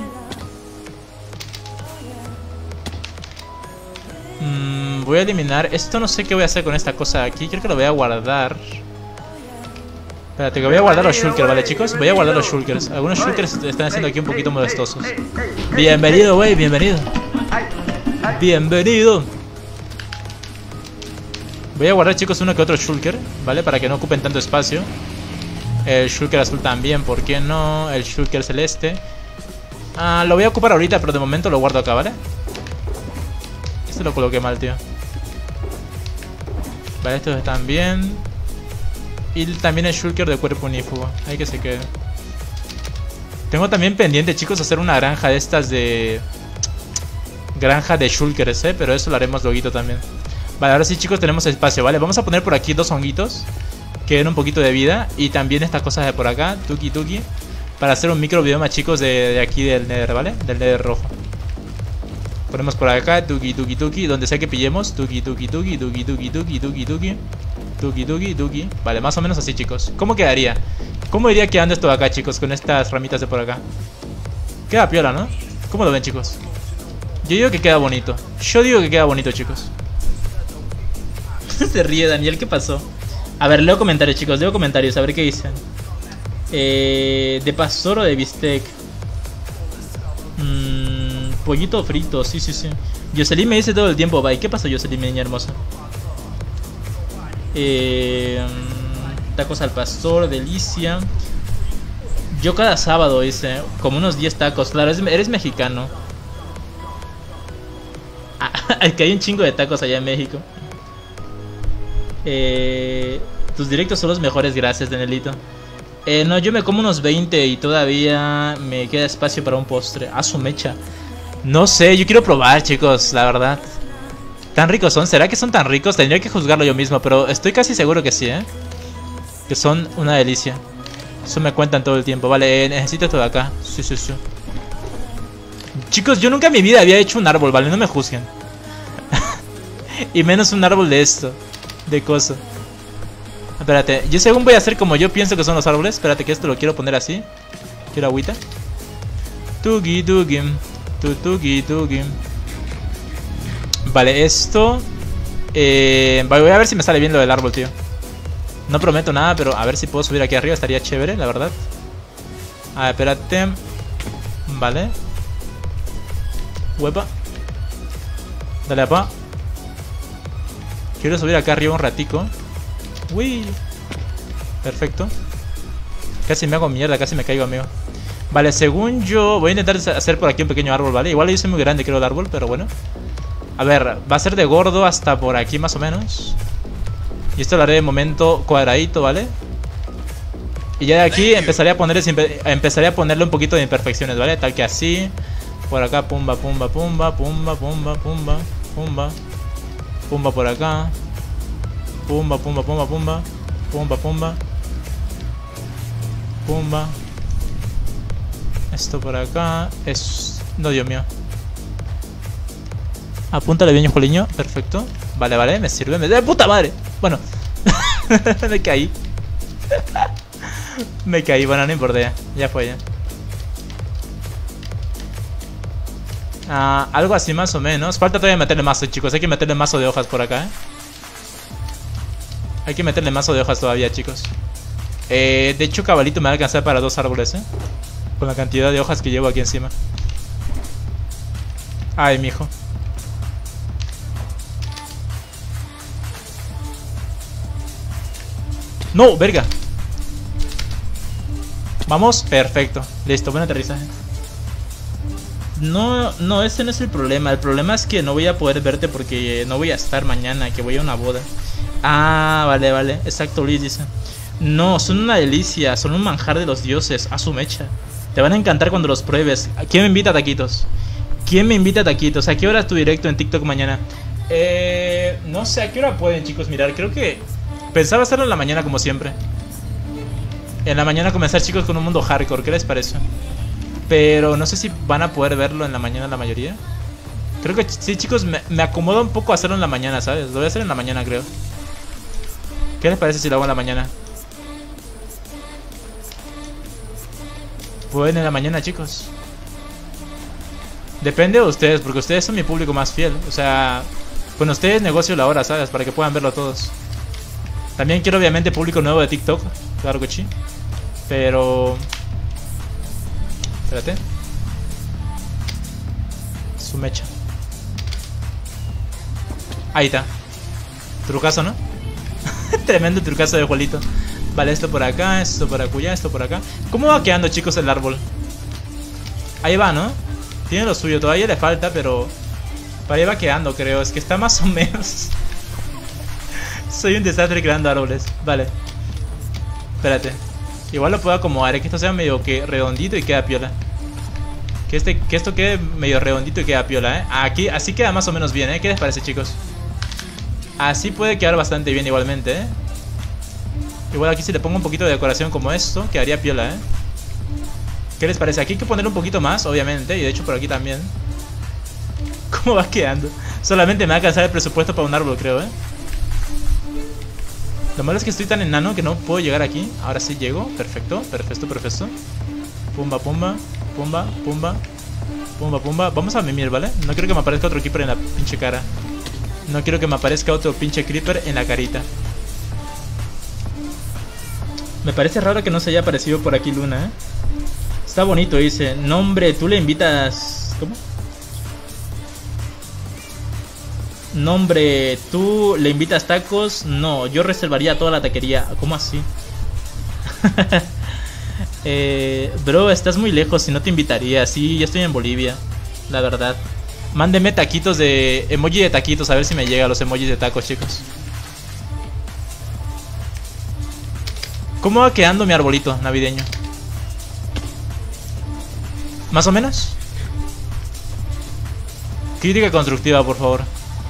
Mm, voy a eliminar. Esto no sé qué voy a hacer con esta cosa de aquí. Creo que lo voy a guardar. Espérate, que voy a guardar los shulkers, ¿vale, chicos? Voy a guardar los shulkers. Algunos shulkers están haciendo aquí un poquito molestosos. Bienvenido, güey, bienvenido. Bienvenido. Voy a guardar, chicos, uno que otro shulker, ¿vale? Para que no ocupen tanto espacio. El shulker azul también, ¿por qué no? El shulker celeste. Ah, lo voy a ocupar ahorita, pero de momento lo guardo acá, ¿vale? Este lo coloqué mal, tío. Vale, estos están bien. Y también el shulker de cuerpo unífugo. Hay que se quede. Tengo también pendiente, chicos, hacer una granja de estas de... Granja de shulkers, ¿eh? Pero eso lo haremos luego también. Vale, ahora sí, chicos, tenemos espacio, ¿vale? Vamos a poner por aquí dos honguitos que den un poquito de vida. Y también estas cosas de por acá, tuki tuki, para hacer un micro bioma, chicos, de, de aquí del nether, ¿vale? Del nether rojo. Ponemos por acá, tuki tuki tuki, donde sea que pillemos, tuki tuki tuki, tuki tuki tuki, tuki tuki, tuki tuki tuki. Vale, más o menos así, chicos. ¿Cómo quedaría? ¿Cómo iría quedando esto de acá, chicos, con estas ramitas de por acá? Queda piola, ¿no? ¿Cómo lo ven, chicos? Yo digo que queda bonito. Yo digo que queda bonito, chicos. Se ríe Daniel, ¿qué pasó? A ver, leo comentarios, chicos, leo comentarios, a ver qué dicen. Eh, ¿De pastor o de bistec? Mmm... Pollito frito, sí, sí, sí. Jocelyn me dice todo el tiempo, bye. ¿Qué pasó, Jocelyn, mi niña hermosa? Eh, tacos al pastor, delicia. Yo cada sábado hice como unos diez tacos. Claro, eres mexicano. Ah, es que hay un chingo de tacos allá en México. Eh, tus directos son los mejores, gracias, Danielito. Eh, no, yo me como unos veinte y todavía me queda espacio para un postre. Ah, su mecha. No sé, yo quiero probar, chicos, la verdad. ¿Tan ricos son? ¿Será que son tan ricos? Tendría que juzgarlo yo mismo, pero estoy casi seguro que sí, ¿eh? Que son una delicia. Eso me cuentan todo el tiempo. Vale, eh, necesito esto de acá. Sí, sí, sí. Chicos, yo nunca en mi vida había hecho un árbol, ¿vale? No me juzguen. Y menos un árbol de esto. De cosa. Espérate, yo según voy a hacer como yo pienso que son los árboles. Espérate que esto lo quiero poner así. Quiero agüita. Tugi, tugi. Tugi, tugi. Vale, esto eh, voy a ver si me sale bien lo del árbol, tío. No prometo nada, pero a ver si puedo subir aquí arriba. Estaría chévere, la verdad. A ver, espérate. Vale. Huepa. Dale, apa. Quiero subir acá arriba un ratico. Uy. Perfecto. Casi me hago mierda, casi me caigo, amigo. Vale, según yo voy a intentar hacer por aquí un pequeño árbol, ¿vale? Igual yo soy muy grande, creo, el árbol, pero bueno. A ver, va a ser de gordo hasta por aquí más o menos. Y esto lo haré de momento cuadradito, ¿vale? Y ya de aquí empezaré a, poner, empezaré a ponerle un poquito de imperfecciones, ¿vale? Tal que así. Por acá, pumba, pumba, pumba, pumba, pumba, pumba, pumba. Pumba por acá. Pumba, pumba, pumba, pumba. Pumba, pumba. Pumba. Esto por acá. Es... No, Dios mío. Apúntale bien, Juliño. Perfecto. Vale, vale, me sirve. Me... ¡De puta madre! Bueno. Me caí. Me caí, bueno, no importa ya. Ya fue ya. Ah, algo así más o menos. Falta todavía meterle mazo, chicos. Hay que meterle mazo de hojas por acá, ¿eh? Hay que meterle mazo de hojas todavía, chicos. Eh, de hecho, cabalito me va a alcanzar para dos árboles, ¿eh? Con la cantidad de hojas que llevo aquí encima. Ay, mijo. No, verga. Vamos, perfecto. Listo, buen aterrizaje. No, no, ese no es el problema. El problema es que no voy a poder verte porque no voy a estar mañana, que voy a una boda. Ah, vale, vale. Exacto, Luis dice. No, son una delicia, son un manjar de los dioses. A su mecha. Te van a encantar cuando los pruebes. ¿Quién me invita a taquitos? ¿Quién me invita a taquitos? ¿A qué hora es tu directo en TikTok mañana? Eh, no sé, ¿a qué hora pueden, chicos? Mirar, creo que... Pensaba hacerlo en la mañana como siempre. En la mañana comenzar, chicos, con un mundo hardcore. ¿Qué les parece? Pero no sé si van a poder verlo en la mañana la mayoría. Creo que sí, chicos, me, me acomoda un poco hacerlo en la mañana, ¿sabes? Lo voy a hacer en la mañana, creo. ¿Qué les parece si lo hago en la mañana? Pueden en la mañana, chicos. Depende de ustedes, porque ustedes son mi público más fiel. O sea, con ustedes negocio la hora, ¿sabes? Para que puedan verlo todos. También quiero obviamente público nuevo de TikTok. Claro que sí. Pero... Espérate. Su mecha. Ahí está. Trucazo, ¿no? Tremendo trucazo de Juelito. Vale, esto por acá, esto por acullá, esto por acá. ¿Cómo va quedando, chicos, el árbol? Ahí va, ¿no? Tiene lo suyo, todavía le falta, pero... Para ahí va quedando, creo. Es que está más o menos... Soy un desastre creando árboles. Vale. Espérate. Igual lo puedo acomodar, es que esto sea medio que redondito y queda piola. Que, este, que esto quede medio redondito y queda piola, ¿eh? Aquí, así queda más o menos bien, ¿eh? ¿Qué les parece, chicos? Así puede quedar bastante bien igualmente, ¿eh? Igual aquí si le pongo un poquito de decoración como esto, quedaría piola, ¿eh? ¿Qué les parece? Aquí hay que poner un poquito más, obviamente. Y de hecho por aquí también. ¿Cómo va quedando? Solamente me va a alcanzar el presupuesto para un árbol, creo, ¿eh? Lo malo es que estoy tan enano que no puedo llegar aquí. Ahora sí llego. Perfecto, perfecto, perfecto. Pumba, pumba, pumba, pumba. Pumba, pumba. Vamos a mimir, ¿vale? No quiero que me aparezca otro creeper en la pinche cara. No quiero que me aparezca otro pinche creeper en la carita. Me parece raro que no se haya aparecido por aquí Luna, ¿eh? Está bonito, dice. No, hombre, tú le invitas... ¿Cómo? No, hombre, tú le invitas tacos. No, yo reservaría toda la taquería. ¿Cómo así? eh, bro, estás muy lejos. Si no te invitaría. Sí, yo estoy en Bolivia, la verdad. Mándeme taquitos de... Emoji de taquitos, a ver si me llega los emojis de tacos, chicos. ¿Cómo va quedando mi arbolito navideño? ¿Más o menos? Crítica constructiva, por favor.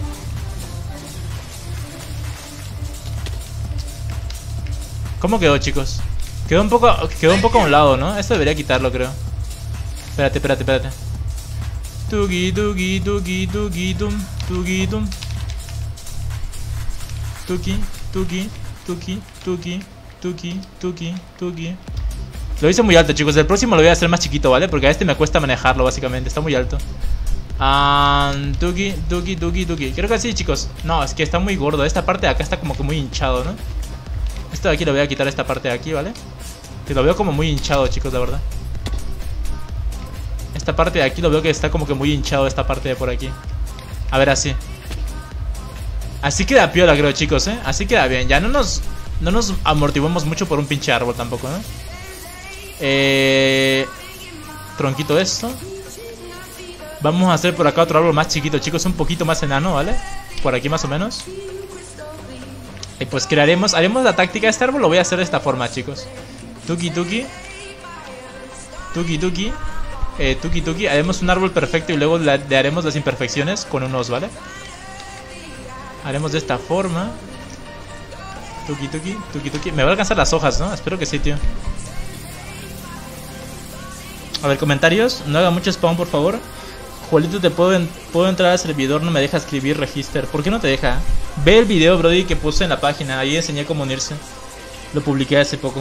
¿Cómo quedó, chicos? Quedó un poco, quedó un poco a un lado, ¿no? Esto debería quitarlo, creo. Espérate, espérate, espérate. Tugi, tugi, tugi, tugi, tum, tugi, tum. Tuki, tuki, tuki, tuki, tuki, tuki, tuki. Lo hice muy alto, chicos. El próximo lo voy a hacer más chiquito, ¿vale? Porque a este me cuesta manejarlo, básicamente. Está muy alto. Um, tuki, tuki, tuki, tuki. Creo que sí, chicos. No, es que está muy gordo. Esta parte de acá está como que muy hinchado, ¿no? Esto de aquí lo voy a quitar, esta parte de aquí, ¿vale? Que lo veo como muy hinchado, chicos, la verdad. Esta parte de aquí lo veo que está como que muy hinchado, esta parte de por aquí. A ver, así. Así queda piola, creo, chicos, ¿eh? Así queda bien. Ya no nos, no nos amortiguamos mucho por un pinche árbol tampoco, ¿no? Eh... Tronquito esto. Vamos a hacer por acá otro árbol más chiquito, chicos. Un poquito más enano, ¿vale? Por aquí más o menos. Y pues crearemos, haremos la táctica. Este árbol lo voy a hacer de esta forma, chicos. Tuki, tuki. Tuki, tuki. Eh, tuki, tuki. Haremos un árbol perfecto y luego le, le haremos las imperfecciones con unos, ¿vale? Haremos de esta forma. Tuki, tuki, tuki, tuki. Me va a alcanzar las hojas, ¿no? Espero que sí, tío. A ver, comentarios. No haga mucho spam, por favor. Juelito, te puedo, en puedo entrar al servidor. No me deja escribir register. ¿Por qué no te deja? Ve el video, Brody, que puse en la página. Ahí enseñé cómo unirse. Lo publiqué hace poco.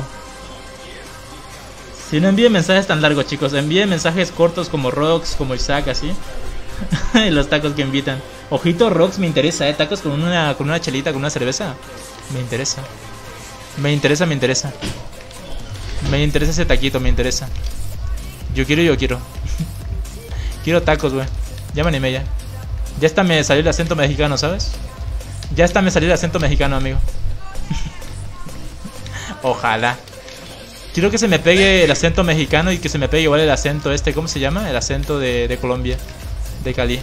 Si no envíen mensajes tan largos, chicos. Envíen mensajes cortos como Rox, como Isaac, así. Los tacos que invitan. Ojito, Rox, me interesa, ¿eh? Tacos con una, con una chelita, con una cerveza. Me interesa. Me interesa, me interesa. Me interesa ese taquito, me interesa. Yo quiero, yo quiero. Quiero tacos, güey. Ya me animé ya. Ya hasta me salió el acento mexicano, ¿sabes? Ya hasta me salió el acento mexicano, amigo. Ojalá. Quiero que se me pegue el acento mexicano y que se me pegue igual el acento este, ¿cómo se llama? El acento de, de Colombia, de Cali.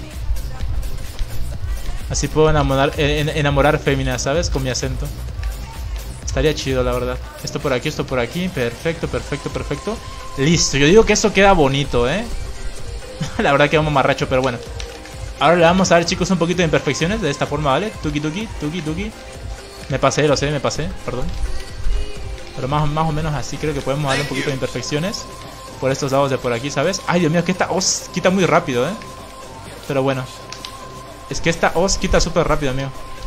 Así puedo enamorar, en, enamorar féminas, ¿sabes? Con mi acento. Estaría chido, la verdad. Esto por aquí, esto por aquí. Perfecto, perfecto, perfecto. Listo, yo digo que eso queda bonito, ¿eh? La verdad que vamos marracho, pero bueno. Ahora le vamos a dar, chicos, un poquito de imperfecciones. De esta forma, ¿vale? Tuki, tuki, tuki, tuki. Me pasé, lo sé, me pasé, perdón. Pero más, más o menos así creo que podemos darle un poquito de imperfecciones. Por estos lados de por aquí, ¿sabes? Ay, Dios mío, que esta hoz quita muy rápido, ¿eh? Pero bueno. Es que esta hoz quita súper rápido, amigo.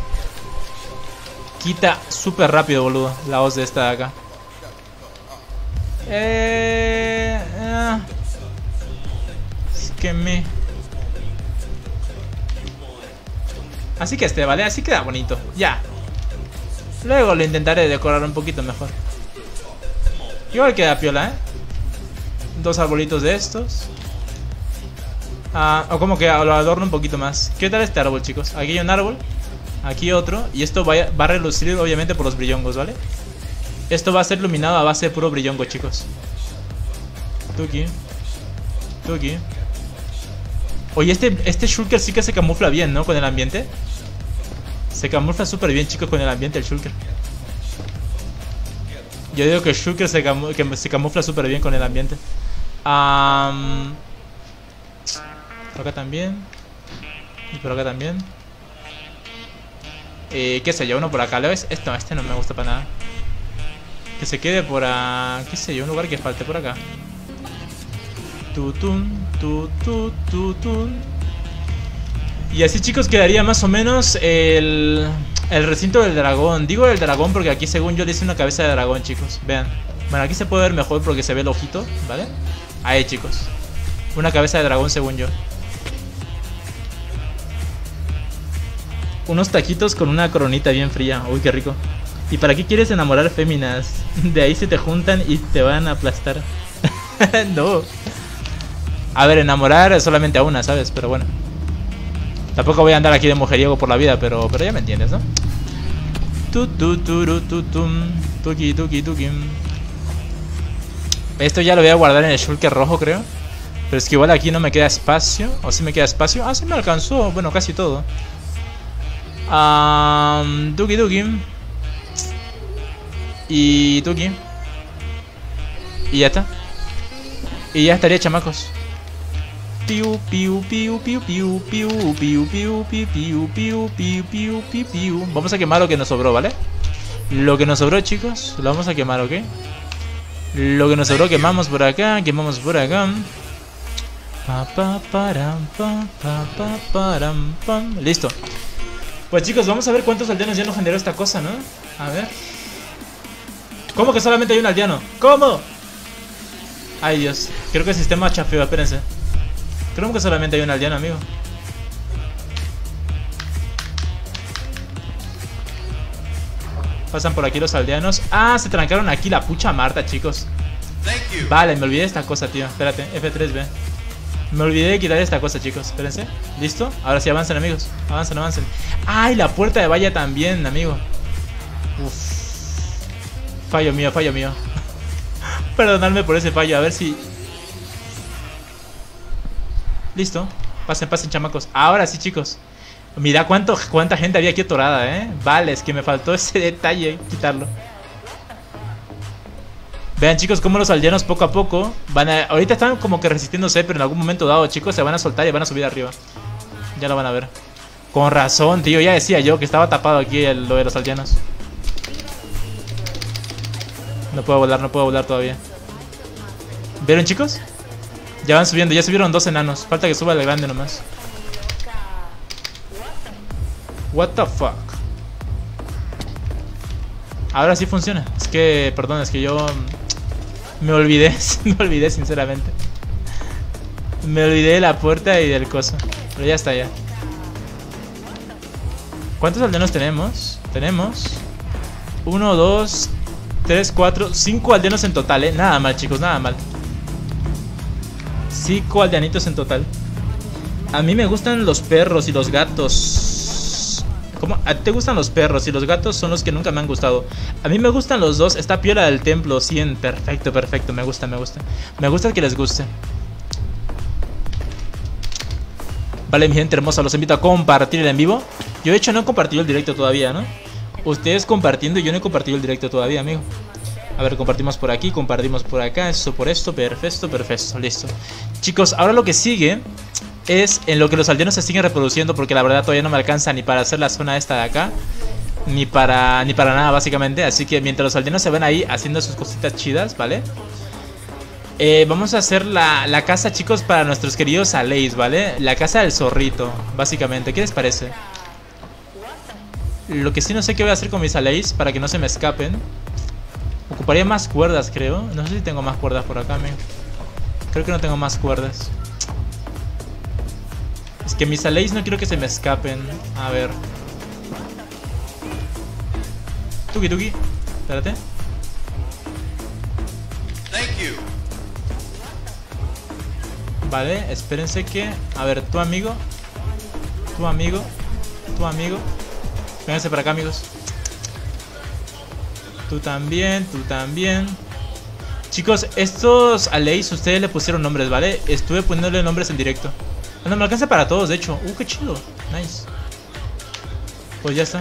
Quita súper rápido, boludo. La hoz de esta de acá. Eh, eh. Es que me... Así que este, ¿vale? Así queda bonito. Ya. Luego lo intentaré decorar un poquito mejor. Igual queda piola, ¿eh? Dos arbolitos de estos. Ah, o como que lo adorno un poquito más. ¿Qué tal este árbol, chicos? Aquí hay un árbol. Aquí otro. Y esto va a, va a relucir obviamente por los brillongos, ¿vale? Esto va a ser iluminado a base de puro brillongo, chicos. Tuki. Tuki. Oye, este, este Shulker sí que se camufla bien, ¿no? Con el ambiente. Se camufla súper bien, chicos, con el ambiente, el Shulker. Yo digo que el Shulker se, camu que se camufla súper bien con el ambiente. Um, por acá también. Y por acá también. Eh, qué sé yo, uno por acá. ¿Lo ves? Esto, este no me gusta para nada. Que se quede por a... qué sé yo, un lugar que falte por acá. Tutun, tutun, tutun. Y así, chicos, quedaría más o menos el, el recinto del dragón. Digo el dragón porque aquí según yo le hice una cabeza de dragón, chicos. Vean. Bueno, aquí se puede ver mejor porque se ve el ojito, ¿vale? Ahí, chicos. Una cabeza de dragón según yo. Unos taquitos con una coronita bien fría. Uy, qué rico. ¿Y para qué quieres enamorar féminas? De ahí se te juntan y te van a aplastar. No. A ver, enamorar solamente a una, ¿sabes? Pero bueno. Tampoco voy a andar aquí de mujeriego por la vida, pero, pero ya me entiendes, ¿no? Tu, tu, tu, tu, tu, tuki, tuki, tuki. Esto ya lo voy a guardar en el Shulker rojo, creo. Pero es que igual aquí no me queda espacio. ¿O sí me queda espacio? Ah, sí me alcanzó. Bueno, casi todo. Um, tuki, tuki. Y tuki. Y ya está. Y ya estaría, chamacos. Piu, piu, piu, piu, piu, piu, piu, piu, piu, piu, piu, piu, piu, piu, piu. Vamos a quemar lo que nos sobró, ¿vale? Lo que nos sobró, chicos, lo vamos a quemar, ¿ok? Lo que nos sobró quemamos por acá, quemamos por acá. Pa, pa, param, pa, pa, pa, param, pam. Listo. Pues, chicos, vamos a ver cuántos aldeanos ya nos generó esta cosa, ¿no? A ver. ¿Cómo que solamente hay un aldeano? ¿Cómo? Ay, Dios. Creo que el sistema chafeó, espérense. Creo que solamente hay un aldeano, amigo. Pasan por aquí los aldeanos. Ah, se trancaron aquí la pucha Marta, chicos. Vale, me olvidé de esta cosa, tío. Espérate, F tres B. Me olvidé de quitar esta cosa, chicos. Espérense. ¿Listo? Ahora sí, avancen, amigos. Avancen, avancen. ¡Ay, la puerta de valla también, amigo! Uf. Fallo mío, fallo mío. Perdonadme por ese fallo. A ver si... Listo. Pasen, pasen, chamacos. Ahora sí, chicos. Mira cuánto, cuánta gente había aquí atorada, ¿eh? Vale, es que me faltó ese detalle. Quitarlo. Vean, chicos, cómo los aldeanos poco a poco van a... Ahorita están como que resistiéndose, pero en algún momento dado, chicos, se van a soltar y van a subir arriba. Ya lo van a ver. Con razón, tío. Ya decía yo que estaba tapado aquí el, lo de los aldeanos. No puedo volar, no puedo volar todavía. ¿Vieron, chicos? Ya van subiendo, ya subieron dos enanos. Falta que suba el grande nomás. What the fuck. Ahora sí funciona. Es que, perdón, es que yo me olvidé, me olvidé sinceramente. Me olvidé de la puerta y del coso. Pero ya está ya. ¿Cuántos aldeanos tenemos? Tenemos uno, dos, tres, cuatro, cinco aldeanos en total, eh. Nada mal, chicos, nada mal. Cinco aldeanitos en total. A mí me gustan los perros y los gatos. ¿Cómo? ¿A ti te gustan los perros y los gatos? Son los que nunca me han gustado. A mí me gustan los dos. Está piola del templo, cien. Perfecto, perfecto. Me gusta, me gusta. Me gusta que les guste. Vale, mi gente hermosa, los invito a compartir el en vivo. Yo de hecho no he compartido el directo todavía, ¿no? Ustedes compartiendo y yo no he compartido el directo todavía, amigo. A ver, compartimos por aquí, compartimos por acá. Eso por esto, perfecto, perfecto, listo. Chicos, ahora lo que sigue es en lo que los aldeanos se siguen reproduciendo, porque la verdad todavía no me alcanza ni para hacer la zona esta de acá, Ni para, ni para nada básicamente. Así que mientras los aldeanos se ven ahí haciendo sus cositas chidas, ¿vale? Eh, vamos a hacer la, la casa, chicos, para nuestros queridos Aleis, ¿vale? La casa del zorrito, básicamente. ¿Qué les parece? Lo que sí no sé qué voy a hacer con mis Aleis para que no se me escapen. Ocuparía más cuerdas, creo. No sé si tengo más cuerdas por acá, amigo. Creo que no tengo más cuerdas. Es que mis Aleis no quiero que se me escapen. A ver. Tuki, tuki. Espérate. Thank you. Vale, espérense que... A ver, tu amigo. Tu amigo. Tu amigo. Vénganse para acá, amigos. Tú también, tú también. Chicos, estos Aleis ustedes le pusieron nombres, ¿vale? Estuve poniéndole nombres en directo. No me alcanza para todos, de hecho. Uh, qué chido. Nice. Pues ya está.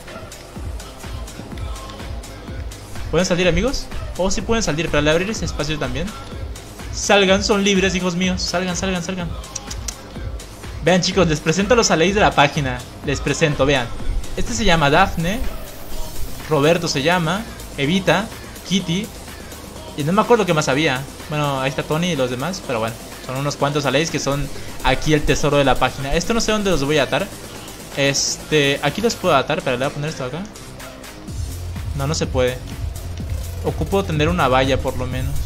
¿Pueden salir, amigos? Oh, sí pueden salir, pero al abrir ese espacio también. Salgan, son libres, hijos míos. Salgan, salgan, salgan. Vean, chicos, les presento a los Aleis de la página. Les presento, vean. Este se llama Daphne. Roberto se llama. Evita. Kitty. Y no me acuerdo qué más había. Bueno, ahí está Tony y los demás. Pero bueno, son unos cuantos Aleis que son aquí el tesoro de la página. Esto no sé dónde los voy a atar. Este, aquí los puedo atar. Pero le voy a poner esto acá. No, no se puede. Ocupo tener una valla por lo menos.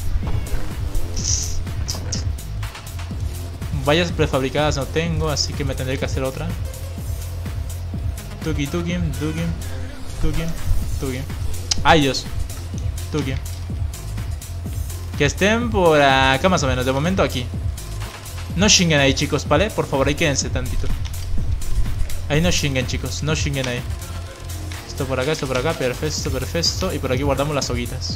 Vallas prefabricadas no tengo, así que me tendré que hacer otra. Tuki, tuki, tuki, tuki, tuki. Ay, Dios. Tuki. Que estén por acá más o menos, de momento aquí. No shingen ahí, chicos, ¿vale? Por favor, ahí quédense tantito. Ahí no shingen, chicos, no shingen ahí. Esto por acá, esto por acá, perfecto, perfecto. Y por aquí guardamos las hoguitas.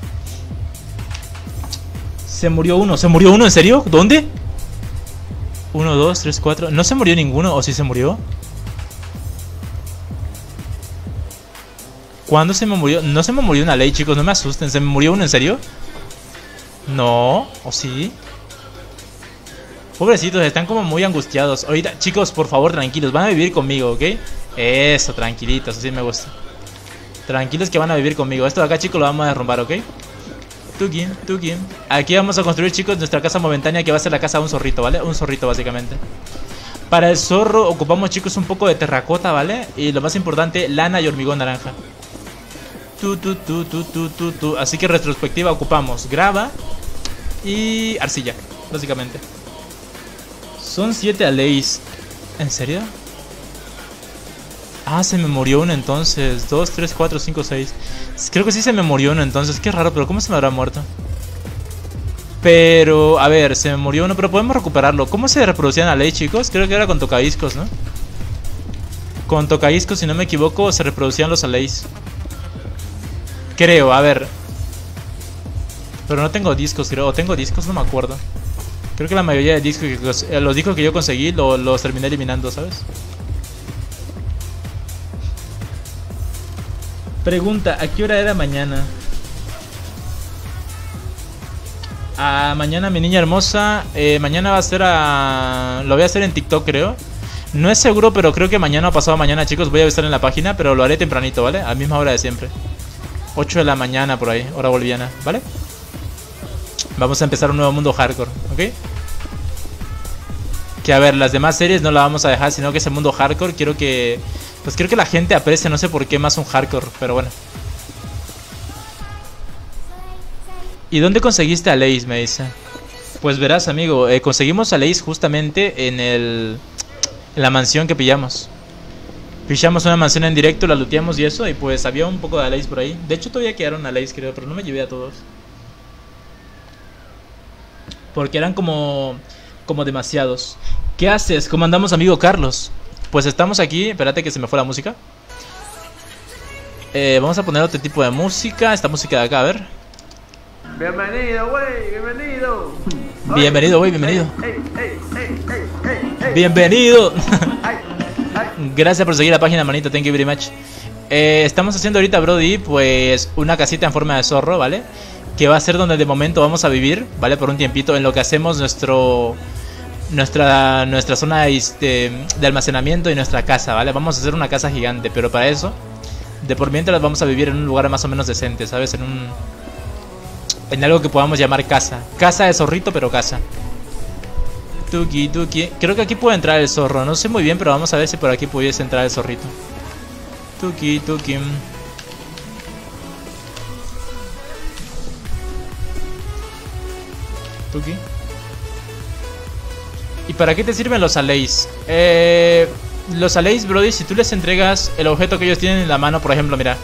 Se murió uno, ¿se murió uno? ¿En serio? ¿Dónde? uno, dos, tres, cuatro. ¿No se murió ninguno? ¿O sí se murió? ¿Cuándo se me murió? No se me murió una ley, chicos, no me asusten. ¿Se me murió uno? ¿En serio? No, ¿o sí? Pobrecitos, están como muy angustiados. Ahorita, chicos, por favor, tranquilos. Van a vivir conmigo, ¿ok? Eso, tranquilitos, así me gusta. Tranquilos que van a vivir conmigo. Esto de acá, chicos, lo vamos a derrumbar, ¿ok? Tuki, tuki. Aquí vamos a construir, chicos, nuestra casa momentánea, que va a ser la casa de un zorrito, ¿vale? Un zorrito, básicamente. Para el zorro ocupamos, chicos, un poco de terracota, ¿vale? Y lo más importante, lana y hormigón naranja. Tu, tu, tu, tu, tu, tu, tu. Así que retrospectiva ocupamos grava y arcilla, básicamente. Son siete Aleis. ¿En serio? Ah, se me murió uno entonces. Dos, tres, cuatro, cinco, seis. Creo que sí se me murió uno entonces. Qué raro, pero ¿cómo se me habrá muerto? Pero, a ver, se me murió uno, pero podemos recuperarlo. ¿Cómo se reproducían Aleis, chicos? Creo que era con tocadiscos, ¿no? Con tocadiscos, si no me equivoco, se reproducían los Aleis. Creo, a ver. Pero no tengo discos, creo. ¿O tengo discos? No me acuerdo. Creo que la mayoría de discos que, los discos que yo conseguí lo, los terminé eliminando, ¿sabes? Pregunta, ¿a qué hora era mañana? Ah, mañana, mi niña hermosa. eh, Mañana va a ser a... Lo voy a hacer en TikTok, creo. No es seguro, pero creo que mañana o pasado mañana, chicos, voy a estar en la página. Pero lo haré tempranito, ¿vale? A la misma hora de siempre. ocho de la mañana por ahí, hora boliviana, ¿vale? Vamos a empezar un nuevo mundo hardcore, ¿ok? Que a ver, las demás series no la vamos a dejar, sino que ese mundo hardcore quiero que... Pues quiero que la gente aprecie, no sé por qué más un hardcore, pero bueno. ¿Y dónde conseguiste a Aleis? Me dice. Pues verás, amigo, eh, conseguimos a Aleis justamente en el... En la mansión que pillamos. Pillamos una mansión en directo, la looteamos y eso, y pues había un poco de Aleis por ahí. De hecho todavía quedaron Aleis, creo, pero no me llevé a todos. porque eran como, como demasiados. ¿Qué haces? ¿Cómo andamos, amigo Carlos? Pues estamos aquí, espérate que se me fue la música. eh, Vamos a poner otro tipo de música. Esta música de acá, a ver. Bienvenido, güey, bienvenido. Bienvenido, güey, bienvenido. Ey, ey, ey, ey, ey, ey. Bienvenido. Ay, ay. Gracias por seguir la página, manito, thank you very much. eh, Estamos haciendo ahorita, Brody, pues una casita en forma de zorro, ¿vale? Que va a ser donde de momento vamos a vivir, ¿vale? Por un tiempito, en lo que hacemos nuestro... Nuestra, nuestra zona de, de almacenamiento y nuestra casa, ¿vale? Vamos a hacer una casa gigante, pero para eso, de por mientras vamos a vivir en un lugar más o menos decente, ¿sabes? En un... En algo que podamos llamar casa. Casa de zorrito, pero casa. Tuki, tuki. Creo que aquí puede entrar el zorro. No sé muy bien, pero vamos a ver si por aquí pudiese entrar el zorrito. Tuki, tuki. Tuki. ¿Y para qué te sirven los alays? Eh, los alays, Brody, si tú les entregas el objeto que ellos tienen en la mano, por ejemplo, mira.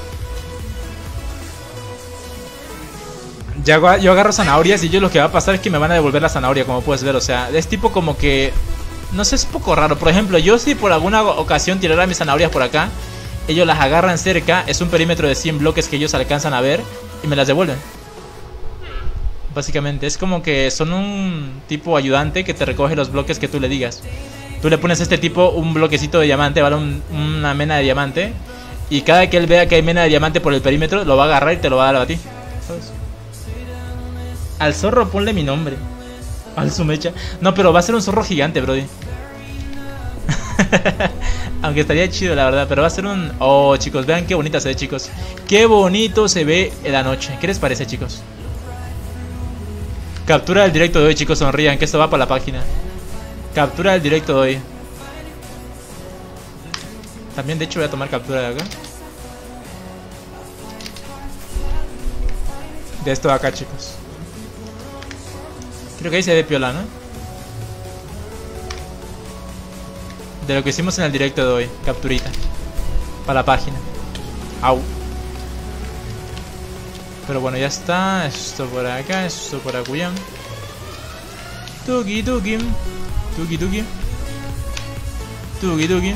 Ya, yo agarro zanahorias y yo lo que va a pasar es que me van a devolver la zanahoria, como puedes ver. O sea, es tipo como que... No sé, es un poco raro. Por ejemplo, yo si por alguna ocasión tirara mis zanahorias por acá, ellos las agarran cerca, es un perímetro de cien bloques que ellos alcanzan a ver y me las devuelven. Básicamente, es como que son un tipo ayudante que te recoge los bloques que tú le digas. Tú le pones a este tipo un bloquecito de diamante, ¿vale? Un, una mena de diamante. Y cada que él vea que hay mena de diamante por el perímetro, lo va a agarrar y te lo va a dar a ti, ¿sabes? Al zorro ponle mi nombre. Al sumecha. No, pero va a ser un zorro gigante, brody. Aunque estaría chido, la verdad. Pero va a ser un... Oh, chicos, vean qué bonita se ve, chicos. Qué bonito se ve en la noche. ¿Qué les parece, chicos? Captura el directo de hoy, chicos, sonrían, que esto va para la página. Captura el directo de hoy. También, de hecho, voy a tomar captura de acá. De esto de acá, chicos. Creo que ahí se ve piola, ¿no? De lo que hicimos en el directo de hoy. Capturita. Para la página. Au. Pero bueno, ya está. Esto por acá, esto por acullá. Tuki, tuki. Tuki, tuki. Tuki, tuki.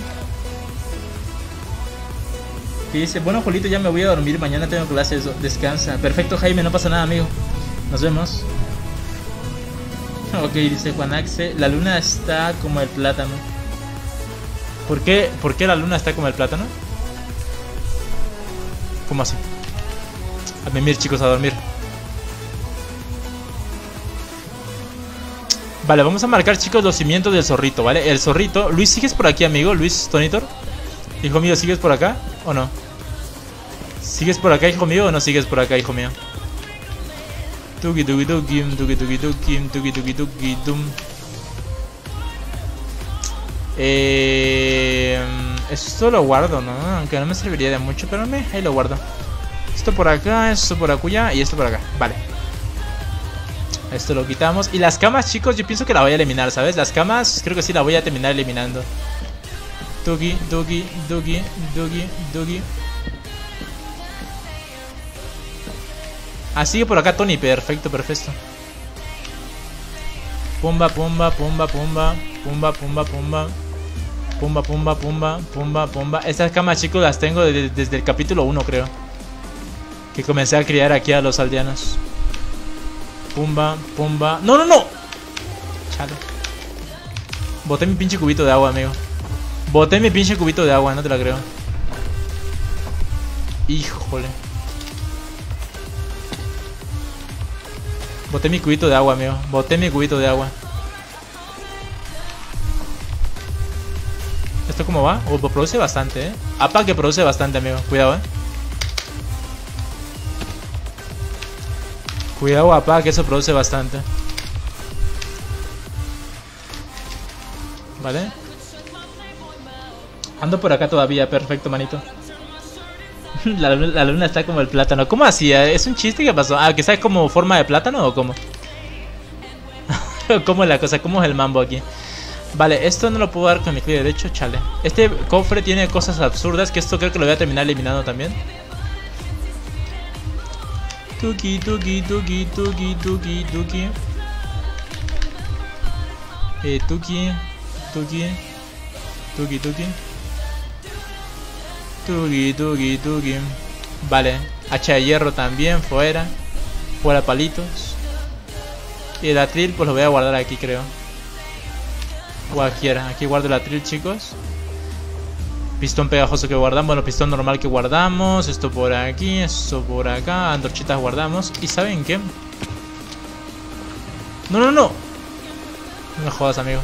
Que dice, bueno, Jolito, ya me voy a dormir. Mañana tengo clases. Descansa. Perfecto, Jaime, no pasa nada, amigo. Nos vemos. Ok, dice Juan Axe. La luna está como el plátano. ¿Por qué? ¿Por qué la luna está como el plátano? ¿Cómo así? A dormir, chicos, a dormir. Vale, vamos a marcar, chicos, los cimientos del zorrito, ¿vale? El zorrito. Luis, ¿sigues por aquí, amigo? Luis Tonitor. Hijo mío, ¿sigues por acá o no? ¿Sigues por acá, hijo mío, o no sigues por acá, hijo mío? Tuki tuki tuki, tuki tuki tuki, tuki tuki tuki tum. Eh, esto lo guardo, ¿no? Aunque no me serviría de mucho, pero me, ahí lo guardo. Esto por acá, esto por acullá y esto por acá. Vale. Esto lo quitamos. Y las camas, chicos, yo pienso que la voy a eliminar, ¿sabes? Las camas, creo que sí la voy a terminar eliminando. Tuki, tuki, tuki, tuki, tuki. Ah, sigue por acá Tony, perfecto, perfecto. Pumba, pumba, pumba, pumba. Pumba, pumba, pumba. Pumba, pumba, pumba, pumba, pumba. Estas camas, chicos, las tengo desde, desde el capítulo uno, creo. Que comencé a criar aquí a los aldeanos. Pumba, pumba. ¡No, no, no! Chale. Boté mi pinche cubito de agua, amigo. Boté mi pinche cubito de agua, no te la creo. Híjole. Boté mi cubito de agua, amigo. Boté mi cubito de agua. ¿Esto cómo va? Oh, produce bastante, eh. Apa que produce bastante, amigo. Cuidado, eh. Cuidado, apa, que eso produce bastante. Vale. Ando por acá todavía, perfecto, manito. La luna, la luna está como el plátano. ¿Cómo hacía? ¿Es un chiste que pasó? Ah, que está como forma de plátano o cómo. ¿Cómo es la cosa? ¿Cómo es el mambo aquí? Vale, esto no lo puedo dar con mi clic derecho, chale. Este cofre tiene cosas absurdas, que esto creo que lo voy a terminar eliminando también. Tuki, tuki, tuki, tuki, tuki, tuki. Eh, Tuki, Tuki, Tuki, Tuki. Tuki, Tuki, Tuki. Vale, hacha de hierro también, fuera. Fuera palitos. Y el atril pues lo voy a guardar aquí, creo. Cualquiera, aquí guardo el atril, chicos. Pistón pegajoso que guardamos, bueno, pistón normal que guardamos. Esto por aquí, esto por acá. Antorchitas guardamos. ¿Y saben qué? No, no, no. No me jodas, amigo.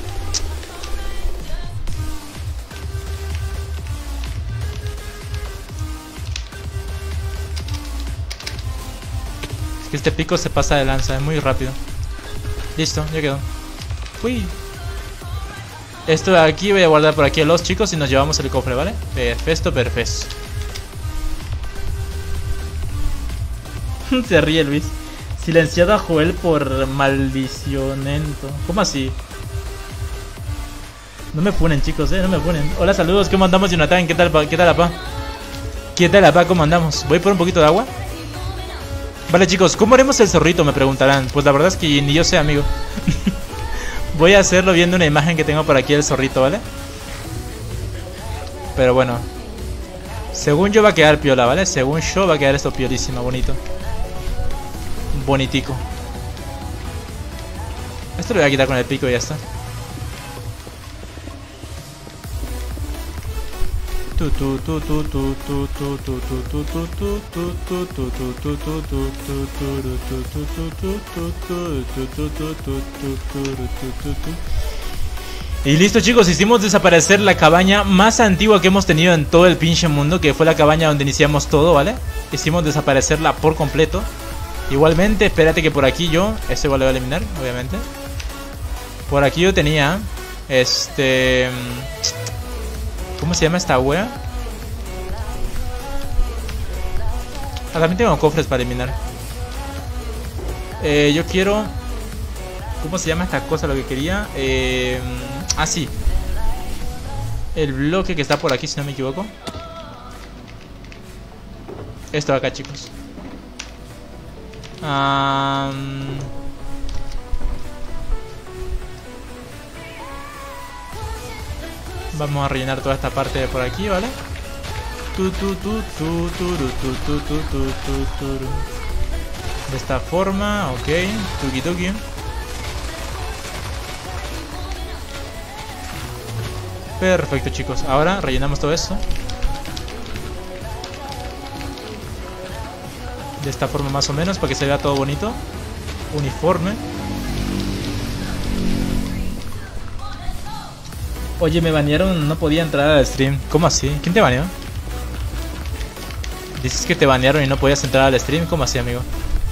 Es que este pico se pasa de lanza, es muy rápido. Listo, ya quedó. Uy. Esto de aquí voy a guardar por aquí a los chicos y nos llevamos el cofre, ¿vale? Perfecto, perfecto. Se ríe Luis. Silenciado a Joel por maldicionento. ¿Cómo así? No me funen, chicos, eh, no me funen. Hola, saludos, ¿cómo andamos, Jonathan? ¿Qué tal, pa? ¿Qué tal, apá? ¿Qué tal, apá? ¿Cómo andamos? Voy por un poquito de agua. Vale, chicos, ¿cómo haremos el zorrito? Me preguntarán. Pues la verdad es que ni yo sé, amigo. Voy a hacerlo viendo una imagen que tengo por aquí del zorrito, ¿vale? Pero bueno, según yo va a quedar piola, ¿vale? Según yo va a quedar esto piolísimo, bonito. Bonitico. Esto lo voy a quitar con el pico y ya está. Y listo, chicos, hicimos desaparecer la cabaña más antigua que hemos tenido en todo el pinche mundo, que fue la cabaña donde iniciamos todo, ¿vale? Hicimos desaparecerla por completo. Igualmente, espérate que por aquí yo... Este igual lo voy a eliminar, obviamente. Por aquí yo tenía... Este... ¿Cómo se llama esta wea? Ah, también tengo cofres para eliminar. Eh, yo quiero... ¿Cómo se llama esta cosa? Lo que quería. Eh... Ah, sí. El bloque que está por aquí, si no me equivoco. Esto de acá, chicos. Um... Vamos a rellenar toda esta parte de por aquí, ¿vale? De esta forma, ok. Tuki tuki. Perfecto, chicos. Ahora rellenamos todo esto. De esta forma más o menos, para que se vea todo bonito. Uniforme. Oye, me banearon, no podía entrar al stream. ¿Cómo así? ¿Quién te baneó? Dices que te banearon y no podías entrar al stream. ¿Cómo así, amigo?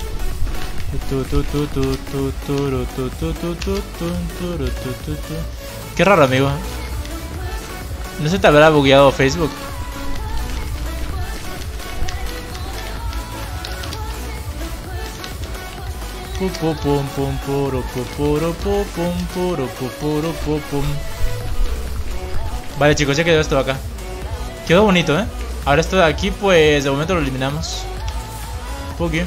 Qué raro, amigo. ¿No se te habrá bugueado Facebook? Vale, chicos, ya quedó esto de acá. Quedó bonito, ¿eh? Ahora esto de aquí, pues de momento lo eliminamos. Pugi.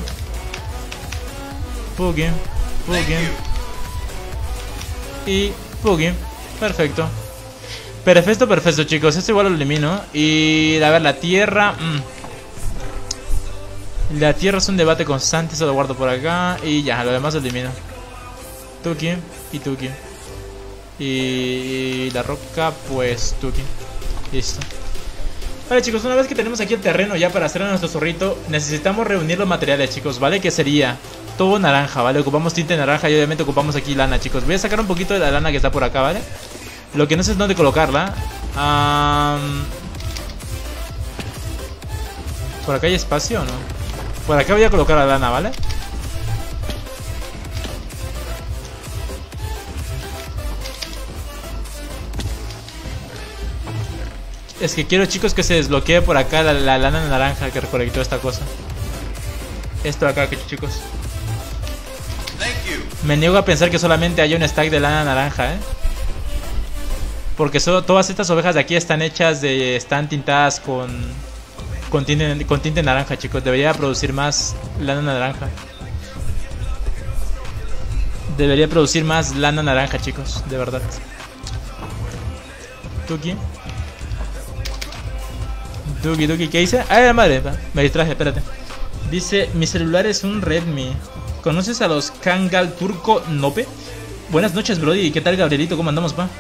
Pugi. Pugi. Y Pugi. Perfecto. Perfecto, perfecto, chicos. Esto igual lo elimino. Y a ver, la tierra. Mmm. La tierra es un debate constante. Eso lo guardo por acá. Y ya, lo demás lo elimino. Tuki y Tuki. Y la roca, pues Tuki. Listo. Vale, chicos, una vez que tenemos aquí el terreno ya para hacer a nuestro zorrito, necesitamos reunir los materiales, chicos, ¿vale? Que sería todo naranja, ¿vale? Ocupamos tinte naranja y obviamente ocupamos aquí lana, chicos. Voy a sacar un poquito de la lana que está por acá, ¿vale? Lo que no sé es dónde colocarla. um... ¿Por acá hay espacio o no? Por acá voy a colocar la lana, ¿vale? Es que quiero, chicos, que se desbloquee por acá la, la lana naranja que recolectó esta cosa. Esto de acá, chicos. Me niego a pensar que solamente haya un stack de lana naranja, ¿eh? Porque solo, todas estas ovejas de aquí están hechas de... Están tintadas con... Con tinte, con tinte naranja, chicos. Debería producir más lana naranja. Debería producir más lana naranja, chicos, de verdad. Tuki. Tuki, Tuki, ¿qué dice? ¡Ay, la madre! Me distraje, espérate. Dice, mi celular es un Redmi. ¿Conoces a los Kangal Turco Nope? Buenas noches, brody. ¿Qué tal, Gabrielito? ¿Cómo andamos, pa?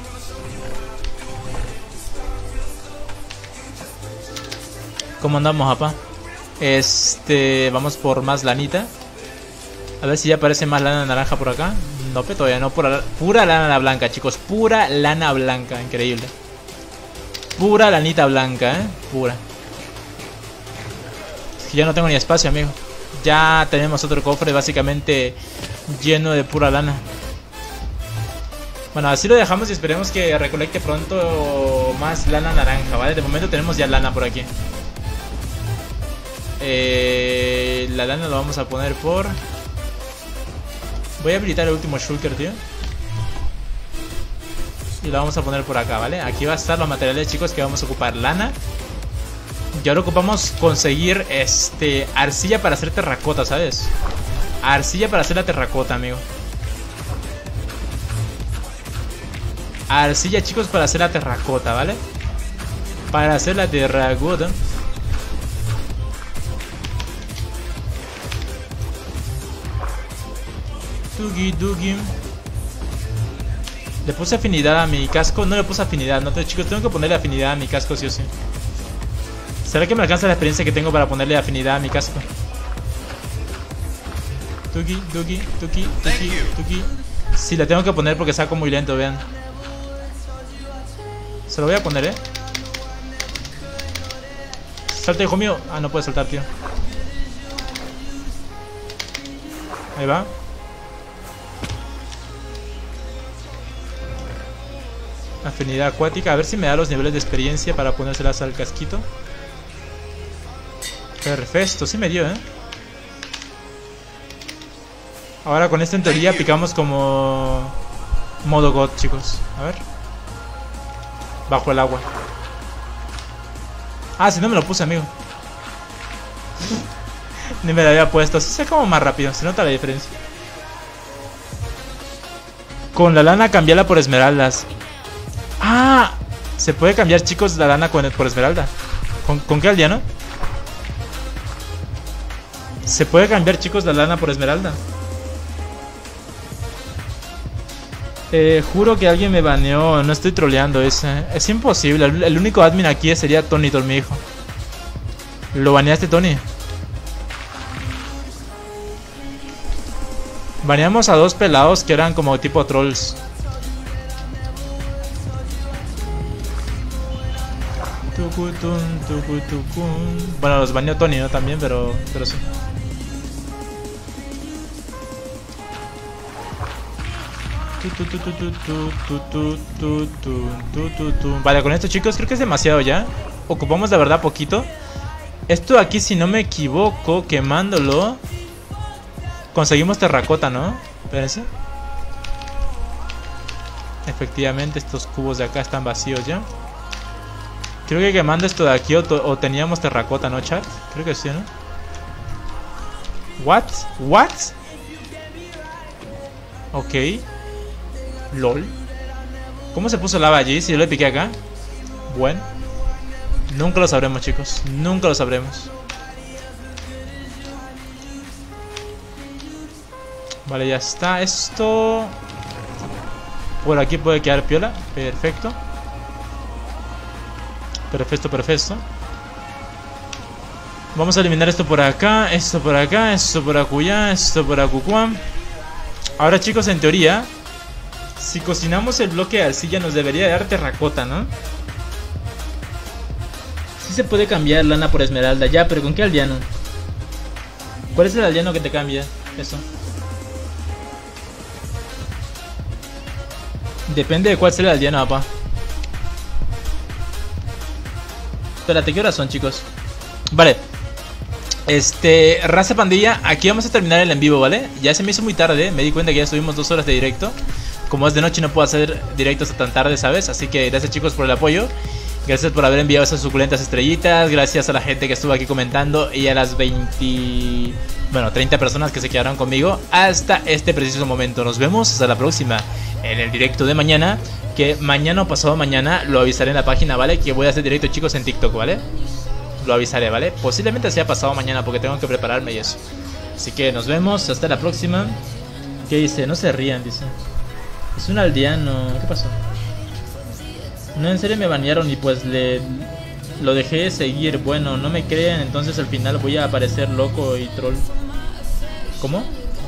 ¿Cómo andamos, apa? Este... Vamos por más lanita. A ver si ya aparece más lana naranja por acá. No, pero todavía no. Pura, pura lana blanca, chicos. Pura lana blanca. Increíble. Pura lanita blanca, eh. Pura. Es que ya no tengo ni espacio, amigo. Ya tenemos otro cofre básicamente lleno de pura lana. Bueno, así lo dejamos y esperemos que recolecte pronto más lana naranja, ¿vale? De momento tenemos ya lana por aquí. Eh, la lana lo vamos a poner por... Voy a habilitar el último shulker, tío. Y lo vamos a poner por acá, ¿vale? Aquí va a estar los materiales, chicos, que vamos a ocupar. Lana. Y ahora ocupamos conseguir este arcilla para hacer terracota, ¿sabes? Arcilla para hacer la terracota, amigo. Arcilla, chicos, para hacer la terracota, ¿vale? Para hacer la terracota. Tugi, tugi. Le puse afinidad a mi casco. No le puse afinidad, no, chicos, tengo que ponerle afinidad a mi casco, sí o sí. ¿Será que me alcanza la experiencia que tengo para ponerle afinidad a mi casco? Tuki, tuki, tuki, tuki, tuki. Sí, la tengo que poner porque saco muy lento, vean. Se lo voy a poner, eh. Salta, hijo mío. Ah, no puede saltar, tío. Ahí va. Afinidad acuática. A ver si me da los niveles de experiencia para ponérselas al casquito. Perfecto, sí me dio, eh. Ahora con esto en teoría picamos como modo God, chicos. A ver. Bajo el agua. Ah, si no me lo puse, amigo. Ni me lo había puesto. Así se como más rápido, se nota la diferencia. Con la lana cambiarla por esmeraldas. Ah, se puede cambiar, chicos, la lana con, por esmeralda. ¿Con, ¿Con qué aldeano? Se puede cambiar, chicos, la lana por esmeralda. Eh, juro que alguien me baneó. No estoy troleando, es, es imposible. El, el único admin aquí sería Tony, mi hijo. ¿Lo baneaste, Tony? Baneamos a dos pelados que eran como tipo trolls. Bueno, los baneó Tony, ¿no? También, pero, pero sí. Vale, con esto, chicos, creo que es demasiado ya. Ocupamos la verdad poquito. Esto aquí, si no me equivoco, quemándolo conseguimos terracota, ¿no? Espérense. Efectivamente, estos cubos de acá están vacíos ya. Creo que quemando esto de aquí o, o teníamos terracota, ¿no, chat? Creo que sí, ¿no? What? What? Ok. LOL. ¿Cómo se puso lava allí? Si yo le piqué acá. Bueno. Nunca lo sabremos, chicos. Nunca lo sabremos. Vale, ya está. Esto por aquí puede quedar piola. Perfecto. Perfecto, perfecto. Vamos a eliminar esto por acá. Esto por acá. Esto por acullá. Esto por acucuá. Ahora, chicos, en teoría, si cocinamos el bloque de arcilla nos debería dar terracota, ¿no? Sí se puede cambiar lana por esmeralda. Ya, pero ¿con qué aldeano? ¿Cuál es el aldeano que te cambia eso? Depende de cuál sea el aldeano, papá. Espérate, ¿qué horas son, chicos? Vale. Este, raza pandilla, aquí vamos a terminar el en vivo, ¿vale? Ya se me hizo muy tarde, me di cuenta que ya estuvimos dos horas de directo. Como es de noche no puedo hacer directos hasta tan tarde, ¿sabes? Así que gracias, chicos, por el apoyo. Gracias por haber enviado esas suculentas estrellitas. Gracias a la gente que estuvo aquí comentando. Y a las veinte... Bueno, treinta personas que se quedaron conmigo hasta este preciso momento. Nos vemos hasta la próxima en el directo de mañana. Que mañana o pasado mañana lo avisaré en la página, ¿vale? Que voy a hacer directo, chicos, en TikTok, ¿vale? Lo avisaré, ¿vale? Posiblemente sea pasado mañana porque tengo que prepararme y eso. Así que nos vemos hasta la próxima. ¿Qué dice? No se rían, dice. Es un aldeano. ¿Qué pasó? No, en serio me banearon y pues le... Lo dejé de seguir. Bueno, no me creen, entonces al final voy a aparecer loco y troll. ¿Cómo?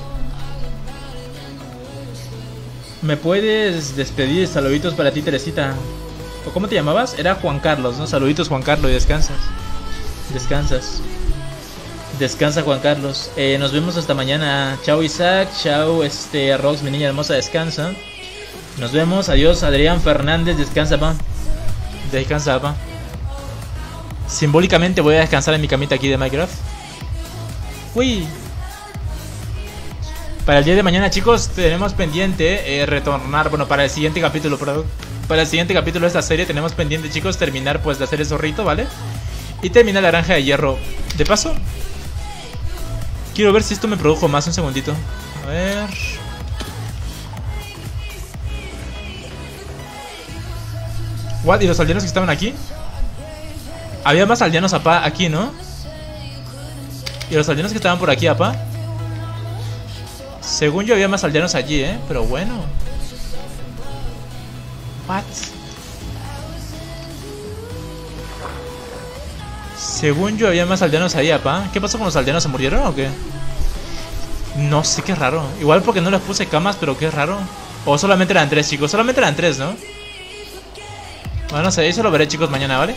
¿Me puedes despedir? Saluditos para ti, Teresita. ¿O cómo te llamabas? Era Juan Carlos, ¿no? Saluditos, Juan Carlos, y descansas. Descansas. Descansa, Juan Carlos. Eh, nos vemos hasta mañana. Chao, Isaac. Chao, este, Rox, mi niña hermosa, descansa. Nos vemos, adiós, Adrián Fernández, descansa, pa. Descansa, pa. Simbólicamente voy a descansar en mi camita aquí de Minecraft. Uy. Para el día de mañana, chicos, tenemos pendiente eh, retornar, bueno, para el siguiente capítulo, perdón. Para el siguiente capítulo de esta serie tenemos pendiente, chicos, terminar pues de hacer el zorrito, ¿vale? Y terminar la granja de hierro. De paso, quiero ver si esto me produjo más, un segundito. A ver... What? ¿Y los aldeanos que estaban aquí? Había más aldeanos, apá, aquí, ¿no? ¿Y los aldeanos que estaban por aquí, apá? Según yo había más aldeanos allí, ¿eh? Pero bueno. What? Según yo había más aldeanos ahí, apá. ¿Qué pasó con los aldeanos? ¿Se murieron o qué? No sé, qué raro. Igual porque no les puse camas, pero qué raro. O solamente eran tres, chicos. Solamente eran tres, ¿no? Bueno, no sé, eso lo veré, chicos, mañana, ¿vale?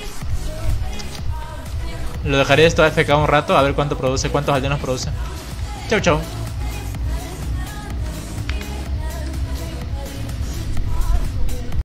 Lo dejaré esto A F K un rato, a ver cuánto produce, cuántos aldeanos produce. Chau, chau.